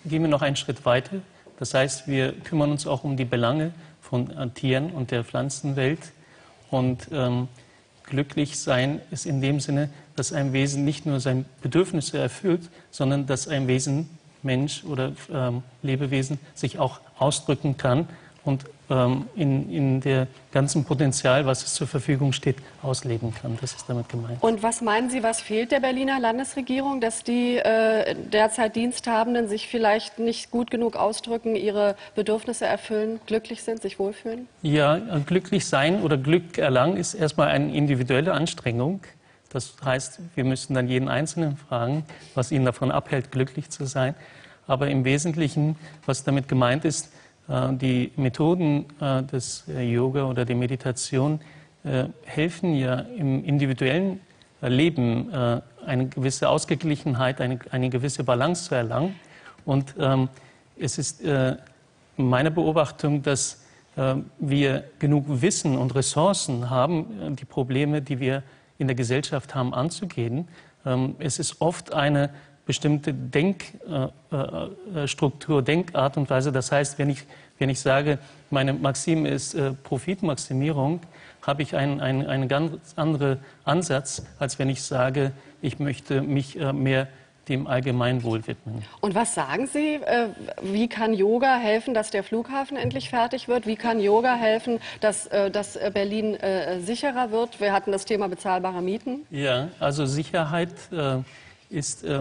S21: gehen wir noch einen Schritt weiter. Das heißt, wir kümmern uns auch um die Belange von äh, Tieren und der Pflanzenwelt. Und ähm, glücklich sein ist in dem Sinne, dass ein Wesen nicht nur seine Bedürfnisse erfüllt, sondern dass ein Wesen, Mensch oder ähm, Lebewesen, sich auch ausdrücken kann und ähm, in, in der ganzen Potenzial, was es zur Verfügung steht, ausleben kann. Das ist damit gemeint.
S1: Und was meinen Sie, was fehlt der Berliner Landesregierung, dass die äh, derzeit Diensthabenden sich vielleicht nicht gut genug ausdrücken, ihre Bedürfnisse erfüllen, glücklich sind, sich wohlfühlen?
S21: Ja, glücklich sein oder Glück erlangen ist erstmal eine individuelle Anstrengung. Das heißt, wir müssen dann jeden Einzelnen fragen, was ihn davon abhält, glücklich zu sein. Aber im Wesentlichen, was damit gemeint ist, die Methoden des Yoga oder der Meditation helfen ja im individuellen Leben eine gewisse Ausgeglichenheit, eine, eine gewisse Balance zu erlangen. Und ähm, es ist äh, meine Beobachtung, dass äh, wir genug Wissen und Ressourcen haben, die Probleme, die wir in der Gesellschaft haben, anzugehen. Ähm, es ist oft eine bestimmte Denkstruktur, äh, Denkart und Weise. Das heißt, wenn ich, wenn ich sage, meine Maxime ist äh, Profitmaximierung, habe ich einen, einen, einen ganz anderen Ansatz, als wenn ich sage, ich möchte mich äh, mehr dem Allgemeinwohl widmen.
S1: Und was sagen Sie? Äh, wie kann Yoga helfen, dass der Flughafen endlich fertig wird? Wie kann Yoga helfen, dass, äh, dass Berlin äh, sicherer wird? Wir hatten das Thema bezahlbare Mieten.
S21: Ja, also Sicherheit äh, ist äh,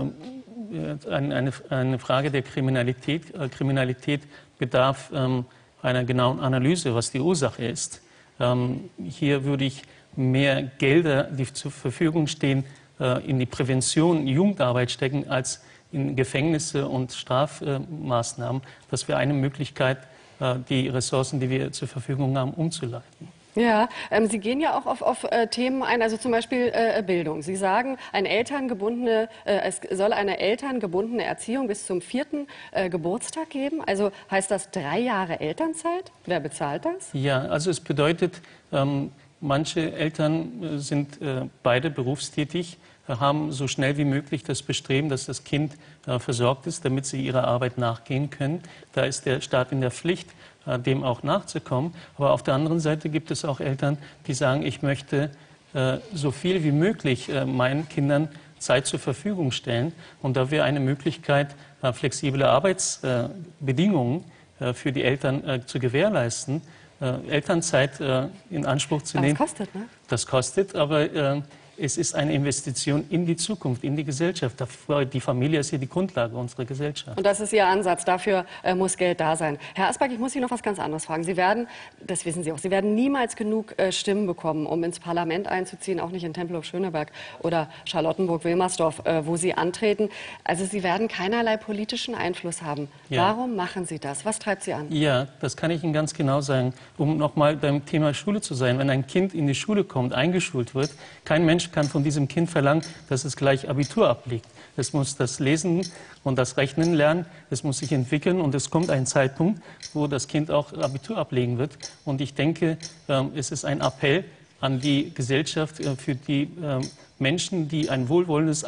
S21: eine, eine Frage der Kriminalität. Äh, Kriminalität bedarf ähm, einer genauen Analyse, was die Ursache ist. Ähm, hier würde ich mehr Gelder, die zur Verfügung stehen, äh, in die Prävention, Jugendarbeit stecken, als in Gefängnisse und Strafmaßnahmen. Das wäre eine Möglichkeit, äh, die Ressourcen, die wir zur Verfügung haben, umzuleiten.
S1: Ja, ähm, Sie gehen ja auch auf, auf äh, Themen ein, also zum Beispiel äh, Bildung. Sie sagen, ein elterngebundene, äh, es soll eine elterngebundene Erziehung bis zum vierten äh, Geburtstag geben. Also heißt das drei Jahre Elternzeit? Wer bezahlt das?
S21: Ja, also es bedeutet, ähm, manche Eltern äh, sind äh, beide berufstätig, äh, haben so schnell wie möglich das Bestreben, dass das Kind äh, versorgt ist, damit sie ihrer Arbeit nachgehen können. Da ist der Staat in der Pflicht, dem auch nachzukommen. Aber auf der anderen Seite gibt es auch Eltern, die sagen, ich möchte äh, so viel wie möglich äh, meinen Kindern Zeit zur Verfügung stellen. Und da wäre eine Möglichkeit, äh, flexible Arbeitsbedingungen äh, für die Eltern äh, zu gewährleisten, äh, Elternzeit äh, in Anspruch zu nehmen.
S1: Das kostet, ne?
S21: Das kostet, aber äh, es ist eine Investition in die Zukunft, in die Gesellschaft. Die Familie ist hier die Grundlage unserer Gesellschaft.
S1: Und das ist Ihr Ansatz. Dafür äh, muss Geld da sein. Herr Asbach, ich muss Sie noch was ganz anderes fragen. Sie werden, das wissen Sie auch, Sie werden niemals genug äh, Stimmen bekommen, um ins Parlament einzuziehen, auch nicht in Tempelhof-Schöneberg oder Charlottenburg-Wilmersdorf, äh, wo Sie antreten. Also Sie werden keinerlei politischen Einfluss haben.
S21: Ja.
S1: Warum machen Sie das? Was treibt Sie an?
S21: Ja, das kann ich Ihnen ganz genau sagen. Um noch mal beim Thema Schule zu sein. Wenn ein Kind in die Schule kommt, eingeschult wird, kein Mensch kann von diesem Kind verlangen, dass es gleich Abitur ablegt. Es muss das Lesen und das Rechnen lernen, es muss sich entwickeln und es kommt ein Zeitpunkt, wo das Kind auch Abitur ablegen wird. Und ich denke, es ist ein Appell an die Gesellschaft, für die Menschen, die ein wohlwollendes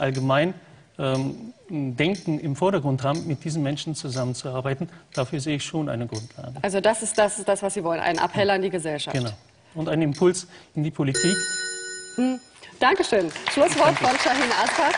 S21: Allgemeindenken im Vordergrund haben, mit diesen Menschen zusammenzuarbeiten. Dafür sehe ich schon eine Grundlage.
S1: Also das ist das, ist das was Sie wollen, ein Appell an die Gesellschaft.
S21: Genau. Und ein Impuls in die Politik.
S1: Hm. Dankeschön. Schlusswort von Shahin Asbach.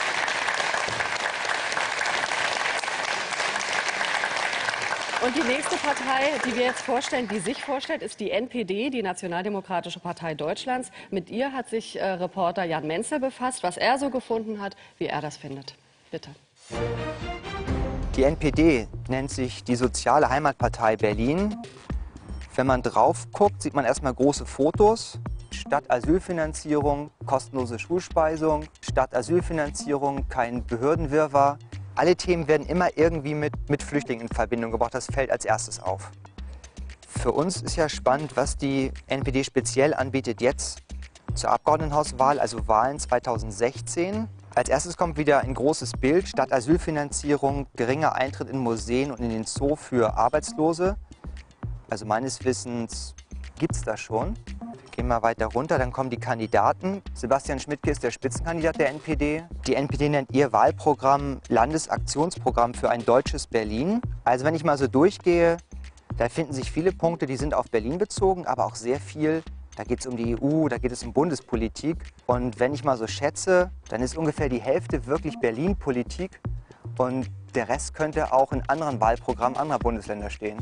S1: Und die nächste Partei, die wir jetzt vorstellen, die sich vorstellt, ist die N P D, die Nationaldemokratische Partei Deutschlands. Mit ihr hat sich äh, Reporter Jan Menzel befasst, was er so gefunden hat, wie er das findet. Bitte.
S16: Die N P D nennt sich die Soziale Heimatpartei Berlin. Wenn man drauf guckt, sieht man erstmal große Fotos. Statt Asylfinanzierung, kostenlose Schulspeisung, statt Asylfinanzierung, kein Behördenwirrwarr. Alle Themen werden immer irgendwie mit, mit Flüchtlingen in Verbindung gebracht. Das fällt als erstes auf. Für uns ist ja spannend, was die N P D speziell anbietet jetzt zur Abgeordnetenhauswahl, also Wahlen zweitausendsechzehn. Als erstes kommt wieder ein großes Bild. Statt Asylfinanzierung, geringer Eintritt in Museen und in den Zoo für Arbeitslose. Also meines Wissens gibt es das schon. Gehen wir weiter runter, dann kommen die Kandidaten. Sebastian Schmidtke ist der Spitzenkandidat der N P D. Die N P D nennt ihr Wahlprogramm Landesaktionsprogramm für ein deutsches Berlin. Also wenn ich mal so durchgehe, da finden sich viele Punkte, die sind auf Berlin bezogen, aber auch sehr viel, da geht es um die E U, da geht es um Bundespolitik. Und wenn ich mal so schätze, dann ist ungefähr die Hälfte wirklich Berlin-Politik und der Rest könnte auch in anderen Wahlprogrammen anderer Bundesländer stehen.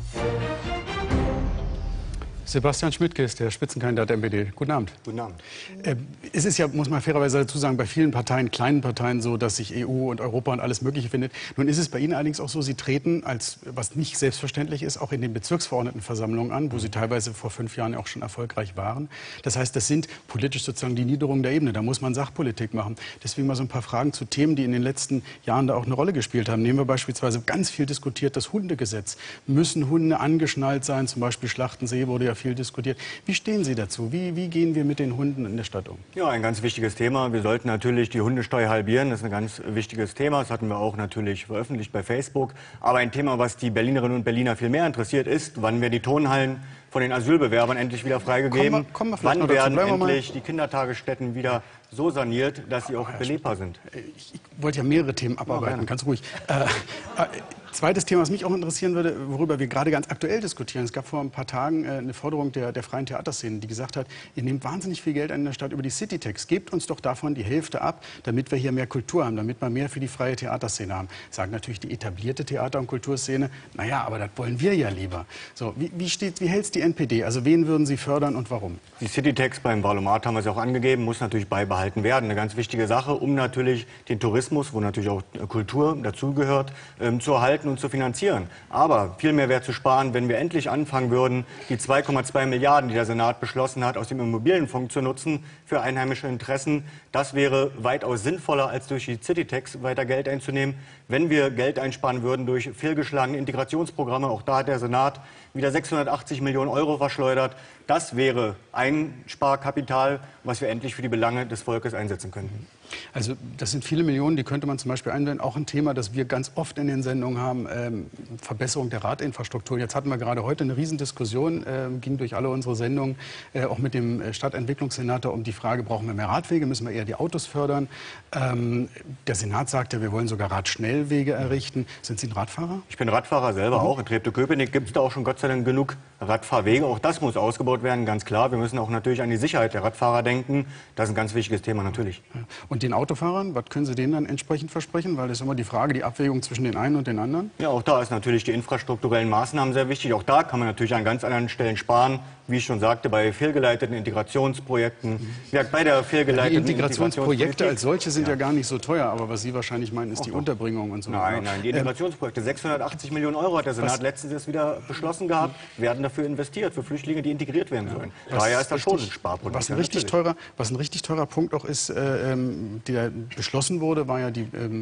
S2: Sebastian Schmidtke ist der Spitzenkandidat der N P D. Guten Abend.
S4: Guten Abend.
S2: Äh, es ist ja, muss man fairerweise dazu sagen, bei vielen Parteien, kleinen Parteien so, dass sich E U und Europa und alles Mögliche findet. Nun ist es bei Ihnen allerdings auch so, Sie treten, als, was nicht selbstverständlich ist, auch in den Bezirksverordnetenversammlungen an, wo Sie teilweise vor fünf Jahren auch schon erfolgreich waren. Das heißt, das sind politisch sozusagen die Niederungen der Ebene. Da muss man Sachpolitik machen. Deswegen mal so ein paar Fragen zu Themen, die in den letzten Jahren da auch eine Rolle gespielt haben. Nehmen wir beispielsweise ganz viel diskutiert das Hundegesetz. Müssen Hunde angeschnallt sein? Zum Beispiel Schlachtensee wurde ja viel diskutiert. Wie stehen Sie dazu? Wie, wie gehen wir mit den Hunden in der Stadt um?
S4: Ja, ein ganz wichtiges Thema. Wir sollten natürlich die Hundesteuer halbieren. Das ist ein ganz wichtiges Thema. Das hatten wir auch natürlich veröffentlicht bei Facebook. Aber ein Thema, was die Berlinerinnen und Berliner viel mehr interessiert, ist, wann werden die Turnhallen von den Asylbewerbern endlich wieder freigegeben?
S2: Kommen wir, kommen wir
S4: wann werden endlich die Kindertagesstätten wieder so saniert, dass sie auch belebbar sind?
S2: Ich, ich wollte ja mehrere Themen abarbeiten, ja, ganz ruhig. Äh, äh, Zweites Thema, was mich auch interessieren würde, worüber wir gerade ganz aktuell diskutieren. Es gab vor ein paar Tagen äh, eine Forderung der, der freien Theaterszene, die gesagt hat, ihr nehmt wahnsinnig viel Geld an der Stadt über die Citytax. Gebt uns doch davon die Hälfte ab, damit wir hier mehr Kultur haben, damit wir mehr für die freie Theaterszene haben. Sagen natürlich die etablierte Theater- und Kulturszene, naja, aber das wollen wir ja lieber. So, wie, wie, steht, wie hält es die N P D? Also wen würden Sie fördern und warum?
S4: Die Citytax beim Wahlomat haben wir es auch angegeben, muss natürlich beibehalten werden. Eine ganz wichtige Sache, um natürlich den Tourismus, wo natürlich auch Kultur dazugehört, ähm, zu erhalten und zu finanzieren. Aber viel mehr wäre zu sparen, wenn wir endlich anfangen würden, die zwei Komma zwei Milliarden, die der Senat beschlossen hat, aus dem Immobilienfonds zu nutzen für einheimische Interessen. Das wäre weitaus sinnvoller, als durch die Citytax weiter Geld einzunehmen. Wenn wir Geld einsparen würden durch fehlgeschlagene Integrationsprogramme, auch da hat der Senat wieder sechshundertachtzig Millionen Euro verschleudert. Das wäre Einsparkapital, was wir endlich für die Belange des Volkes einsetzen könnten.
S2: Also das sind viele Millionen, die könnte man zum Beispiel einwenden. Auch ein Thema, das wir ganz oft in den Sendungen haben, ähm, Verbesserung der Radinfrastruktur. Jetzt hatten wir gerade heute eine Riesendiskussion, äh, ging durch alle unsere Sendungen, äh, auch mit dem Stadtentwicklungssenator um die Frage, brauchen wir mehr Radwege, müssen wir eher die Autos fördern. Ähm, der Senat sagte, wir wollen sogar Radschnellwege errichten. Sind Sie ein Radfahrer?
S4: Ich bin Radfahrer selber mhm. auch. In Treptow-Köpenick gibt es da auch schon Gott sei Dank genug Radfahrwege. Auch das muss ausgebaut werden, ganz klar. Wir müssen auch natürlich an die Sicherheit der Radfahrer denken. Das ist ein ganz wichtiges Thema natürlich.
S2: Ja. Und den Autofahrern, was können Sie denen dann entsprechend versprechen? Weil das ist immer die Frage, die Abwägung zwischen den einen und den anderen.
S4: Ja, auch da ist natürlich die infrastrukturellen Maßnahmen sehr wichtig. Auch da kann man natürlich an ganz anderen Stellen sparen. Wie ich schon sagte, bei fehlgeleiteten Integrationsprojekten. Mhm. Ja, bei der fehlgeleiteten
S2: die Integrationsprojekte als solche sind ja. ja gar nicht so teuer. Aber was Sie wahrscheinlich meinen, ist die Unterbringung und so.
S4: Nein, nein, die Integrationsprojekte. sechshundertachtzig Millionen Euro hat der Senat was? letztens erst wieder beschlossen gehabt, werden dafür investiert, für Flüchtlinge, die integriert werden sollen. Ja. Daher ist das schon ein Sparprodukt.
S2: Was ein, richtig teurer, was ein richtig teurer Punkt auch ist, äh, der beschlossen wurde, war ja die ähm,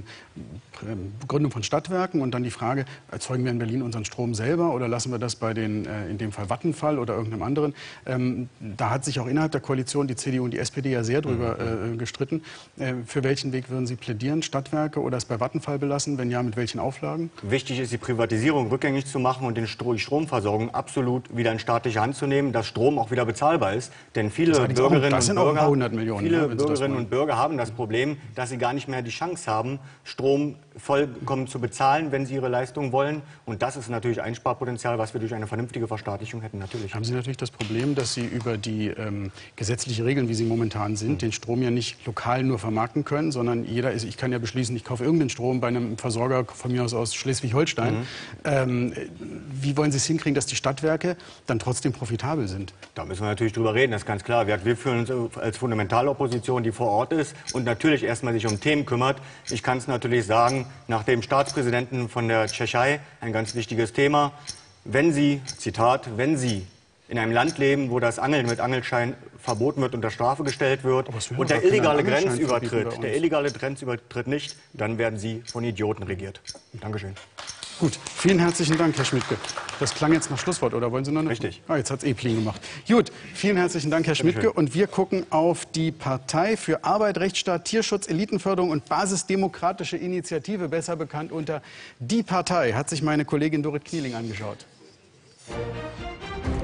S2: Gründung von Stadtwerken und dann die Frage, erzeugen wir in Berlin unseren Strom selber oder lassen wir das bei den, äh, in dem Fall Vattenfall oder irgendeinem anderen. Ähm, da hat sich auch innerhalb der Koalition die C D U und die S P D ja sehr drüber äh, gestritten. Äh, für welchen Weg würden Sie plädieren? Stadtwerke oder es bei Vattenfall belassen? Wenn ja, mit welchen Auflagen?
S4: Wichtig ist, die Privatisierung rückgängig zu machen und den Stro die Stromversorgung absolut wieder in staatliche Hand zu nehmen, dass Strom auch wieder bezahlbar ist. Denn viele Bürgerinnen, und Bürger,
S2: Millionen,
S4: viele
S2: ja,
S4: Bürgerinnen und Bürger haben das Problem, dass sie gar nicht mehr die Chance haben, Strom vollkommen zu bezahlen, wenn sie ihre Leistung wollen. Und das ist natürlich ein Sparpotenzial, was wir durch eine vernünftige Verstaatlichung hätten. Natürlich.
S2: Haben Sie natürlich das Problem, dass Sie über die ähm, gesetzliche Regeln, wie sie momentan sind, mhm. den Strom ja nicht lokal nur vermarkten können, sondern jeder ist, ich kann ja beschließen, ich kaufe irgendeinen Strom bei einem Versorger von mir aus aus Schleswig-Holstein. Mhm. Ähm, wie wollen Sie es hinkriegen, dass die Stadtwerke dann trotzdem profitabel sind?
S4: Da müssen wir natürlich drüber reden, das ist ganz klar. Wir, wir fühlen uns als Fundamentalopposition, die vor Ort ist und natürlich erstmal sich um Themen kümmert. Ich kann es natürlich sagen, nach dem Staatspräsidenten von der Tschechei, ein ganz wichtiges Thema. Wenn Sie, Zitat, wenn Sie in einem Land leben, wo das Angeln mit Angelschein verboten wird, unter Strafe gestellt wird und der illegale Grenzübertritt, der illegale Grenzübertritt nicht, dann werden Sie von Idioten regiert. Dankeschön.
S2: Gut, vielen herzlichen Dank, Herr Schmidtke. Das klang jetzt nach Schlusswort, oder wollen Sie noch eine?
S4: Richtig.
S2: Ah, jetzt hat es eh Pling gemacht. Gut, vielen herzlichen Dank, Herr Schmidtke. Und wir gucken auf die Partei für Arbeit, Rechtsstaat, Tierschutz, Elitenförderung und Basisdemokratische Initiative, besser bekannt unter Die Partei, hat sich meine Kollegin Dorit Knieling angeschaut.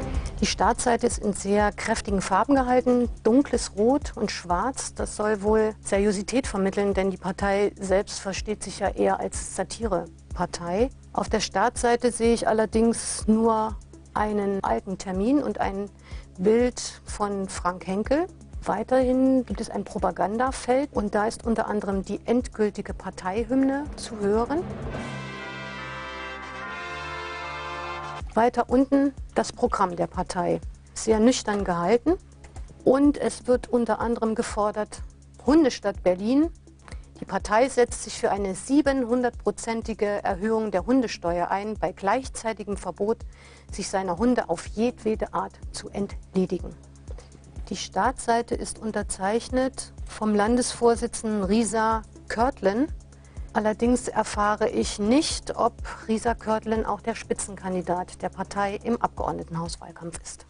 S3: Die Startseite ist in sehr kräftigen Farben gehalten, dunkles Rot und Schwarz. Das soll wohl Seriosität vermitteln, denn die Partei selbst versteht sich ja eher als Satirepartei. Auf der Startseite sehe ich allerdings nur einen alten Termin und ein Bild von Frank Henkel. Weiterhin gibt es ein Propagandafeld und da ist unter anderem die endgültige Parteihymne zu hören. Weiter unten das Programm der Partei. Sehr nüchtern gehalten und es wird unter anderem gefordert, Hundestadt Berlin. Die Partei setzt sich für eine siebenhundertprozentige Erhöhung der Hundesteuer ein, bei gleichzeitigem Verbot, sich seiner Hunde auf jedwede Art zu entledigen. Die Startseite ist unterzeichnet vom Landesvorsitzenden Risa Körtlen. Allerdings erfahre ich nicht, ob Risa Körtlen auch der Spitzenkandidat der Partei im Abgeordnetenhauswahlkampf ist.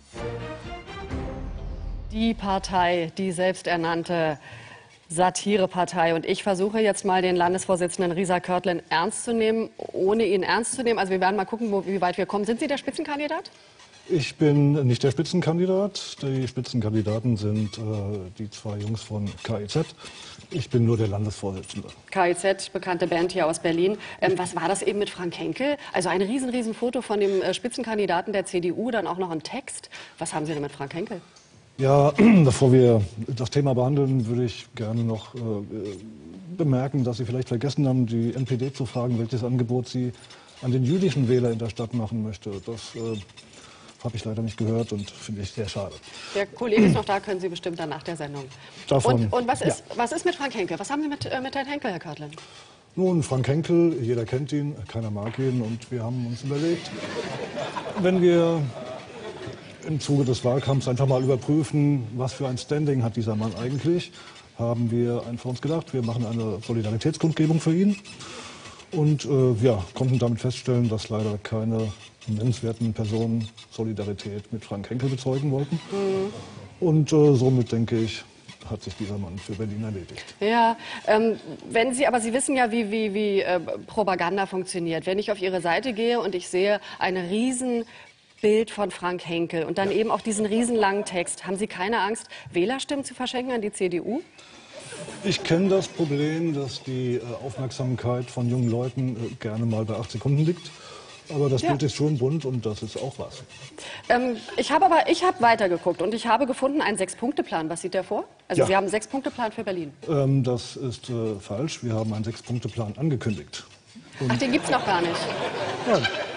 S1: Die Partei, die selbsternannte Satirepartei. Und ich versuche jetzt mal den Landesvorsitzenden Risa Körtlen ernst zu nehmen, ohne ihn ernst zu nehmen. Also wir werden mal gucken, wo, wie weit wir kommen. Sind Sie der Spitzenkandidat?
S22: Ich bin nicht der Spitzenkandidat. Die Spitzenkandidaten sind äh, die zwei Jungs von K I Z. Ich bin nur der Landesvorsitzende.
S1: K I Z, bekannte Band hier aus Berlin. Ähm, was war das eben mit Frank Henkel? Also ein riesen, riesen Foto von dem äh, Spitzenkandidaten der C D U, dann auch noch ein Text. Was haben Sie denn mit Frank Henkel?
S22: Ja, bevor wir das Thema behandeln, würde ich gerne noch äh, bemerken, dass Sie vielleicht vergessen haben, die N P D zu fragen, welches Angebot sie an den jüdischen Wähler in der Stadt machen möchte. Das äh, habe ich leider nicht gehört und finde ich sehr schade.
S1: Der Kollege ist noch da, können Sie bestimmt dann nach der Sendung.
S22: Davon,
S1: und und was, ist,
S22: ja.
S1: was ist mit Frank Henkel? Was haben Sie mit, äh, mit Herrn Henkel, Herr Körtlen?
S22: Nun, Frank Henkel, jeder kennt ihn, keiner mag ihn und wir haben uns überlegt, wenn wir im Zuge des Wahlkampfs einfach mal überprüfen, was für ein Standing hat dieser Mann eigentlich, haben wir einfach uns gedacht, wir machen eine Solidaritätskundgebung für ihn und äh, ja, konnten damit feststellen, dass leider keine nennenswerten Personen Solidarität mit Frank Henkel bezeugen wollten. Mhm. Und äh, somit, denke ich, hat sich dieser Mann für Berlin erledigt.
S1: Ja, ähm, wenn Sie, aber Sie wissen ja, wie, wie, wie äh, Propaganda funktioniert. Wenn ich auf Ihre Seite gehe und ich sehe ein Riesenbild von Frank Henkel und dann ja. eben auch diesen riesenlangen Text, haben Sie keine Angst, Wählerstimmen zu verschenken an die C D U?
S22: Ich kenne das Problem, dass die äh, Aufmerksamkeit von jungen Leuten äh, gerne mal bei acht Sekunden liegt. Aber das Bild ja. ist schon bunt und das ist auch was.
S1: Ähm, ich habe aber ich habe weitergeguckt und ich habe gefunden einen Sechs-Punkte-Plan. Was sieht der vor? Also ja. Sie haben einen Sechs-Punkte-Plan für Berlin.
S22: Ähm, das ist äh, falsch. Wir haben einen Sechs-Punkte-Plan angekündigt.
S1: Und Ach, den gibt es noch gar nicht.
S22: Ja.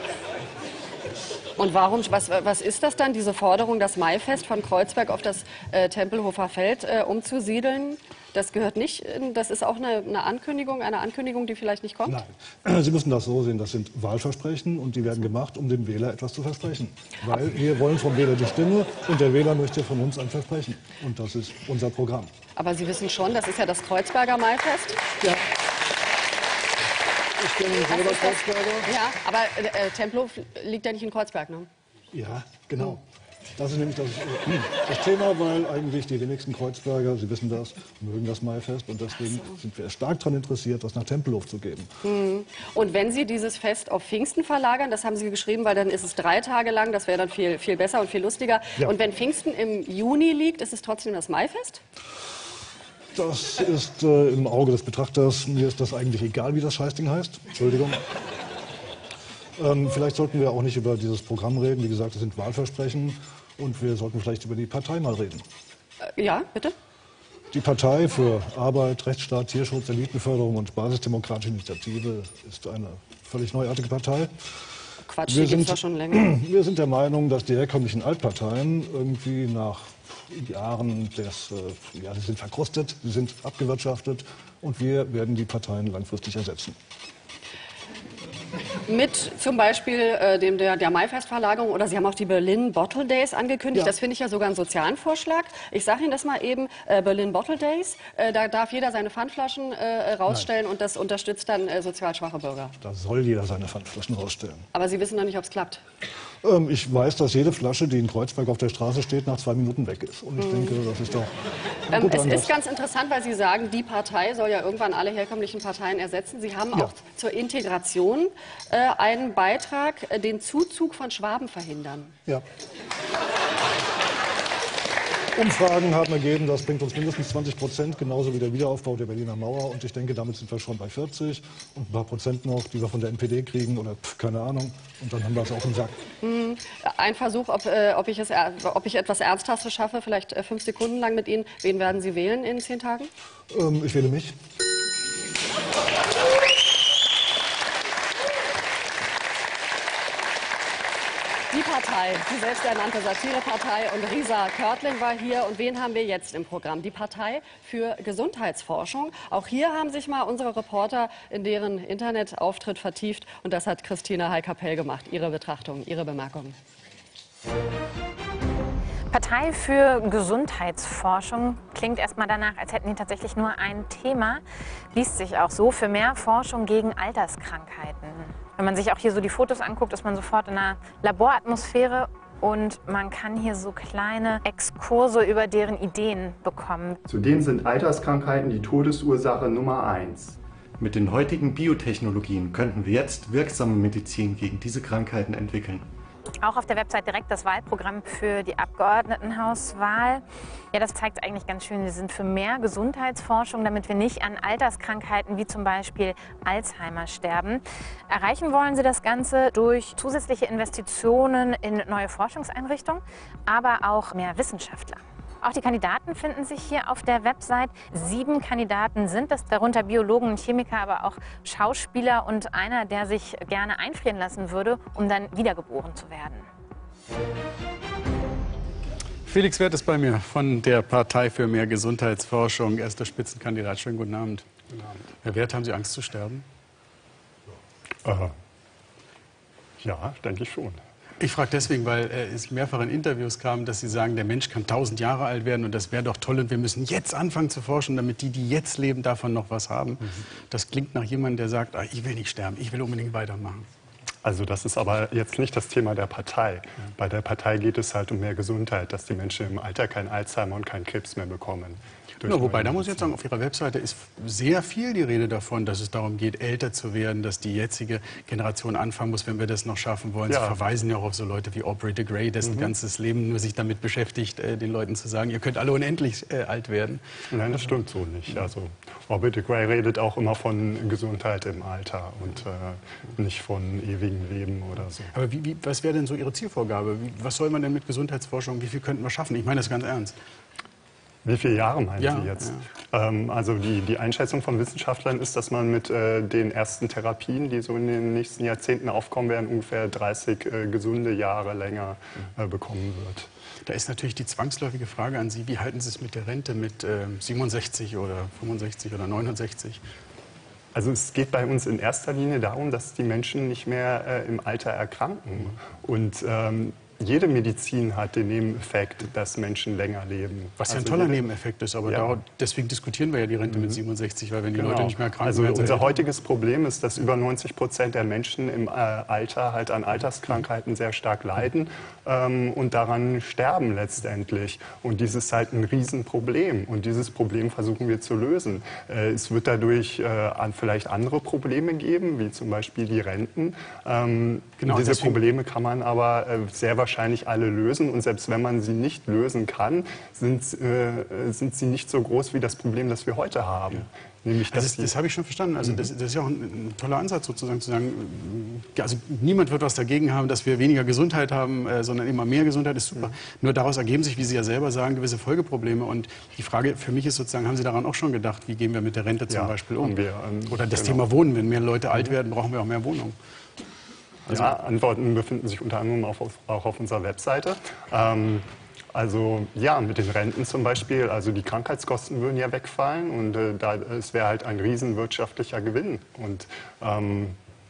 S1: Und warum, was, was ist das dann, diese Forderung, das Maifest von Kreuzberg auf das äh, Tempelhofer Feld äh, umzusiedeln? Das gehört nicht, das ist auch eine, eine Ankündigung, eine Ankündigung, die vielleicht nicht kommt?
S22: Nein, Sie müssen das so sehen, das sind Wahlversprechen und die werden gemacht, um dem Wähler etwas zu versprechen. Weil wir wollen vom Wähler die Stimme und der Wähler möchte von uns ein Versprechen. Und das ist unser Programm.
S1: Aber Sie wissen schon, das ist ja das Kreuzberger Maifest?
S22: Ja. Ich bin selber Kreuzberger.
S1: Ja, aber äh, Tempelhof liegt ja nicht in Kreuzberg, ne?
S22: Ja, genau. Das ist nämlich das, das Thema, weil eigentlich die wenigsten Kreuzberger, Sie wissen das, mögen das Maifest und deswegen so. sind wir stark daran interessiert, das nach Tempelhof zu geben.
S1: Hm. Und wenn Sie dieses Fest auf Pfingsten verlagern, das haben Sie geschrieben, weil dann ist es drei Tage lang, das wäre dann viel, viel besser und viel lustiger. Ja. Und wenn Pfingsten im Juni liegt, ist es trotzdem das Maifest?
S22: Das ist äh, im Auge des Betrachters. Mir ist das eigentlich egal, wie das Scheißding heißt. Entschuldigung. Ähm, vielleicht sollten wir auch nicht über dieses Programm reden. Wie gesagt, es sind Wahlversprechen. Und wir sollten vielleicht über die Partei mal reden.
S1: Äh, ja, bitte?
S22: Die Partei für Arbeit, Rechtsstaat, Tierschutz, Elitenförderung und Basisdemokratische Initiative ist eine völlig neuartige Partei.
S1: Quatsch, die gibt es doch schon länger.
S22: Wir sind der Meinung, dass die herkömmlichen Altparteien irgendwie nach Jahren des, äh, ja, sie sind verkrustet, sie sind abgewirtschaftet und wir werden die Parteien langfristig ersetzen.
S1: Mit zum Beispiel äh, dem, der, der Maifestverlagerung oder Sie haben auch die Berlin Bottle Days angekündigt. Ja. Das finde ich ja sogar einen sozialen Vorschlag. Ich sage Ihnen das mal eben, äh, Berlin Bottle Days, äh, da darf jeder seine Pfandflaschen äh, rausstellen Nein. und das unterstützt dann äh, sozial schwache Bürger.
S22: Da soll jeder seine Pfandflaschen rausstellen.
S1: Aber Sie wissen noch nicht, ob es klappt.
S22: Ähm, ich weiß, dass jede Flasche, die in Kreuzberg auf der Straße steht, nach zwei Minuten weg ist. Und ich mhm. denke, das ist doch ein guter
S1: ähm, Es
S22: Ansatz.
S1: ist ganz interessant, weil Sie sagen, die Partei soll ja irgendwann alle herkömmlichen Parteien ersetzen. Sie haben ja. auch zur Integration äh, einen Beitrag, äh, den Zuzug von Schwaben verhindern.
S22: Ja. Umfragen haben ergeben, das bringt uns mindestens zwanzig Prozent, genauso wie der Wiederaufbau der Berliner Mauer. Und ich denke, damit sind wir schon bei vierzig und ein paar Prozent noch, die wir von der N P D kriegen oder pf, keine Ahnung. Und dann haben wir es auch im Sack.
S1: Ein Versuch, ob, äh, ob, ich es, ob ich etwas Ernsthaftes schaffe, vielleicht äh, fünf Sekunden lang mit Ihnen. Wen werden Sie wählen in zehn Tagen?
S22: Ähm, ich wähle mich.
S1: Die Partei, die selbsternannte Satirepartei, und Risa Körtling war hier. Und wen haben wir jetzt im Programm? Die Partei für Gesundheitsforschung. Auch hier haben sich mal unsere Reporter in deren Internetauftritt vertieft. Und das hat Christina Heil-Kapell gemacht. Ihre Betrachtung, Ihre Bemerkungen.
S5: Partei für Gesundheitsforschung klingt erstmal danach, als hätten die tatsächlich nur ein Thema. Liest sich auch so: für mehr Forschung gegen Alterskrankheiten. Wenn man sich auch hier so die Fotos anguckt, ist man sofort in einer Laboratmosphäre und man kann hier so kleine Exkurse über deren Ideen bekommen.
S6: Zudem sind Alterskrankheiten die Todesursache Nummer eins.
S23: Mit den heutigen Biotechnologien könnten wir jetzt wirksame Medizin gegen diese Krankheiten entwickeln.
S5: Auch auf der Website direkt das Wahlprogramm für die Abgeordnetenhauswahl. Ja, das zeigt eigentlich ganz schön. Wir sind für mehr Gesundheitsforschung, damit wir nicht an Alterskrankheiten wie zum Beispiel Alzheimer sterben. Erreichen wollen sie das Ganze durch zusätzliche Investitionen in neue Forschungseinrichtungen, aber auch mehr Wissenschaftler. Auch die Kandidaten finden sich hier auf der Website. Sieben Kandidaten sind es, darunter Biologen und Chemiker, aber auch Schauspieler und einer, der sich gerne einfrieren lassen würde, um dann wiedergeboren zu werden.
S2: Felix Werth ist bei mir von der Partei für mehr Gesundheitsforschung. Er ist der Spitzenkandidat. Schönen guten Abend. Guten Abend. Herr Werth, haben Sie Angst zu sterben?
S24: Äh, ja, denke ich schon.
S2: Ich frage deswegen, weil äh, es mehrfach in Interviews kam, dass Sie sagen, der Mensch kann tausend Jahre alt werden und das wäre doch toll und wir müssen jetzt anfangen zu forschen, damit die, die jetzt leben, davon noch was haben. Mhm. Das klingt nach jemandem, der sagt, ah, ich will nicht sterben, ich will unbedingt weitermachen.
S24: Also das ist aber jetzt nicht das Thema der Partei. Bei der Partei geht es halt um mehr Gesundheit, dass die Menschen im Alter kein Alzheimer und keinen Krebs mehr bekommen.
S2: Ja, wobei, da muss ich jetzt sagen, auf Ihrer Webseite ist sehr viel die Rede davon, dass es darum geht, älter zu werden, dass die jetzige Generation anfangen muss, wenn wir das noch schaffen wollen. Ja. Sie verweisen ja auch auf so Leute wie Aubrey de Grey, dessen mhm. ganzes Leben nur sich damit beschäftigt, äh, den Leuten zu sagen, ihr könnt alle unendlich äh, alt werden.
S24: Nein, das stimmt so nicht. Also Aubrey de Grey redet auch immer von Gesundheit im Alter und äh, nicht von ewigem Leben oder so.
S2: Aber wie, wie, was wäre denn so Ihre Zielvorgabe? Wie, was soll man denn mit Gesundheitsforschung, wie viel könnten wir schaffen? Ich meine das ganz ernst.
S24: Wie viele Jahre meinen
S2: ja,
S24: Sie jetzt?
S2: Ja.
S24: Ähm, also die, die Einschätzung von Wissenschaftlern ist, dass man mit äh, den ersten Therapien, die so in den nächsten Jahrzehnten aufkommen werden, ungefähr dreißig äh, gesunde Jahre länger äh, bekommen wird.
S2: Da ist natürlich die zwangsläufige Frage an Sie, wie halten Sie es mit der Rente mit äh, siebenundsechzig oder fünfundsechzig oder neunundsechzig?
S24: Also es geht bei uns in erster Linie darum, dass die Menschen nicht mehr äh, im Alter erkranken. Mhm. Und ähm, jede Medizin hat den Nebeneffekt, dass Menschen länger leben.
S2: Was ja ein also toller Nebeneffekt ist, aber ja. da, deswegen diskutieren wir ja die Rente mhm. mit siebenundsechzig, weil wenn die genau. Leute nicht mehr krank
S24: also
S2: werden.
S24: Also unser heutiges Problem ist, dass über neunzig Prozent der Menschen im äh, Alter halt an Alterskrankheiten sehr stark leiden ähm, und daran sterben letztendlich. Und dies ist halt ein Riesenproblem und dieses Problem versuchen wir zu lösen. Äh, es wird dadurch äh, an vielleicht andere Probleme geben, wie zum Beispiel die Renten. Ähm, genau, diese deswegen. Probleme kann man aber äh, sehr wahrscheinlich alle lösen und selbst wenn man sie nicht lösen kann, sind, äh, sind sie nicht so groß wie das Problem, das wir heute haben. Ja. Nämlich,
S2: also das, das habe ich schon verstanden. Also das, das ist ja auch ein, ein toller Ansatz sozusagen zu sagen, also niemand wird was dagegen haben, dass wir weniger Gesundheit haben, äh, sondern immer mehr Gesundheit ist super. Mhm. Nur daraus ergeben sich, wie Sie ja selber sagen, gewisse Folgeprobleme. Und die Frage für mich ist sozusagen, haben Sie daran auch schon gedacht, wie gehen wir mit der Rente zum ja, Beispiel um? Wir, ähm, Oder das genau. Thema Wohnen, wenn mehr Leute mhm. alt werden, brauchen wir auch mehr Wohnungen.
S24: Also ja, Antworten befinden sich unter anderem auch auf, auch auf unserer Webseite. Ähm, also ja, mit den Renten zum Beispiel, also die Krankheitskosten würden ja wegfallen und äh, da, es wäre halt ein riesen wirtschaftlicher Gewinn. Und ähm,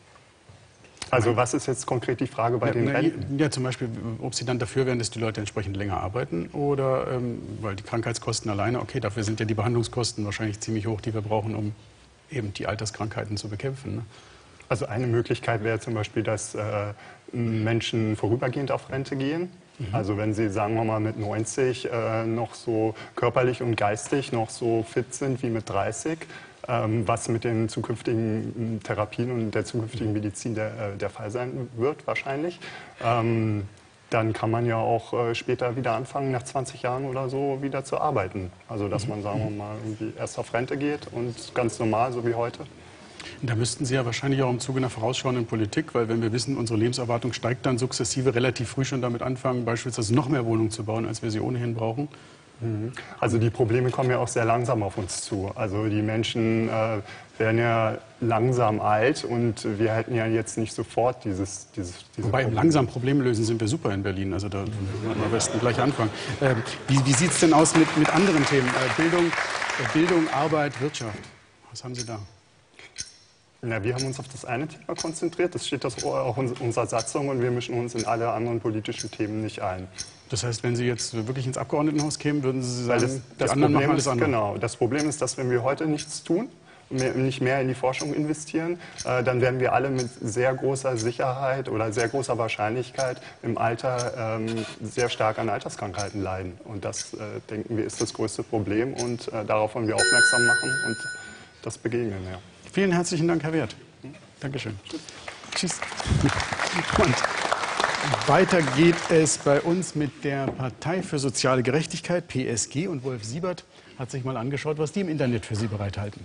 S24: also was ist jetzt konkret die Frage bei ja, den Renten?
S2: Ja, zum Beispiel, ob Sie dann dafür wären, dass die Leute entsprechend länger arbeiten oder, ähm, weil die Krankheitskosten alleine, okay, dafür sind ja die Behandlungskosten wahrscheinlich ziemlich hoch, die wir brauchen, um eben die Alterskrankheiten zu bekämpfen. Ne?
S24: Also eine Möglichkeit wäre zum Beispiel, dass äh, Menschen vorübergehend auf Rente gehen. Mhm. Also wenn sie, sagen wir mal, mit neunzig äh, noch so körperlich und geistig noch so fit sind wie mit dreißig, ähm, was mit den zukünftigen Therapien und der zukünftigen Medizin der, äh, der Fall sein wird wahrscheinlich. Ähm, dann kann man ja auch äh, später wieder anfangen, nach zwanzig Jahren oder so wieder zu arbeiten. Also dass man, sagen wir mal, irgendwie erst auf Rente geht und ganz normal, so wie heute.
S2: Da müssten Sie ja wahrscheinlich auch im Zuge einer vorausschauenden Politik, weil wenn wir wissen, unsere Lebenserwartung steigt dann sukzessive, relativ früh schon damit anfangen, beispielsweise noch mehr Wohnungen zu bauen, als wir sie ohnehin brauchen.
S24: Also die Probleme kommen ja auch sehr langsam auf uns zu. Also die Menschen äh, werden ja langsam alt und wir hätten ja jetzt nicht sofort dieses, dieses diese
S2: Wobei im langsam Probleme lösen sind wir super in Berlin. Also da wollen wir am besten gleich anfangen. Äh, wie wie sieht es denn aus mit, mit anderen Themen? Äh, Bildung, äh, Bildung, Arbeit, Wirtschaft. Was haben Sie da?
S24: Na, wir haben uns auf das eine Thema konzentriert. Das steht das auch in unserer Satzung und wir mischen uns in alle anderen politischen Themen nicht ein.
S2: Das heißt, wenn Sie jetzt wirklich ins Abgeordnetenhaus kämen, würden Sie sagen,
S24: das,
S2: die
S24: das
S2: anderen
S24: Problem
S2: machen alles
S24: ist,
S2: andere?
S24: Genau. Das Problem ist, dass wenn wir heute nichts tun, mehr, nicht mehr in die Forschung investieren, äh, dann werden wir alle mit sehr großer Sicherheit oder sehr großer Wahrscheinlichkeit im Alter ähm, sehr stark an Alterskrankheiten leiden. Und das, äh, denken wir, ist das größte Problem und äh, darauf wollen wir aufmerksam machen und das begegnen. Ja.
S2: Vielen herzlichen Dank, Herr Wert. Dankeschön. Tschüss. Und weiter geht es bei uns mit der Partei für soziale Gerechtigkeit, P S G. Und Wolf Siebert hat sich mal angeschaut, was die im Internet für Sie bereithalten.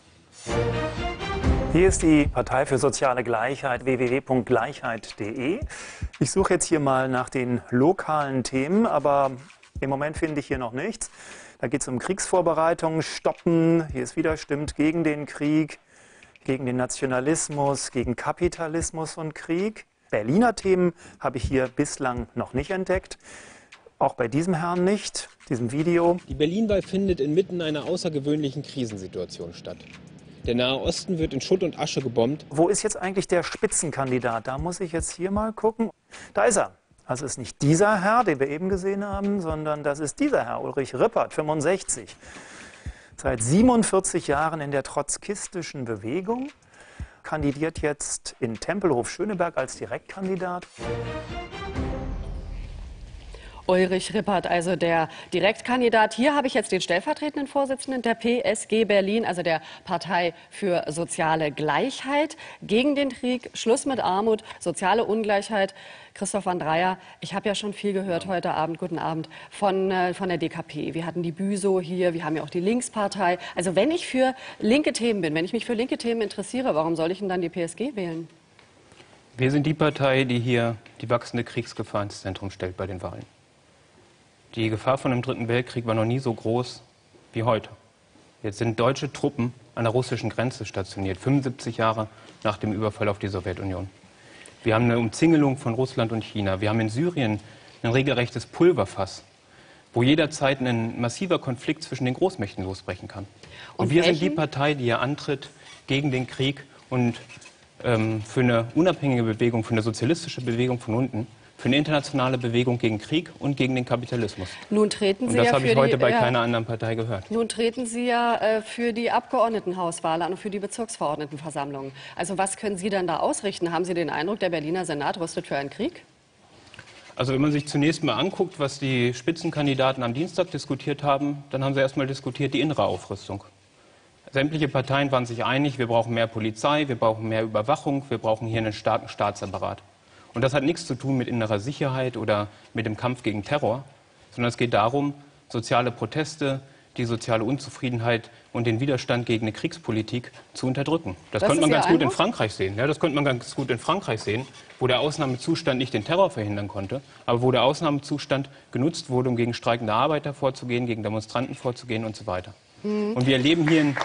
S7: Hier ist die Partei für soziale Gleichheit, w w w punkt gleichheit punkt de. Ich suche jetzt hier mal nach den lokalen Themen, aber im Moment finde ich hier noch nichts. Da geht es um Kriegsvorbereitungen, Stoppen, hier ist wieder stimmt, gegen den Krieg, gegen den Nationalismus, gegen Kapitalismus und Krieg. Berliner Themen habe ich hier bislang noch nicht entdeckt. Auch bei diesem Herrn nicht, diesem Video.
S9: Die Berlin-Wahl findet inmitten einer außergewöhnlichen Krisensituation statt. Der Nahe Osten wird in Schutt und Asche gebombt.
S7: Wo ist jetzt eigentlich der Spitzenkandidat? Da muss ich jetzt hier mal gucken. Da ist er. Also ist nicht dieser Herr, den wir eben gesehen haben, sondern das ist dieser Herr, Ulrich Rippert, fünfundsechzig. Seit siebenundvierzig Jahren in der trotzkistischen Bewegung. Kandidiert jetzt in Tempelhof-Schöneberg als Direktkandidat.
S1: Ulrich Rippert, also der Direktkandidat. Hier habe ich jetzt den stellvertretenden Vorsitzenden der P S G Berlin, also der Partei für soziale Gleichheit, gegen den Krieg, Schluss mit Armut, soziale Ungleichheit. Christoph van Dreyer, ich habe ja schon viel gehört heute Abend, guten Abend, von, äh, von der D K P. Wir hatten die Büso hier, wir haben ja auch die Linkspartei. Also wenn ich für linke Themen bin, wenn ich mich für linke Themen interessiere, warum soll ich denn dann die P S G wählen?
S13: Wir sind die Partei, die hier die wachsende Kriegsgefahr ins Zentrum stellt bei den Wahlen. Die Gefahr von einem Dritten Weltkrieg war noch nie so groß wie heute. Jetzt sind deutsche Truppen an der russischen Grenze stationiert, fünfundsiebzig Jahre nach dem Überfall auf die Sowjetunion. Wir haben eine Umzingelung von Russland und China. Wir haben in Syrien ein regelrechtes Pulverfass, wo jederzeit ein massiver Konflikt zwischen den Großmächten losbrechen kann. Und, und wir welchen? sind die Partei, die hier antritt gegen den Krieg und ähm, für eine unabhängige Bewegung, für eine sozialistische Bewegung von unten, für eine internationale Bewegung gegen Krieg und gegen den Kapitalismus.
S1: Nun treten Sie
S13: und das
S1: ja
S13: habe
S1: für
S13: ich heute
S1: die,
S13: bei
S1: ja,
S13: keiner anderen Partei gehört.
S1: Nun treten Sie ja äh, für die Abgeordnetenhauswahl an und für die Bezirksverordnetenversammlungen. Also was können Sie dann da ausrichten? Haben Sie den Eindruck, der Berliner Senat rüstet für einen Krieg?
S13: Also wenn man sich zunächst mal anguckt, was die Spitzenkandidaten am Dienstag diskutiert haben, dann haben sie erst mal diskutiert die innere Aufrüstung. Sämtliche Parteien waren sich einig, wir brauchen mehr Polizei, wir brauchen mehr Überwachung, wir brauchen hier einen starken Staatsapparat. Und das hat nichts zu tun mit innerer Sicherheit oder mit dem Kampf gegen Terror, sondern es geht darum, soziale Proteste, die soziale Unzufriedenheit und den Widerstand gegen eine Kriegspolitik zu unterdrücken. Das, das konnte man ganz gut in Frankreich sehen. Ja, das konnte man ganz gut in Frankreich sehen, wo der Ausnahmezustand nicht den Terror verhindern konnte, aber wo der Ausnahmezustand genutzt wurde, um gegen streikende Arbeiter vorzugehen, gegen Demonstranten vorzugehen und so weiter. Mhm. Und wir erleben hier in,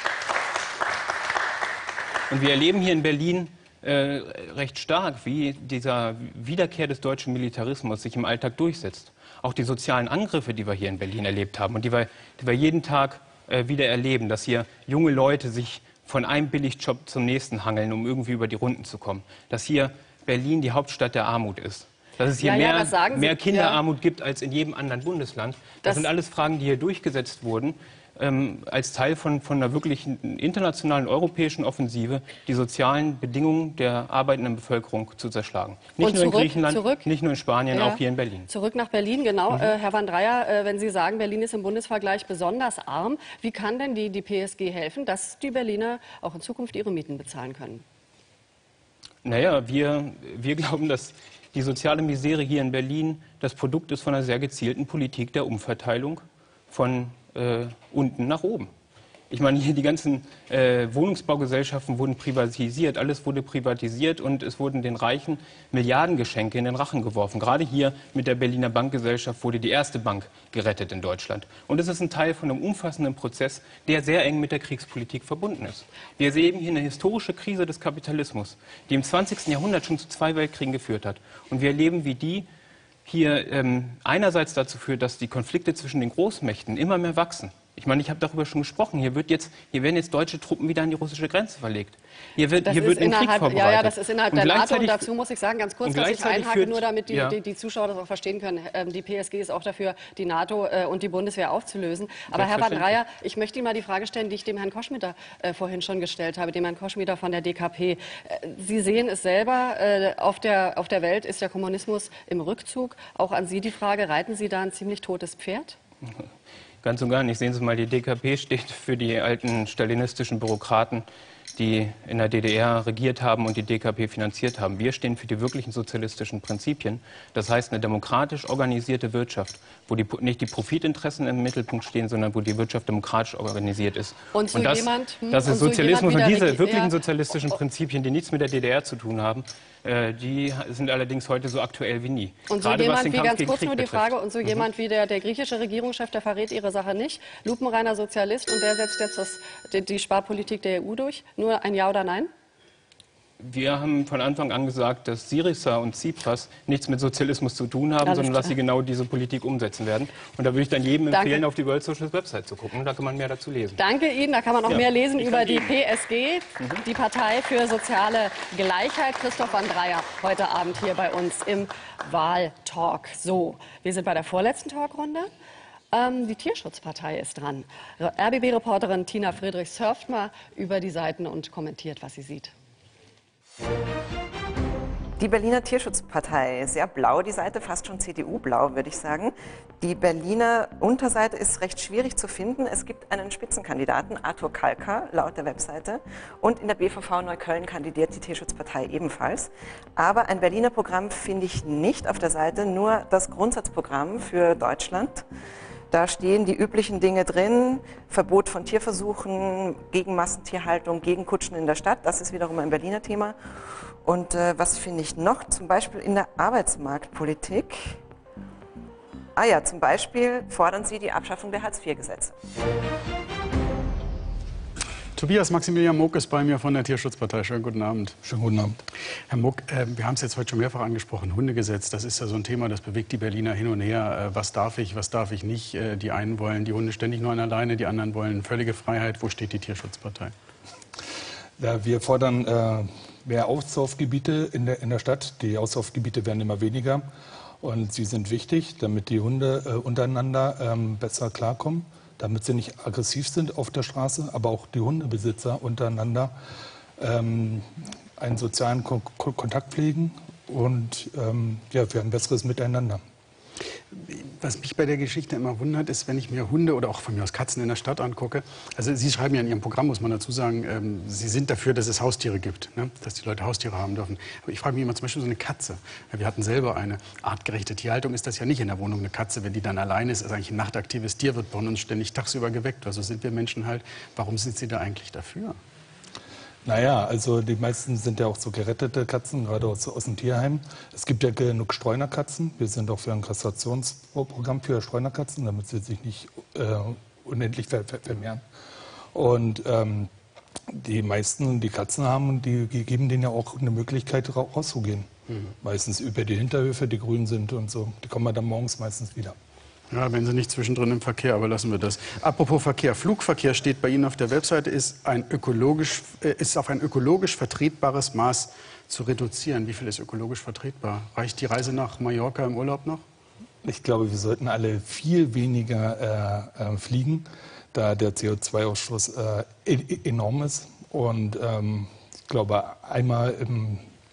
S13: und wir erleben hier in Berlin Äh, recht stark, wie dieser Wiederkehr des deutschen Militarismus sich im Alltag durchsetzt. Auch die sozialen Angriffe, die wir hier in Berlin erlebt haben und die wir, die wir jeden Tag äh, wieder erleben, dass hier junge Leute sich von einem Billigjob zum nächsten hangeln, um irgendwie über die Runden zu kommen. Dass hier Berlin die Hauptstadt der Armut ist. Dass es hier
S1: ja,
S13: mehr,
S1: ja,
S13: mehr Kinderarmut
S1: ja.
S13: gibt als in jedem anderen Bundesland. Das,
S1: das
S13: sind alles Fragen, die hier durchgesetzt wurden. Ähm, als Teil von, von einer wirklich internationalen europäischen Offensive, die sozialen Bedingungen der arbeitenden Bevölkerung zu zerschlagen. Nicht
S1: Und
S13: nur
S1: zurück,
S13: in Griechenland,
S1: zurück.
S13: nicht nur in Spanien,
S1: Ja.
S13: auch hier in Berlin.
S1: Zurück nach Berlin, genau.
S13: Mhm.
S1: Äh, Herr van Dreyer, äh, wenn Sie sagen, Berlin ist im Bundesvergleich besonders arm, wie kann denn die, die P S G helfen, dass die Berliner auch in Zukunft ihre Mieten bezahlen können?
S13: Naja, wir, wir glauben, dass
S9: die soziale Misere hier in Berlin das Produkt ist von einer sehr gezielten Politik der Umverteilung von äh, unten nach oben. Ich meine, hier die ganzen äh, Wohnungsbaugesellschaften wurden privatisiert, alles wurde privatisiert und es wurden den Reichen Milliardengeschenke in den Rachen geworfen. Gerade hier mit der Berliner Bankgesellschaft wurde die erste Bank gerettet in Deutschland. Und es ist ein Teil von einem umfassenden Prozess, der sehr eng mit der Kriegspolitik verbunden ist. Wir sehen hier eine historische Krise des Kapitalismus, die im zwanzigsten Jahrhundert schon zu zwei Weltkriegen geführt hat. Und wir erleben, wie die hier ähm, einerseits dazu führt, dass die Konflikte zwischen den Großmächten immer mehr wachsen. Ich meine, ich habe darüber schon gesprochen. Hier, wird jetzt, hier werden jetzt deutsche Truppen wieder an die russische Grenze verlegt. Hier wird, hier wird ein Krieg vorbereitet.
S1: Ja, ja, das ist innerhalb der NATO. Und dazu muss ich sagen, ganz kurz, dass ich einhake,
S9: führt,
S1: nur damit die,
S9: ja.
S1: die, die Zuschauer das auch verstehen können. Ähm, die P S G ist auch dafür, die NATO äh, und die Bundeswehr aufzulösen. Aber Herr Van-Dreyer, ich möchte Ihnen mal die Frage stellen, die ich dem Herrn Koschmider äh, vorhin schon gestellt habe, dem Herrn Koschmider von der D K P. Äh, Sie sehen es selber, äh, auf, der, auf der Welt ist der Kommunismus im Rückzug. Auch an Sie die Frage, reiten Sie da ein ziemlich totes Pferd?
S9: Ganz und gar nicht. Sehen Sie mal, die D K P steht für die alten stalinistischen Bürokraten, die in der D D R regiert haben und die D K P finanziert haben. Wir stehen für die wirklichen sozialistischen Prinzipien. Das heißt, eine demokratisch organisierte Wirtschaft, wo die, nicht die Profitinteressen im Mittelpunkt stehen, sondern wo die Wirtschaft demokratisch organisiert ist.
S1: Und so
S9: und das,
S1: jemand, hm,
S9: das ist
S1: und so
S9: Sozialismus und diese
S1: ja.
S9: wirklichen sozialistischen Prinzipien, die nichts mit der D D R zu tun haben, äh, die sind allerdings heute so aktuell wie nie.
S1: Und so
S9: Gerade
S1: jemand
S9: was den
S1: wie,
S9: Kampf
S1: ganz
S9: gegen
S1: kurz
S9: Krieg
S1: nur die
S9: betrifft.
S1: Frage, und so
S9: Mhm.
S1: jemand wie der, der griechische Regierungschef, der verrät ihre Sache nicht, lupenreiner Sozialist, und der setzt jetzt das, die, die Sparpolitik der E U durch. Nur ein Ja oder Nein?
S9: Wir haben von Anfang an gesagt, dass Syriza und Tsipras nichts mit Sozialismus zu tun haben,
S1: Alles
S9: sondern
S1: klar.
S9: dass sie genau diese Politik umsetzen werden. Und da würde ich dann jedem
S1: Danke.
S9: empfehlen, auf die World Socialist Website zu gucken. Da kann man mehr dazu lesen.
S1: Danke Ihnen. Da kann man noch
S9: Ja.
S1: mehr lesen
S9: Ich
S1: über
S9: danke
S1: die
S9: Ihnen.
S1: P S G, die Partei für soziale Gleichheit. Christoph Van-Dreyer heute Abend hier bei uns im Wahltalk. So, wir sind bei der vorletzten Talkrunde. Ähm, die Tierschutzpartei ist dran. R B B-Reporterin Tina Friedrich surft mal über die Seiten und kommentiert, was sie sieht.
S10: Die Berliner Tierschutzpartei, sehr blau die Seite, fast schon C D U-blau, würde ich sagen. Die Berliner Unterseite ist recht schwierig zu finden. Es gibt einen Spitzenkandidaten, Arthur Kalka, laut der Webseite. Und in der B V V Neukölln kandidiert die Tierschutzpartei ebenfalls. Aber ein Berliner Programm finde ich nicht auf der Seite, nur das Grundsatzprogramm für Deutschland. Da stehen die üblichen Dinge drin, Verbot von Tierversuchen, gegen Massentierhaltung, gegen Kutschen in der Stadt. Das ist wiederum ein Berliner Thema. Und äh, was finde ich noch? Zum Beispiel in der Arbeitsmarktpolitik. Ah ja, zum Beispiel fordern Sie die Abschaffung der Hartz vier Gesetze.
S2: Tobias Maximilian Muck ist bei mir von der Tierschutzpartei. Schönen guten Abend.
S22: Schönen guten Abend.
S2: Herr Muck, äh, wir haben es jetzt heute schon mehrfach angesprochen. Hundegesetz, das ist ja so ein Thema, das bewegt die Berliner hin und her. Äh, was darf ich, was darf ich nicht? Äh, die einen wollen die Hunde ständig nur an der Leine, die anderen wollen völlige Freiheit. Wo steht die Tierschutzpartei?
S22: Ja, wir fordern äh, mehr Auslaufgebiete in der, in der Stadt. Die Auslaufgebiete werden immer weniger. Und sie sind wichtig, damit die Hunde äh, untereinander ähm, besser klarkommen, damit sie nicht aggressiv sind auf der Straße, aber auch die Hundebesitzer untereinander ähm, einen sozialen Ko Ko Kontakt pflegen und ähm, ja, für ein besseres Miteinander.
S2: Was mich bei der Geschichte immer wundert, ist, wenn ich mir Hunde oder auch von mir aus Katzen in der Stadt angucke. Also Sie schreiben ja in Ihrem Programm, muss man dazu sagen, ähm, Sie sind dafür, dass es Haustiere gibt, ne? Dass die Leute Haustiere haben dürfen. Aber ich frage mich immer zum Beispiel so eine Katze. Wir hatten selber eine artgerechte Tierhaltung, ist das ja nicht in der Wohnung eine Katze. Wenn die dann alleine ist, ist eigentlich ein nachtaktives Tier, wird von uns ständig tagsüber geweckt. Also sind wir Menschen halt. Warum sind Sie da eigentlich dafür?
S22: Naja, also die meisten sind ja auch so gerettete Katzen, gerade aus, aus dem Tierheim. Es gibt ja genug Streunerkatzen. Wir sind auch für ein Kastrationsprogramm für Streunerkatzen, damit sie sich nicht äh, unendlich ver ver vermehren. Und ähm, die meisten, die Katzen haben, die, die geben denen ja auch eine Möglichkeit, ra rauszugehen. Mhm. Meistens über die Hinterhöfe, die grün sind und so. Die kommen dann morgens meistens wieder.
S2: Ja, wenn sie nicht zwischendrin im Verkehr, aber lassen wir das. Apropos Verkehr, Flugverkehr steht bei Ihnen auf der Webseite, ist, ein ökologisch, äh, ist auf ein ökologisch vertretbares Maß zu reduzieren. Wie viel ist ökologisch vertretbar? Reicht die Reise nach Mallorca im Urlaub noch?
S22: Ich glaube, wir sollten alle viel weniger äh, äh, fliegen, da der C O zwei Ausstoß äh, e enorm ist. Und ähm, ich glaube, einmal im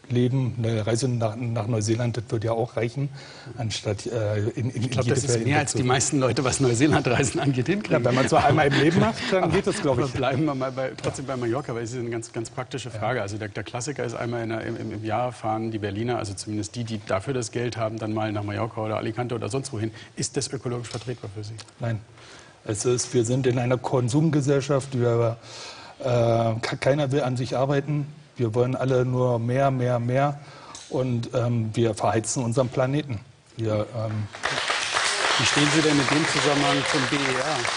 S22: leben. Eine Reise nach, nach Neuseeland, das würde ja auch reichen, anstatt äh, in, in
S2: Ich glaube, das ist mehr, als die meisten Leute, was Neuseeland-Reisen angeht, hinkriegen.
S22: Ja, wenn man es so einmal im Leben macht, dann geht das, glaube ich.
S2: Aber bleiben wir mal bei, trotzdem bei Mallorca, weil es ist eine ganz, ganz praktische Frage. Also der, der Klassiker ist einmal in der, im, im Jahr fahren die Berliner, also zumindest die, die dafür das Geld haben, dann mal nach Mallorca oder Alicante oder sonst wohin. Ist das ökologisch vertretbar für Sie?
S22: Nein. Es ist, wir sind in einer Konsumgesellschaft, wir, äh, keiner will an sich arbeiten. Wir wollen alle nur mehr, mehr, mehr. Und ähm, wir verheizen unseren Planeten. Wir, ähm
S2: Wie stehen Sie denn in dem Zusammenhang zum B E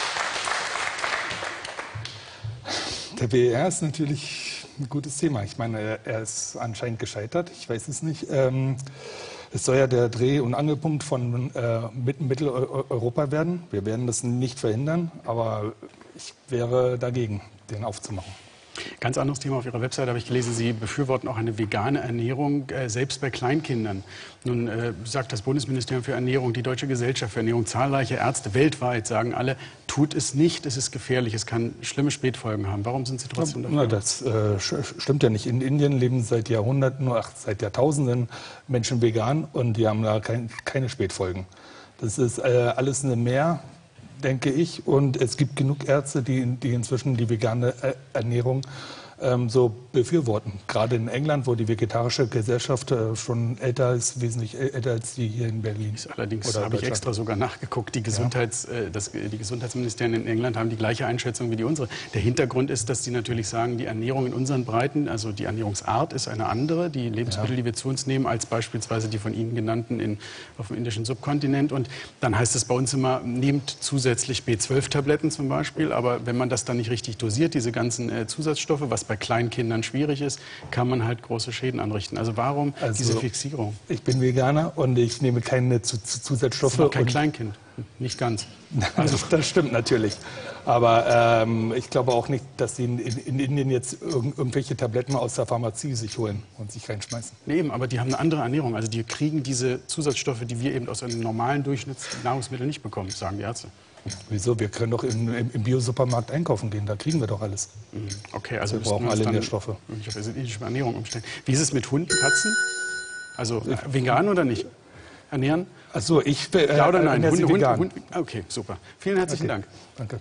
S2: R?
S22: Der B E R ist natürlich ein gutes Thema. Ich meine, er ist anscheinend gescheitert. Ich weiß es nicht. Ähm, es soll ja der Dreh- und Angelpunkt von äh, Mitteleuropa werden. Wir werden das nicht verhindern, aber ich wäre dagegen, den aufzumachen.
S2: Ganz anderes Thema. Auf Ihrer Website habe ich gelesen, Sie befürworten auch eine vegane Ernährung, äh, selbst bei Kleinkindern. Nun äh, sagt das Bundesministerium für Ernährung, die Deutsche Gesellschaft für Ernährung, zahlreiche Ärzte weltweit sagen alle, tut es nicht, es ist gefährlich, es kann schlimme Spätfolgen haben. Warum sind Sie trotzdem dafür?
S22: Na, das äh, stimmt ja nicht. In Indien leben seit Jahrhunderten, ach, seit Jahrtausenden Menschen vegan und die haben da kein, keine Spätfolgen. Das ist äh, alles eine Mehr, denke ich. Und es gibt genug Ärzte, die, die inzwischen die vegane Ernährung ähm, so befürworten. Gerade in England, wo die vegetarische Gesellschaft äh, schon älter ist, wesentlich älter als die hier in Berlin.
S2: Allerdings habe ich extra sogar nachgeguckt. Die, Gesundheits, ja. äh, das, die Gesundheitsministerien in England haben die gleiche Einschätzung wie die unsere. Der Hintergrund ist, dass sie natürlich sagen, die Ernährung in unseren Breiten, also die Ernährungsart ist eine andere. Die Lebensmittel, ja. die wir zu uns nehmen, als beispielsweise die von Ihnen genannten in, auf dem indischen Subkontinent. Und dann heißt es bei uns immer, nehmt zusätzlich B zwölf Tabletten zum Beispiel. Aber wenn man das dann nicht richtig dosiert, diese ganzen äh, Zusatzstoffe, was bei Kleinkindern schwierig ist, kann man halt große Schäden anrichten. Also warum also, diese Fixierung?
S22: Ich bin Veganer und ich nehme keine Zusatzstoffe.
S2: Das ist kein Kleinkind, nicht ganz.
S22: Also das stimmt natürlich. Aber ähm, ich glaube auch nicht, dass sie in, in Indien jetzt irg irgendwelche Tabletten aus der Pharmazie sich holen und sich reinschmeißen.
S2: Nee, eben, aber die haben eine andere Ernährung. Also die kriegen diese Zusatzstoffe, die wir eben aus einem normalen Durchschnittsnahrungsmittel nicht bekommen, sagen die Ärzte.
S22: Wieso? Wir können doch im, im, im Bio-Supermarkt einkaufen gehen, da kriegen wir doch alles.
S2: Okay, also
S22: wir brauchen alle Nährstoffe.
S2: Ich auf indische Ernährung umstellen. Wie ist es mit Hunden, Katzen? Also äh, vegan oder nicht? Ernähren?
S22: Ach so, ich
S2: äh, ja oder nein?
S22: Hunde,
S2: Hunde,
S22: vegan.
S2: Hunde, Hunde, okay, super. Vielen herzlichen
S22: okay.
S2: Dank.
S22: Danke.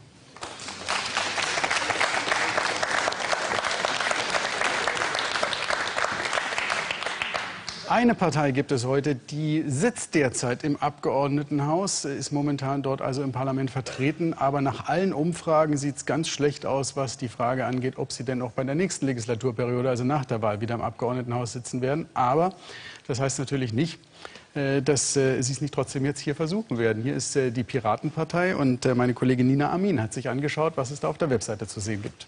S2: Eine Partei gibt es heute, die sitzt derzeit im Abgeordnetenhaus, ist momentan dort also im Parlament vertreten. Aber nach allen Umfragen sieht es ganz schlecht aus, was die Frage angeht, ob sie denn auch bei der nächsten Legislaturperiode, also nach der Wahl, wieder im Abgeordnetenhaus sitzen werden. Aber das heißt natürlich nicht, dass sie es nicht trotzdem jetzt hier versuchen werden. Hier ist die Piratenpartei und meine Kollegin Nina Amin hat sich angeschaut, was es da auf der Webseite zu sehen gibt.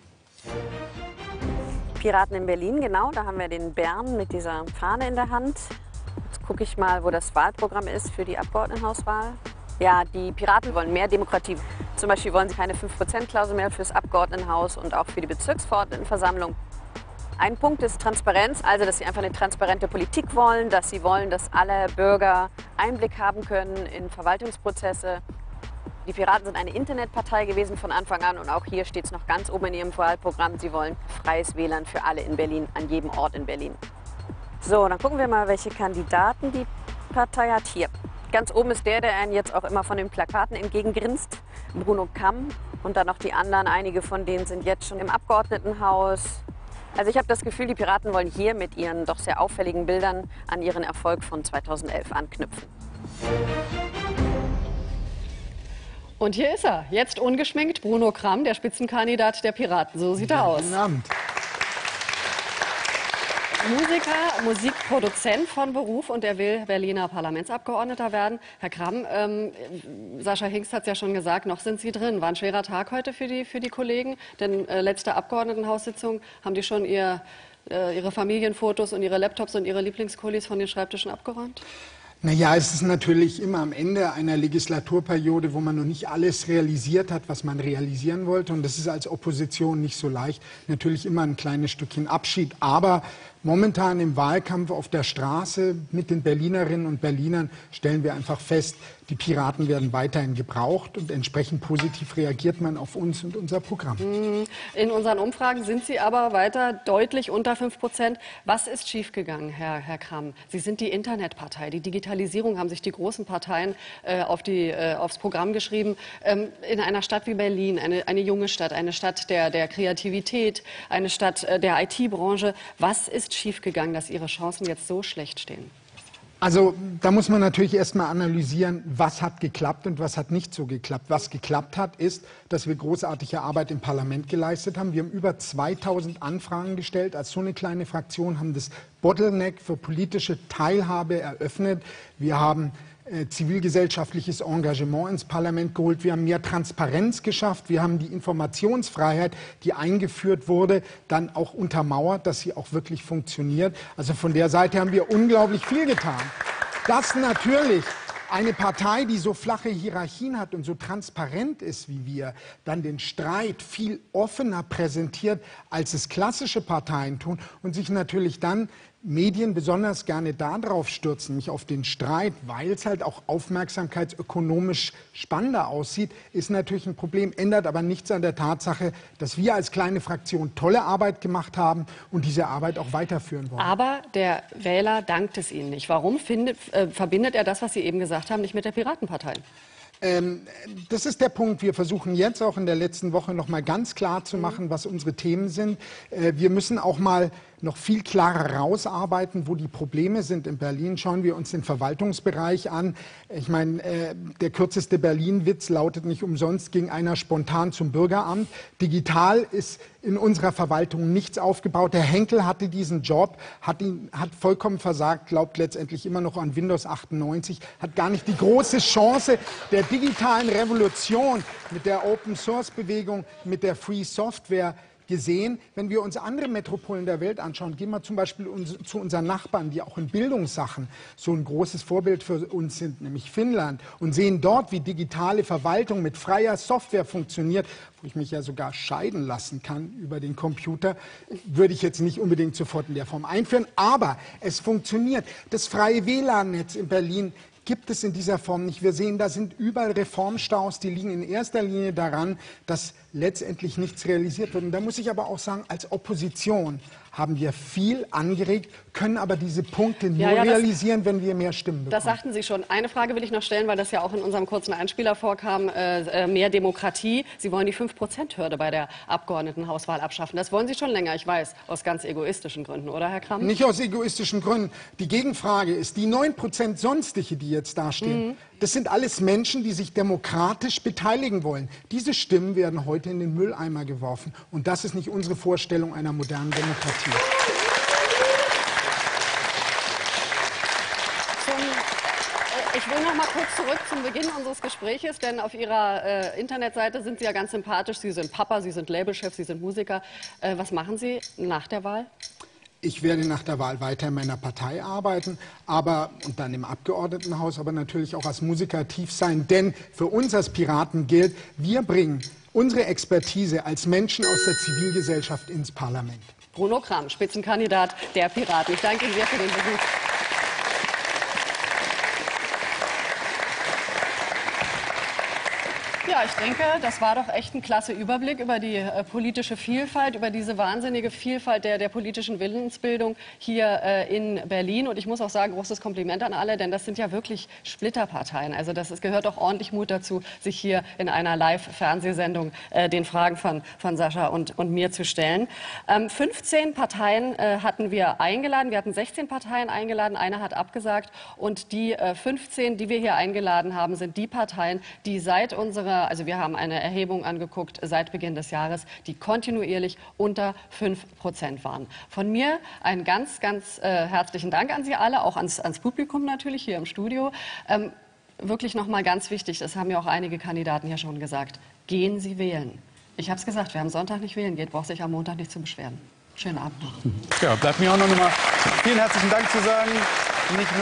S1: Piraten in Berlin, genau. Da haben wir den Bären mit dieser Fahne in der Hand. Jetzt gucke ich mal, wo das Wahlprogramm ist für die Abgeordnetenhauswahl. Ja, die Piraten wollen mehr Demokratie. Zum Beispiel wollen sie keine fünf Prozent Klausel mehr fürs Abgeordnetenhaus und auch für die Bezirksverordnetenversammlung. Ein Punkt ist Transparenz, also dass sie einfach eine transparente Politik wollen, dass sie wollen, dass alle Bürger Einblick haben können in Verwaltungsprozesse. Die Piraten sind eine Internetpartei gewesen von Anfang an und auch hier steht es noch ganz oben in ihrem Wahlprogramm. Sie wollen freies WLAN für alle in Berlin, an jedem Ort in Berlin. So, dann gucken wir mal, welche Kandidaten die Partei hat. Hier, ganz oben ist der, der einen jetzt auch immer von den Plakaten entgegengrinst, Bruno Kamm. Und dann noch die anderen, einige von denen sind jetzt schon im Abgeordnetenhaus. Also ich habe das Gefühl, die Piraten wollen hier mit ihren doch sehr auffälligen Bildern an ihren Erfolg von zweitausendelf anknüpfen. Und hier ist er, jetzt ungeschminkt, Bruno Kamm, der Spitzenkandidat der Piraten. So sieht er aus.
S11: Guten Abend.
S1: Musiker, Musikproduzent von Beruf und er will Berliner Parlamentsabgeordneter werden. Herr Kamm, ähm, Sascha Hingst hat es ja schon gesagt, noch sind Sie drin. War ein schwerer Tag heute für die, für die Kollegen, denn äh, letzte Abgeordnetenhaussitzung haben die schon ihr, äh, ihre Familienfotos und ihre Laptops und ihre Lieblingskulis von den Schreibtischen abgeräumt?
S11: Naja, es ist natürlich immer am Ende einer Legislaturperiode, wo man noch nicht alles realisiert hat, was man realisieren wollte. Und das ist als Opposition nicht so leicht. Natürlich immer ein kleines Stückchen Abschied. Aber Momentan im Wahlkampf auf der Straße mit den Berlinerinnen und Berlinern stellen wir einfach fest, die Piraten werden weiterhin gebraucht und entsprechend positiv reagiert man auf uns und unser Programm.
S1: In unseren Umfragen sind Sie aber weiter deutlich unter fünf Prozent. Was ist schiefgegangen, Herr, Herr Cramm? Sie sind die Internetpartei. Die Digitalisierung haben sich die großen Parteien äh, auf die, äh, aufs Programm geschrieben. Ähm, in einer Stadt wie Berlin, eine, eine junge Stadt, eine Stadt der, der Kreativität, eine Stadt äh, der I T-Branche. Was ist schiefgegangen, dass Ihre Chancen jetzt so schlecht stehen?
S11: Also da muss man natürlich erstmal analysieren, was hat geklappt und was hat nicht so geklappt. Was geklappt hat, ist, dass wir großartige Arbeit im Parlament geleistet haben. Wir haben über zweitausend Anfragen gestellt als so eine kleine Fraktion, haben das Bottleneck für politische Teilhabe eröffnet. Wir haben äh, zivilgesellschaftliches Engagement ins Parlament geholt. Wir haben mehr Transparenz geschafft. Wir haben die Informationsfreiheit, die eingeführt wurde, dann auch untermauert, dass sie auch wirklich funktioniert. Also von der Seite haben wir unglaublich viel getan. Dass natürlich eine Partei, die so flache Hierarchien hat und so transparent ist wie wir, dann den Streit viel offener präsentiert, als es klassische Parteien tun und sich natürlich dann Medien besonders gerne darauf stürzen, nicht auf den Streit, weil es halt auch aufmerksamkeitsökonomisch spannender aussieht, ist natürlich ein Problem, ändert aber nichts an der Tatsache, dass wir als kleine Fraktion tolle Arbeit gemacht haben und diese Arbeit auch weiterführen wollen.
S1: Aber der Wähler dankt es Ihnen nicht. Warum findet, äh, verbindet er das, was Sie eben gesagt haben, nicht mit der Piratenpartei?
S11: Ähm, das ist der Punkt. Wir versuchen jetzt auch in der letzten Woche noch mal ganz klar zu machen, was unsere Themen sind. Äh, wir müssen auch mal noch viel klarer rausarbeiten, wo die Probleme sind in Berlin. Schauen wir uns den Verwaltungsbereich an. Ich meine, äh, der kürzeste Berlin-Witz lautet nicht umsonst, ging einer spontan zum Bürgeramt. Digital ist in unserer Verwaltung nichts aufgebaut. Herr Henkel hatte diesen Job, hat, ihn, hat vollkommen versagt, glaubt letztendlich immer noch an Windows achtundneunzig, hat gar nicht die große Chance der digitalen Revolution mit der Open-Source-Bewegung, mit der Free Software gesehen. Wenn wir uns andere Metropolen der Welt anschauen, gehen wir zum Beispiel uns, zu unseren Nachbarn, die auch in Bildungssachen so ein großes Vorbild für uns sind, nämlich Finnland, und sehen dort, wie digitale Verwaltung mit freier Software funktioniert, wo ich mich ja sogar scheiden lassen kann über den Computer, würde ich jetzt nicht unbedingt sofort in der Form einführen, aber es funktioniert. Das freie W L A N-Netz in Berlin gibt es in dieser Form nicht. Wir sehen, da sind überall Reformstaus, die liegen in erster Linie daran, dass letztendlich nichts realisiert wird. Und da muss ich aber auch sagen, als Opposition haben wir viel angeregt, können aber diese Punkte nur ja, ja, realisieren, wenn wir mehr Stimmen bekommen.
S1: Das sagten Sie schon. Eine Frage will ich noch stellen, weil das ja auch in unserem kurzen Einspieler vorkam, äh, mehr Demokratie. Sie wollen die fünf Prozent Hürde bei der Abgeordnetenhauswahl abschaffen. Das wollen Sie schon länger, ich weiß, aus ganz egoistischen Gründen, oder Herr Cramm?
S11: Nicht aus egoistischen Gründen. Die Gegenfrage ist, die neun Prozent Sonstige, die jetzt dastehen, mhm. das sind alles Menschen, die sich demokratisch beteiligen wollen. Diese Stimmen werden heute in den Mülleimer geworfen. Und das ist nicht unsere Vorstellung einer modernen Demokratie.
S1: Zum, äh, ich will noch mal kurz zurück zum Beginn unseres Gespräches, denn auf Ihrer äh, Internetseite sind Sie ja ganz sympathisch. Sie sind Papa, Sie sind Labelchef, Sie sind Musiker. Äh, was machen Sie nach der Wahl?
S11: Ich werde nach der Wahl weiter in meiner Partei arbeiten, aber und dann im Abgeordnetenhaus, aber natürlich auch als Musiker aktiv sein. Denn für uns als Piraten gilt, wir bringen unsere Expertise als Menschen aus der Zivilgesellschaft ins Parlament.
S1: Bruno Cramm, Spitzenkandidat der Piraten. Ich danke Ihnen sehr für den Besuch. Ja, ich denke, das war doch echt ein klasse Überblick über die äh, politische Vielfalt, über diese wahnsinnige Vielfalt der, der politischen Willensbildung hier äh, in Berlin. Und ich muss auch sagen, großes Kompliment an alle, denn das sind ja wirklich Splitterparteien. Also das, es gehört auch ordentlich Mut dazu, sich hier in einer Live-Fernsehsendung äh, den Fragen von, von Sascha und, und mir zu stellen. Ähm, fünfzehn Parteien äh, hatten wir eingeladen. Wir hatten sechzehn Parteien eingeladen, eine hat abgesagt. Und die äh, fünfzehn, die wir hier eingeladen haben, sind die Parteien, die seit unserer Also wir haben eine Erhebung angeguckt seit Beginn des Jahres, die kontinuierlich unter fünf Prozent waren. Von mir einen ganz, ganz äh, herzlichen Dank an Sie alle, auch ans, ans Publikum natürlich hier im Studio. Ähm, wirklich noch mal ganz wichtig, das haben ja auch einige Kandidaten hier schon gesagt, gehen Sie wählen. Ich habe es gesagt, wer am Sonntag nicht wählen geht, braucht sich am Montag nicht zu beschweren. Schönen Abend noch.
S2: Ja, bleibt mir auch noch mal vielen herzlichen Dank zu sagen. Nicht nur